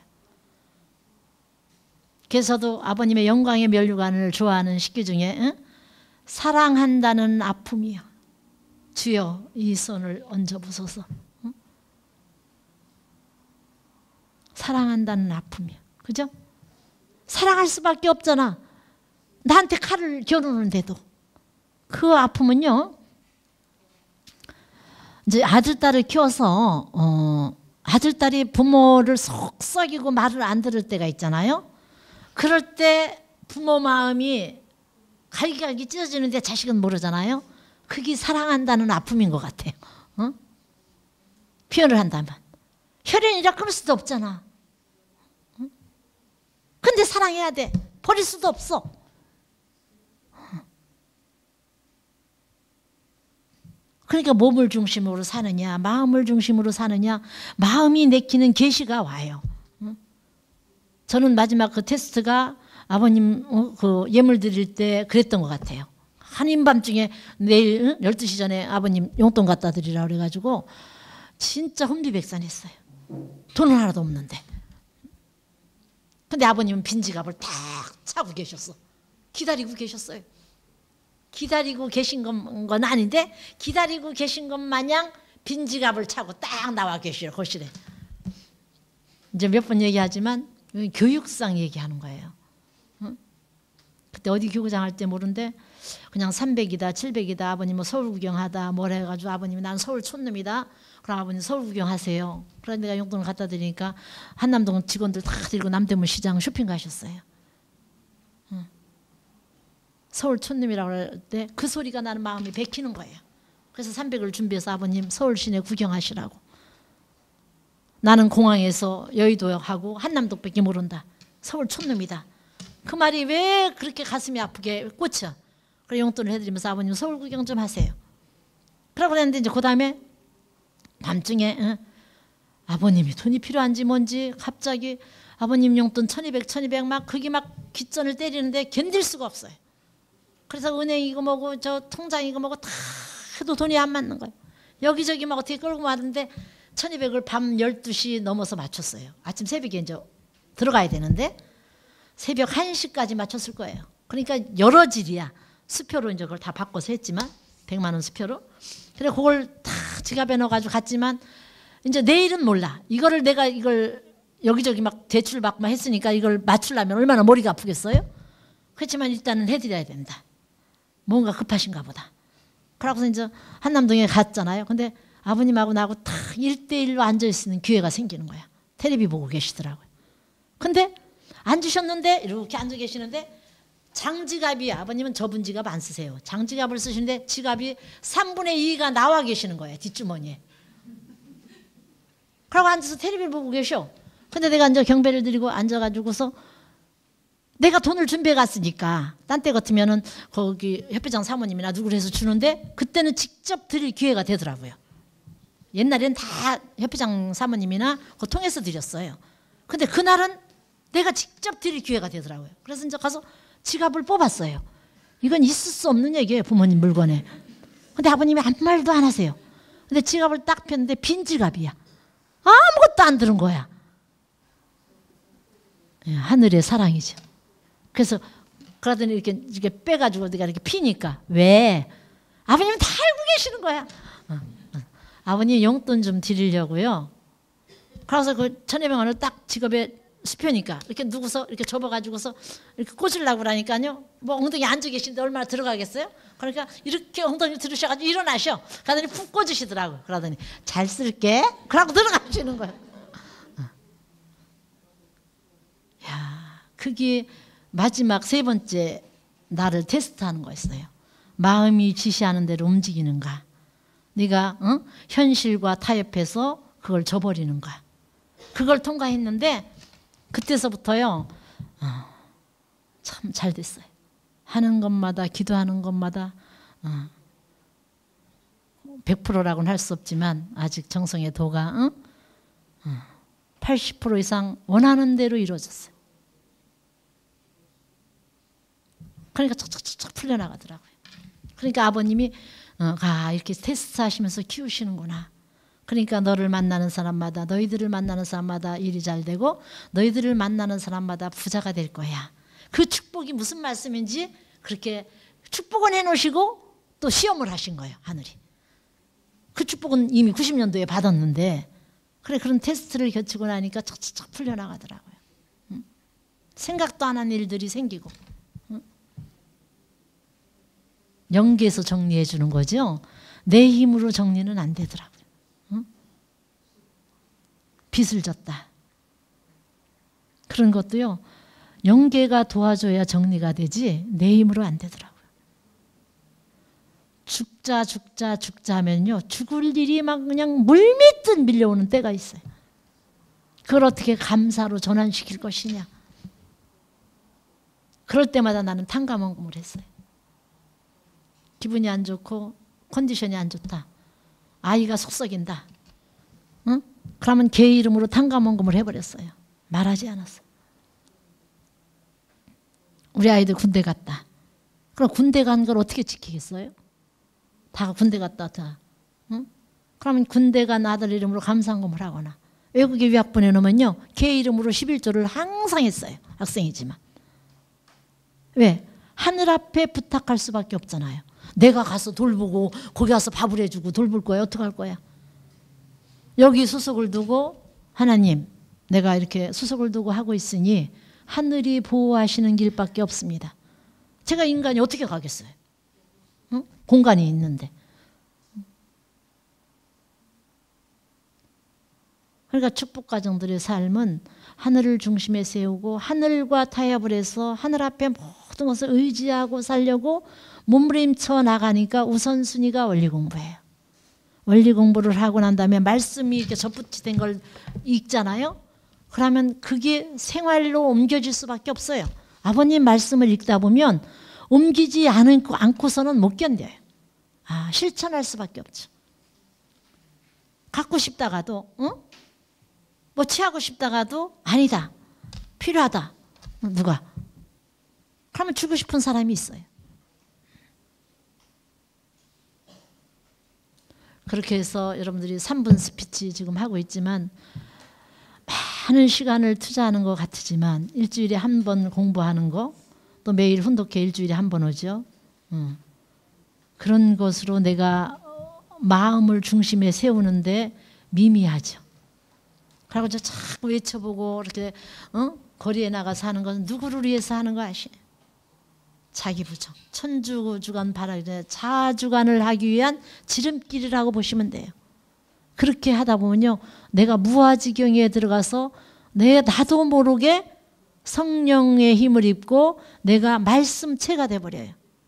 그래서도 아버님의 영광의 면류관을 좋아하는 식구 중에 응? 사랑한다는 아픔이요. 주여 이 손을 얹어보소서. 응? 사랑한다는 아픔이요. 그죠? 사랑할 수밖에 없잖아. 나한테 칼을 겨누는데도. 그 아픔은요. 이제 아들, 딸을 키워서 어, 아들, 딸이 부모를 속 썩이고 말을 안 들을 때가 있잖아요. 그럴 때 부모 마음이 갈기갈기 찢어지는데 자식은 모르잖아요. 그게 사랑한다는 아픔인 것 같아요. 어? 표현을 한다면. 혈연이라 끊을 수도 없잖아. 어? 근데 사랑해야 돼. 버릴 수도 없어. 그러니까 몸을 중심으로 사느냐 마음을 중심으로 사느냐 마음이 내키는 계시가 와요. 저는 마지막 그 테스트가 아버님 그 예물 드릴 때 그랬던 것 같아요. 한인 밤중에 내일 열두 시 전에 아버님 용돈 갖다 드리라 그래가지고 진짜 혼비백산했어요. 돈은 하나도 없는데. 근데 아버님은 빈지갑을 딱 차고 계셨어. 기다리고 계셨어요. 기다리고 계신 건, 건 아닌데 기다리고 계신 것 마냥 빈지갑을 차고 딱 나와 계시요 거실에. 이제 몇 번 얘기하지만 교육상 얘기하는 거예요. 응? 그때 어디 교구장 할 때 모르는데 그냥 삼백이다 칠백이다 아버님 뭐 서울 구경하다 뭐라 해가지고 아버님이 난 서울 촌놈이다. 그럼 아버님 서울 구경하세요. 그래서 내가 용돈을 갖다 드리니까 한남동 직원들 다 들고 남대문 시장 쇼핑 가셨어요. 응. 서울 촌놈이라고 할 때 그 소리가 나는 마음이 베끼는 거예요. 그래서 삼백을 준비해서 아버님 서울 시내 구경하시라고. 나는 공항에서 여의도하고 한남동밖에 모른다. 서울 촌놈이다. 그 말이 왜 그렇게 가슴이 아프게 꽂혀. 그래 용돈을 해드리면서 아버님 서울 구경 좀 하세요. 그러고 그랬는데 이제 그 다음에 밤중에 응? 아버님이 돈이 필요한지 뭔지 갑자기 아버님 용돈 천이백 천이백 막 그게 막 귓전을 때리는데 견딜 수가 없어요. 그래서 은행 이거 뭐고 저 통장 이거 뭐고 다 해도 돈이 안 맞는 거예요. 여기저기 막 어떻게 끌고 왔는데 천이백을 밤 열두 시 넘어서 맞췄어요. 아침 새벽에 이제 들어가야 되는데 새벽 한 시까지 맞췄을 거예요. 그러니까 여러 질이야. 수표로 이제 그걸 다 바꿔서 했지만 백만 원 수표로. 그래 그걸 다 지갑에 넣어가지고 갔지만 이제 내일은 몰라. 이거를 내가 이걸 여기저기 막 대출 받고 했으니까 이걸 맞추려면 얼마나 머리가 아프겠어요? 그렇지만 일단은 해드려야 된다. 뭔가 급하신가 보다. 그러고서 이제 한남동에 갔잖아요. 근데 아버님하고 나하고 딱 일대일로 앉아있는 기회가 생기는 거야. 텔레비 보고 계시더라고요. 근데 앉으셨는데 이렇게 앉아 계시는데 장지갑이 아버님은 저분 지갑 안 쓰세요. 장지갑을 쓰시는데 지갑이 삼분의 이가 나와 계시는 거예요. 뒷주머니에. 그러고 앉아서 텔레비를 보고 계셔. 근데 내가 이제 경배를 드리고 앉아가지고서 내가 돈을 준비해 갔으니까 딴 때 같으면은 거기 협회장 사모님이나 누구를 해서 주는데 그때는 직접 드릴 기회가 되더라고요. 옛날에는 다 협회장 사모님이나 그 통해서 드렸어요. 근데 그날은 내가 직접 드릴 기회가 되더라고요. 그래서 이제 가서 지갑을 뽑았어요. 이건 있을 수 없는 얘기예요, 부모님 물건에. 근데 아버님이 아무 말도 안 하세요. 근데 지갑을 딱 폈는데 빈 지갑이야. 아무것도 안 들은 거야. 하늘의 사랑이죠. 그래서 그러더니 이렇게, 이렇게 빼가지고 내가 이렇게 피니까 왜? 아버님은 다 알고 계시는 거야. 어, 어. 아버님 용돈 좀 드리려고요. 그래서 그 천여백 원을 딱 지갑에 수표니까 이렇게 누구서 이렇게 접어가지고서 이렇게 꽂으려고 그러니까요. 뭐 엉덩이 앉아 계신데 얼마나 들어가겠어요? 그러니까 이렇게 엉덩이 들으셔가지고 일어나셔. 그러더니 푹 꽂으시더라고. 그러더니 잘 쓸게. 그러고 들어가시는 거예요. 어. 야, 그게 마지막 세 번째 나를 테스트하는 거였어요. 마음이 지시하는 대로 움직이는가? 네가 어? 현실과 타협해서 그걸 저버리는가? 그걸 통과했는데 그때서부터요. 어, 참 잘 됐어요. 하는 것마다 기도하는 것마다 어, 백 퍼센트라고는 할 수 없지만 아직 정성의 도가 어? 어, 팔십 퍼센트 이상 원하는 대로 이루어졌어요. 그러니까 척척척 풀려나가더라고요. 그러니까 아버님이 어, 아, 이렇게 테스트 하시면서 키우시는구나. 그러니까 너를 만나는 사람마다 너희들을 만나는 사람마다 일이 잘 되고 너희들을 만나는 사람마다 부자가 될 거야. 그 축복이 무슨 말씀인지 그렇게 축복은 해놓으시고 또 시험을 하신 거예요. 하늘이. 그 축복은 이미 구십 년도에 받았는데 그래 그런 테스트를 거치고 나니까 척척척 풀려나가더라고요. 응? 생각도 안 한 일들이 생기고 응? 연계해서 정리해 주는 거죠. 내 힘으로 정리는 안 되더라고요. 빚을 졌다. 그런 것도요. 영계가 도와줘야 정리가 되지 내 힘으로 안 되더라고요. 죽자 죽자 죽자 하면요. 죽을 일이 막 그냥 물밀듯 밀려오는 때가 있어요. 그걸 어떻게 감사로 전환시킬 것이냐. 그럴 때마다 나는 탕감원금을 했어요. 기분이 안 좋고 컨디션이 안 좋다. 아이가 속썩인다. 응? 그러면 걔 이름으로 탕감원금을 해버렸어요. 말하지 않았어요. 우리 아이들 군대 갔다. 그럼 군대 간 걸 어떻게 지키겠어요? 다 군대 갔다 다. 응? 그러면 군대 간 아들 이름으로 감사원금을 하거나 외국에 유학 보내놓으면요. 걔 이름으로 십일조를 항상 했어요. 학생이지만. 왜? 하늘 앞에 부탁할 수밖에 없잖아요. 내가 가서 돌보고 거기 가서 밥을 해주고 돌볼 거야. 어떡할 거야? 여기 수석을 두고 하나님 내가 이렇게 수석을 두고 하고 있으니 하늘이 보호하시는 길밖에 없습니다. 제가 인간이 어떻게 가겠어요? 응? 공간이 있는데. 그러니까 축복가정들의 삶은 하늘을 중심에 세우고 하늘과 타협을 해서 하늘 앞에 모든 것을 의지하고 살려고 몸부림쳐 나가니까 우선순위가 원리 공부예요. 원리 공부를 하고 난 다음에 말씀이 이렇게 접붙이된 걸 읽잖아요. 그러면 그게 생활로 옮겨질 수밖에 없어요. 아버님 말씀을 읽다 보면 옮기지 않고, 않고서는 못 견뎌요. 아, 실천할 수밖에 없죠. 갖고 싶다가도 응? 뭐 취하고 싶다가도 아니다. 필요하다. 누가? 그러면 주고 싶은 사람이 있어요. 그렇게 해서 여러분들이 삼 분 스피치 지금 하고 있지만 많은 시간을 투자하는 것 같지만 일주일에 한 번 공부하는 거 또 매일 훈독회 일주일에 한 번 오죠. 음. 그런 것으로 내가 마음을 중심에 세우는데 미미하죠. 그리고 저 자꾸 외쳐보고 이렇게 어? 거리에 나가서 하는 것은 누구를 위해서 하는 거 아시나요? 자기 부정, 천주주간 바라기를 자주간을 하기 위한 지름길이라고 보시면 돼요. 그렇게 하다 보면요, 내가 무아지경에 들어가서 내 나도 모르게 성령의 힘을 입고 내가 말씀체가 돼버려요.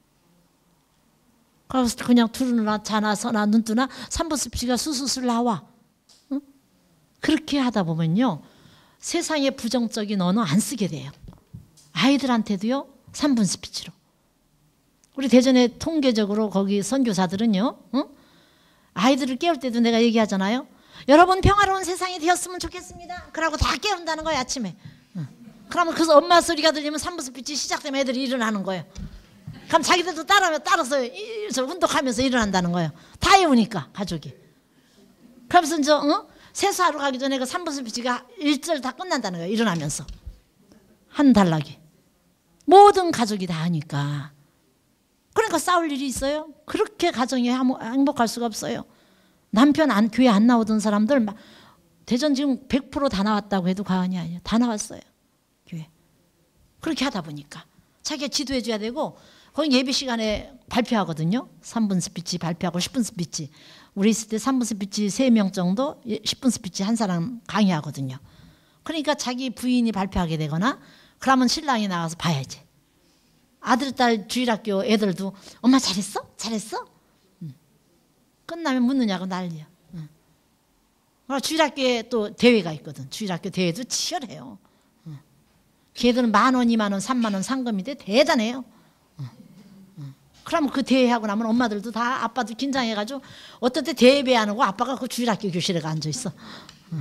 그래서 그냥 두루나 자나 서나 눈 뜨나 삼 분 습시가 수수술 나와. 응? 그렇게 하다 보면요, 세상의 부정적인 언어 안 쓰게 돼요. 아이들한테도요, 삼 분 스피치로. 우리 대전에 통계적으로 거기 선교사들은요, 응? 아이들을 깨울 때도 내가 얘기하잖아요. 여러분 평화로운 세상이 되었으면 좋겠습니다. 그러고 다 깨운다는 거예요, 아침에. 그러면 그래서 엄마 소리가 들리면 삼부스피치 시작되면 애들이 일어나는 거예요. 그럼 자기들도 따라, 따라서 운동하면서 일어난다는 거예요. 다 외우니까 가족이. 그러면서 이제 어? 세수하러 가기 전에 그 삼부스피치가 일절 다 끝난다는 거예요. 일어나면서 한 단락이. 모든 가족이 다 하니까. 그러니까 싸울 일이 있어요? 그렇게 가정이 행복할 수가 없어요. 남편 안, 교회 안 나오던 사람들 막 대전 지금 백 퍼센트 다 나왔다고 해도 과언이 아니에요. 다 나왔어요. 교회. 그렇게 하다 보니까 자기가 지도해 줘야 되고 거기 예배 시간에 발표하거든요. 삼 분 스피치 발표하고 십 분 스피치. 우리 있을 때 삼 분 스피치 세 명 정도, 십 분 스피치 한 사람 강의하거든요. 그러니까 자기 부인이 발표하게 되거나 그러면 신랑이 나가서 봐야지. 아들, 딸 주일학교 애들도 엄마 잘했어? 잘했어? 응. 끝나면 묻느냐고 난리야. 응. 주일학교에 또 대회가 있거든. 주일학교 대회도 치열해요. 응. 걔들은 만 원, 이만 원, 삼만 원 상금인데 대단해요. 응. 응. 그러면 그 대회하고 나면 엄마들도 다 아빠도 긴장해가지고 어떤 때 대회 안 하고 아빠가 그 주일학교 교실에 앉아있어. 응.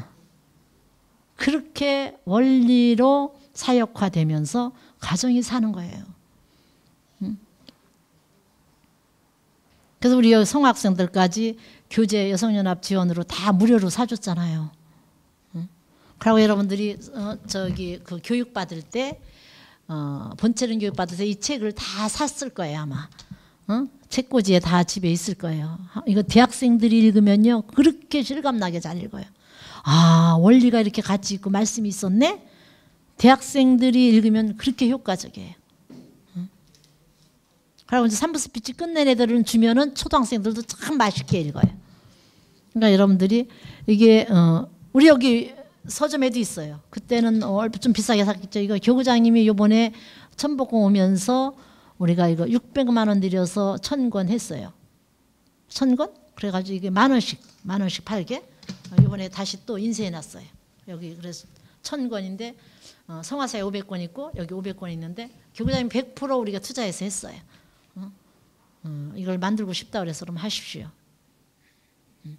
그렇게 원리로 사역화되면서 가정이 사는 거예요. 그래서 우리 성학생들까지 교제 여성연합 지원으로 다 무료로 사줬잖아요. 그리고 여러분들이 어, 저기 그 교육 받을 때 어, 본체는 교육 받을 때 이 책을 다 샀을 거예요 아마. 어? 책꽂이에 다 집에 있을 거예요. 이거 대학생들이 읽으면요 그렇게 실감나게 잘 읽어요. 아 원리가 이렇게 같이 있고 말씀이 있었네. 대학생들이 읽으면 그렇게 효과적이에요. 그리고 이제 삼 부 스피치 끝낸 애들은 주면은 초등학생들도 참 맛있게 읽어요. 그러니까 여러분들이 이게 어 우리 여기 서점에도 있어요. 그때는 어 좀 비싸게 샀겠죠. 이거 교구장님이 요번에 천복궁 오면서 우리가 이거 육백만 원 들여서 천 권 했어요. 천 권? 그래가지고 이게 만 원씩 만 원씩 팔게. 이번에 다시 또 인쇄해놨어요. 여기 그래서 천 권인데 어, 성화사에 오백 권 있고 여기 오백 권 있는데 교구장님 백 퍼센트 우리가 투자해서 했어요. 어? 어, 이걸 만들고 싶다 그래서 그럼 하십시오. 음.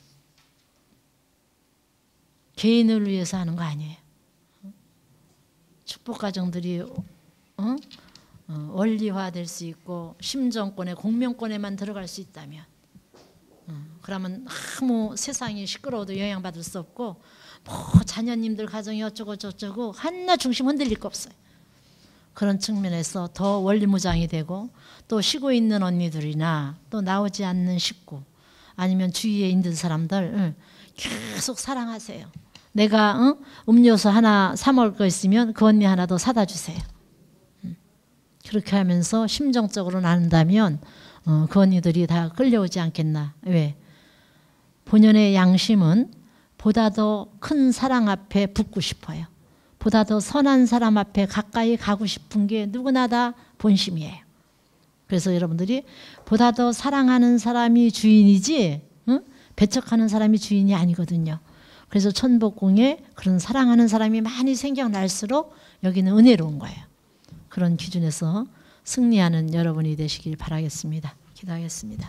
개인을 위해서 하는 거 아니에요. 어? 축복 가정들이 어? 어, 원리화될 수 있고 심정권에 공명권에만 들어갈 수 있다면 어, 그러면 아무 세상이 시끄러워도 영향받을 수 없고 뭐 자녀님들 가정이 어쩌고 저쩌고 하나 중심 흔들릴 거 없어요. 그런 측면에서 더 원리무장이 되고 또 쉬고 있는 언니들이나 또 나오지 않는 식구 아니면 주위에 있는 사람들 계속 사랑하세요. 내가 응? 음료수 하나 사 먹을 거 있으면 그 언니 하나 더 사다 주세요. 그렇게 하면서 심정적으로 나눈다면 어, 그 언니들이 다 끌려오지 않겠나. 왜? 본연의 양심은 보다 더 큰 사랑 앞에 붙고 싶어요. 보다 더 선한 사람 앞에 가까이 가고 싶은 게 누구나 다 본심이에요. 그래서 여러분들이 보다 더 사랑하는 사람이 주인이지 응? 배척하는 사람이 주인이 아니거든요. 그래서 천복궁에 그런 사랑하는 사람이 많이 생겨날수록 여기는 은혜로운 거예요. 그런 기준에서 승리하는 여러분이 되시길 바라겠습니다. 기도하겠습니다.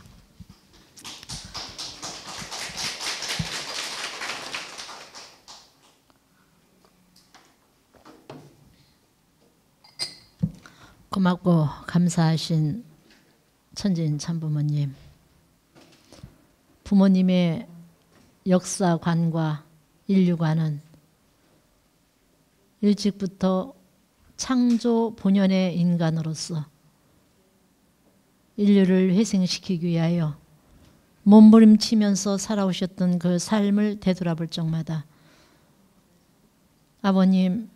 고맙고 감사하신 천진 참부모님, 부모님의 역사관과 인류관은 일찍부터 창조 본연의 인간으로서 인류를 회생시키기 위하여 몸부림치면서 살아오셨던 그 삶을 되돌아볼 적마다 아버님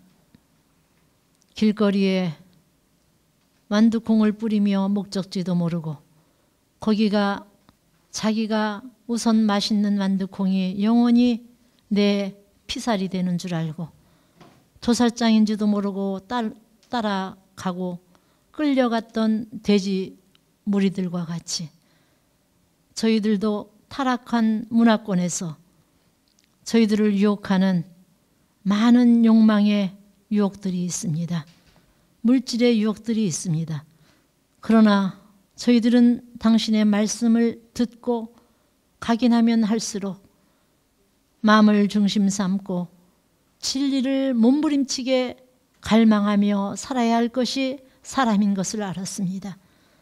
길거리에 만두콩을 뿌리며 목적지도 모르고 거기가 자기가 우선 맛있는 만두콩이 영원히 내 피살이 되는 줄 알고 도살장인지도 모르고 따, 따라가고 끌려갔던 돼지 무리들과 같이 저희들도 타락한 문화권에서 저희들을 유혹하는 많은 욕망의 유혹들이 있습니다. 물질의 유혹들이 있습니다. 그러나 저희들은 당신의 말씀을 듣고 각인하면 할수록 마음을 중심 삼고 진리를 몸부림치게 갈망하며 살아야 할 것이 사람인 것을 알았습니다.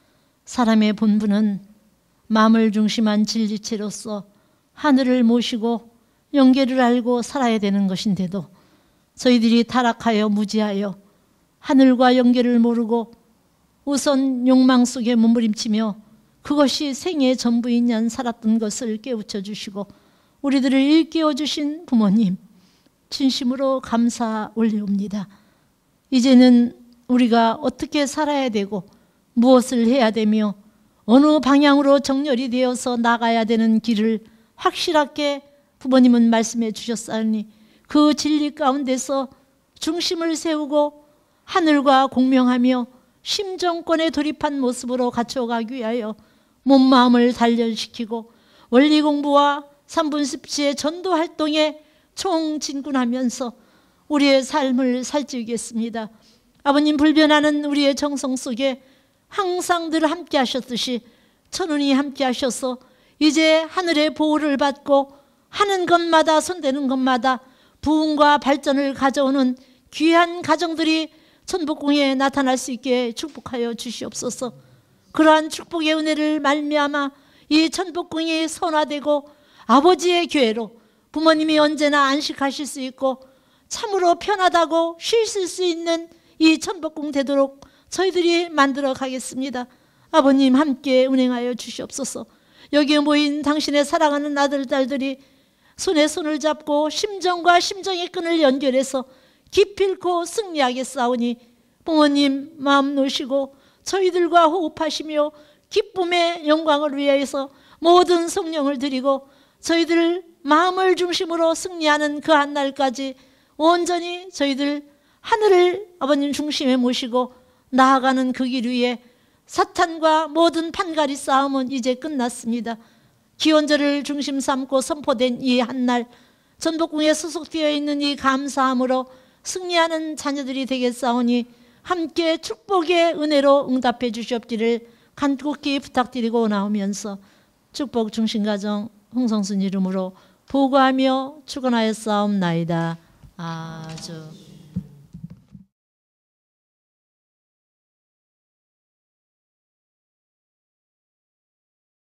사람의 본분은 마음을 중심한 진리체로서 하늘을 모시고 영계를 알고 살아야 되는 것인데도 저희들이 타락하여 무지하여 하늘과 영계를 모르고 우선 욕망 속에 몸부림치며 그것이 생애의 전부인 양 살았던 것을 깨우쳐 주시고 우리들을 일깨워 주신 부모님 진심으로 감사 올리옵니다. 이제는 우리가 어떻게 살아야 되고 무엇을 해야 되며 어느 방향으로 정렬이 되어서 나가야 되는 길을 확실하게 부모님은 말씀해 주셨사오니 그 진리 가운데서 중심을 세우고 하늘과 공명하며 심정권에 돌입한 모습으로 갖춰가기 위하여 몸 마음을 단련시키고 원리 공부와 삼분습지의 전도 활동에 총진군하면서 우리의 삶을 살찌우겠습니다. 아버님 불변하는 우리의 정성 속에 항상 늘 함께 하셨듯이 천운이 함께 하셔서 이제 하늘의 보호를 받고 하는 것마다 손대는 것마다 부흥과 발전을 가져오는 귀한 가정들이 천복궁에 나타날 수 있게 축복하여 주시옵소서. 그러한 축복의 은혜를 말미암아 이 천복궁이 선화되고 아버지의 교회로 부모님이 언제나 안식하실 수 있고 참으로 편하다고 쉬실 수 있는 이 천복궁 되도록 저희들이 만들어 가겠습니다. 아버님 함께 운행하여 주시옵소서. 여기에 모인 당신의 사랑하는 아들 딸들이 손에 손을 잡고 심정과 심정의 끈을 연결해서 기필코 승리하겠사오니 부모님 마음 놓으시고 저희들과 호흡하시며 기쁨의 영광을 위하여서 모든 성령을 드리고 저희들 마음을 중심으로 승리하는 그 한날까지 온전히 저희들 하늘을 아버님 중심에 모시고 나아가는 그 길 위에 사탄과 모든 판가리 싸움은 이제 끝났습니다. 기원절을 중심 삼고 선포된 이 한날 전복궁에 소속되어 있는 이 감사함으로 승리하는 자녀들이 되겠사오니 함께 축복의 은혜로 응답해 주시옵기를 간곡히 부탁드리고 나오면서 축복 중심가정 홍성순 이름으로 보고하며 축원하였사옵나이다. 아주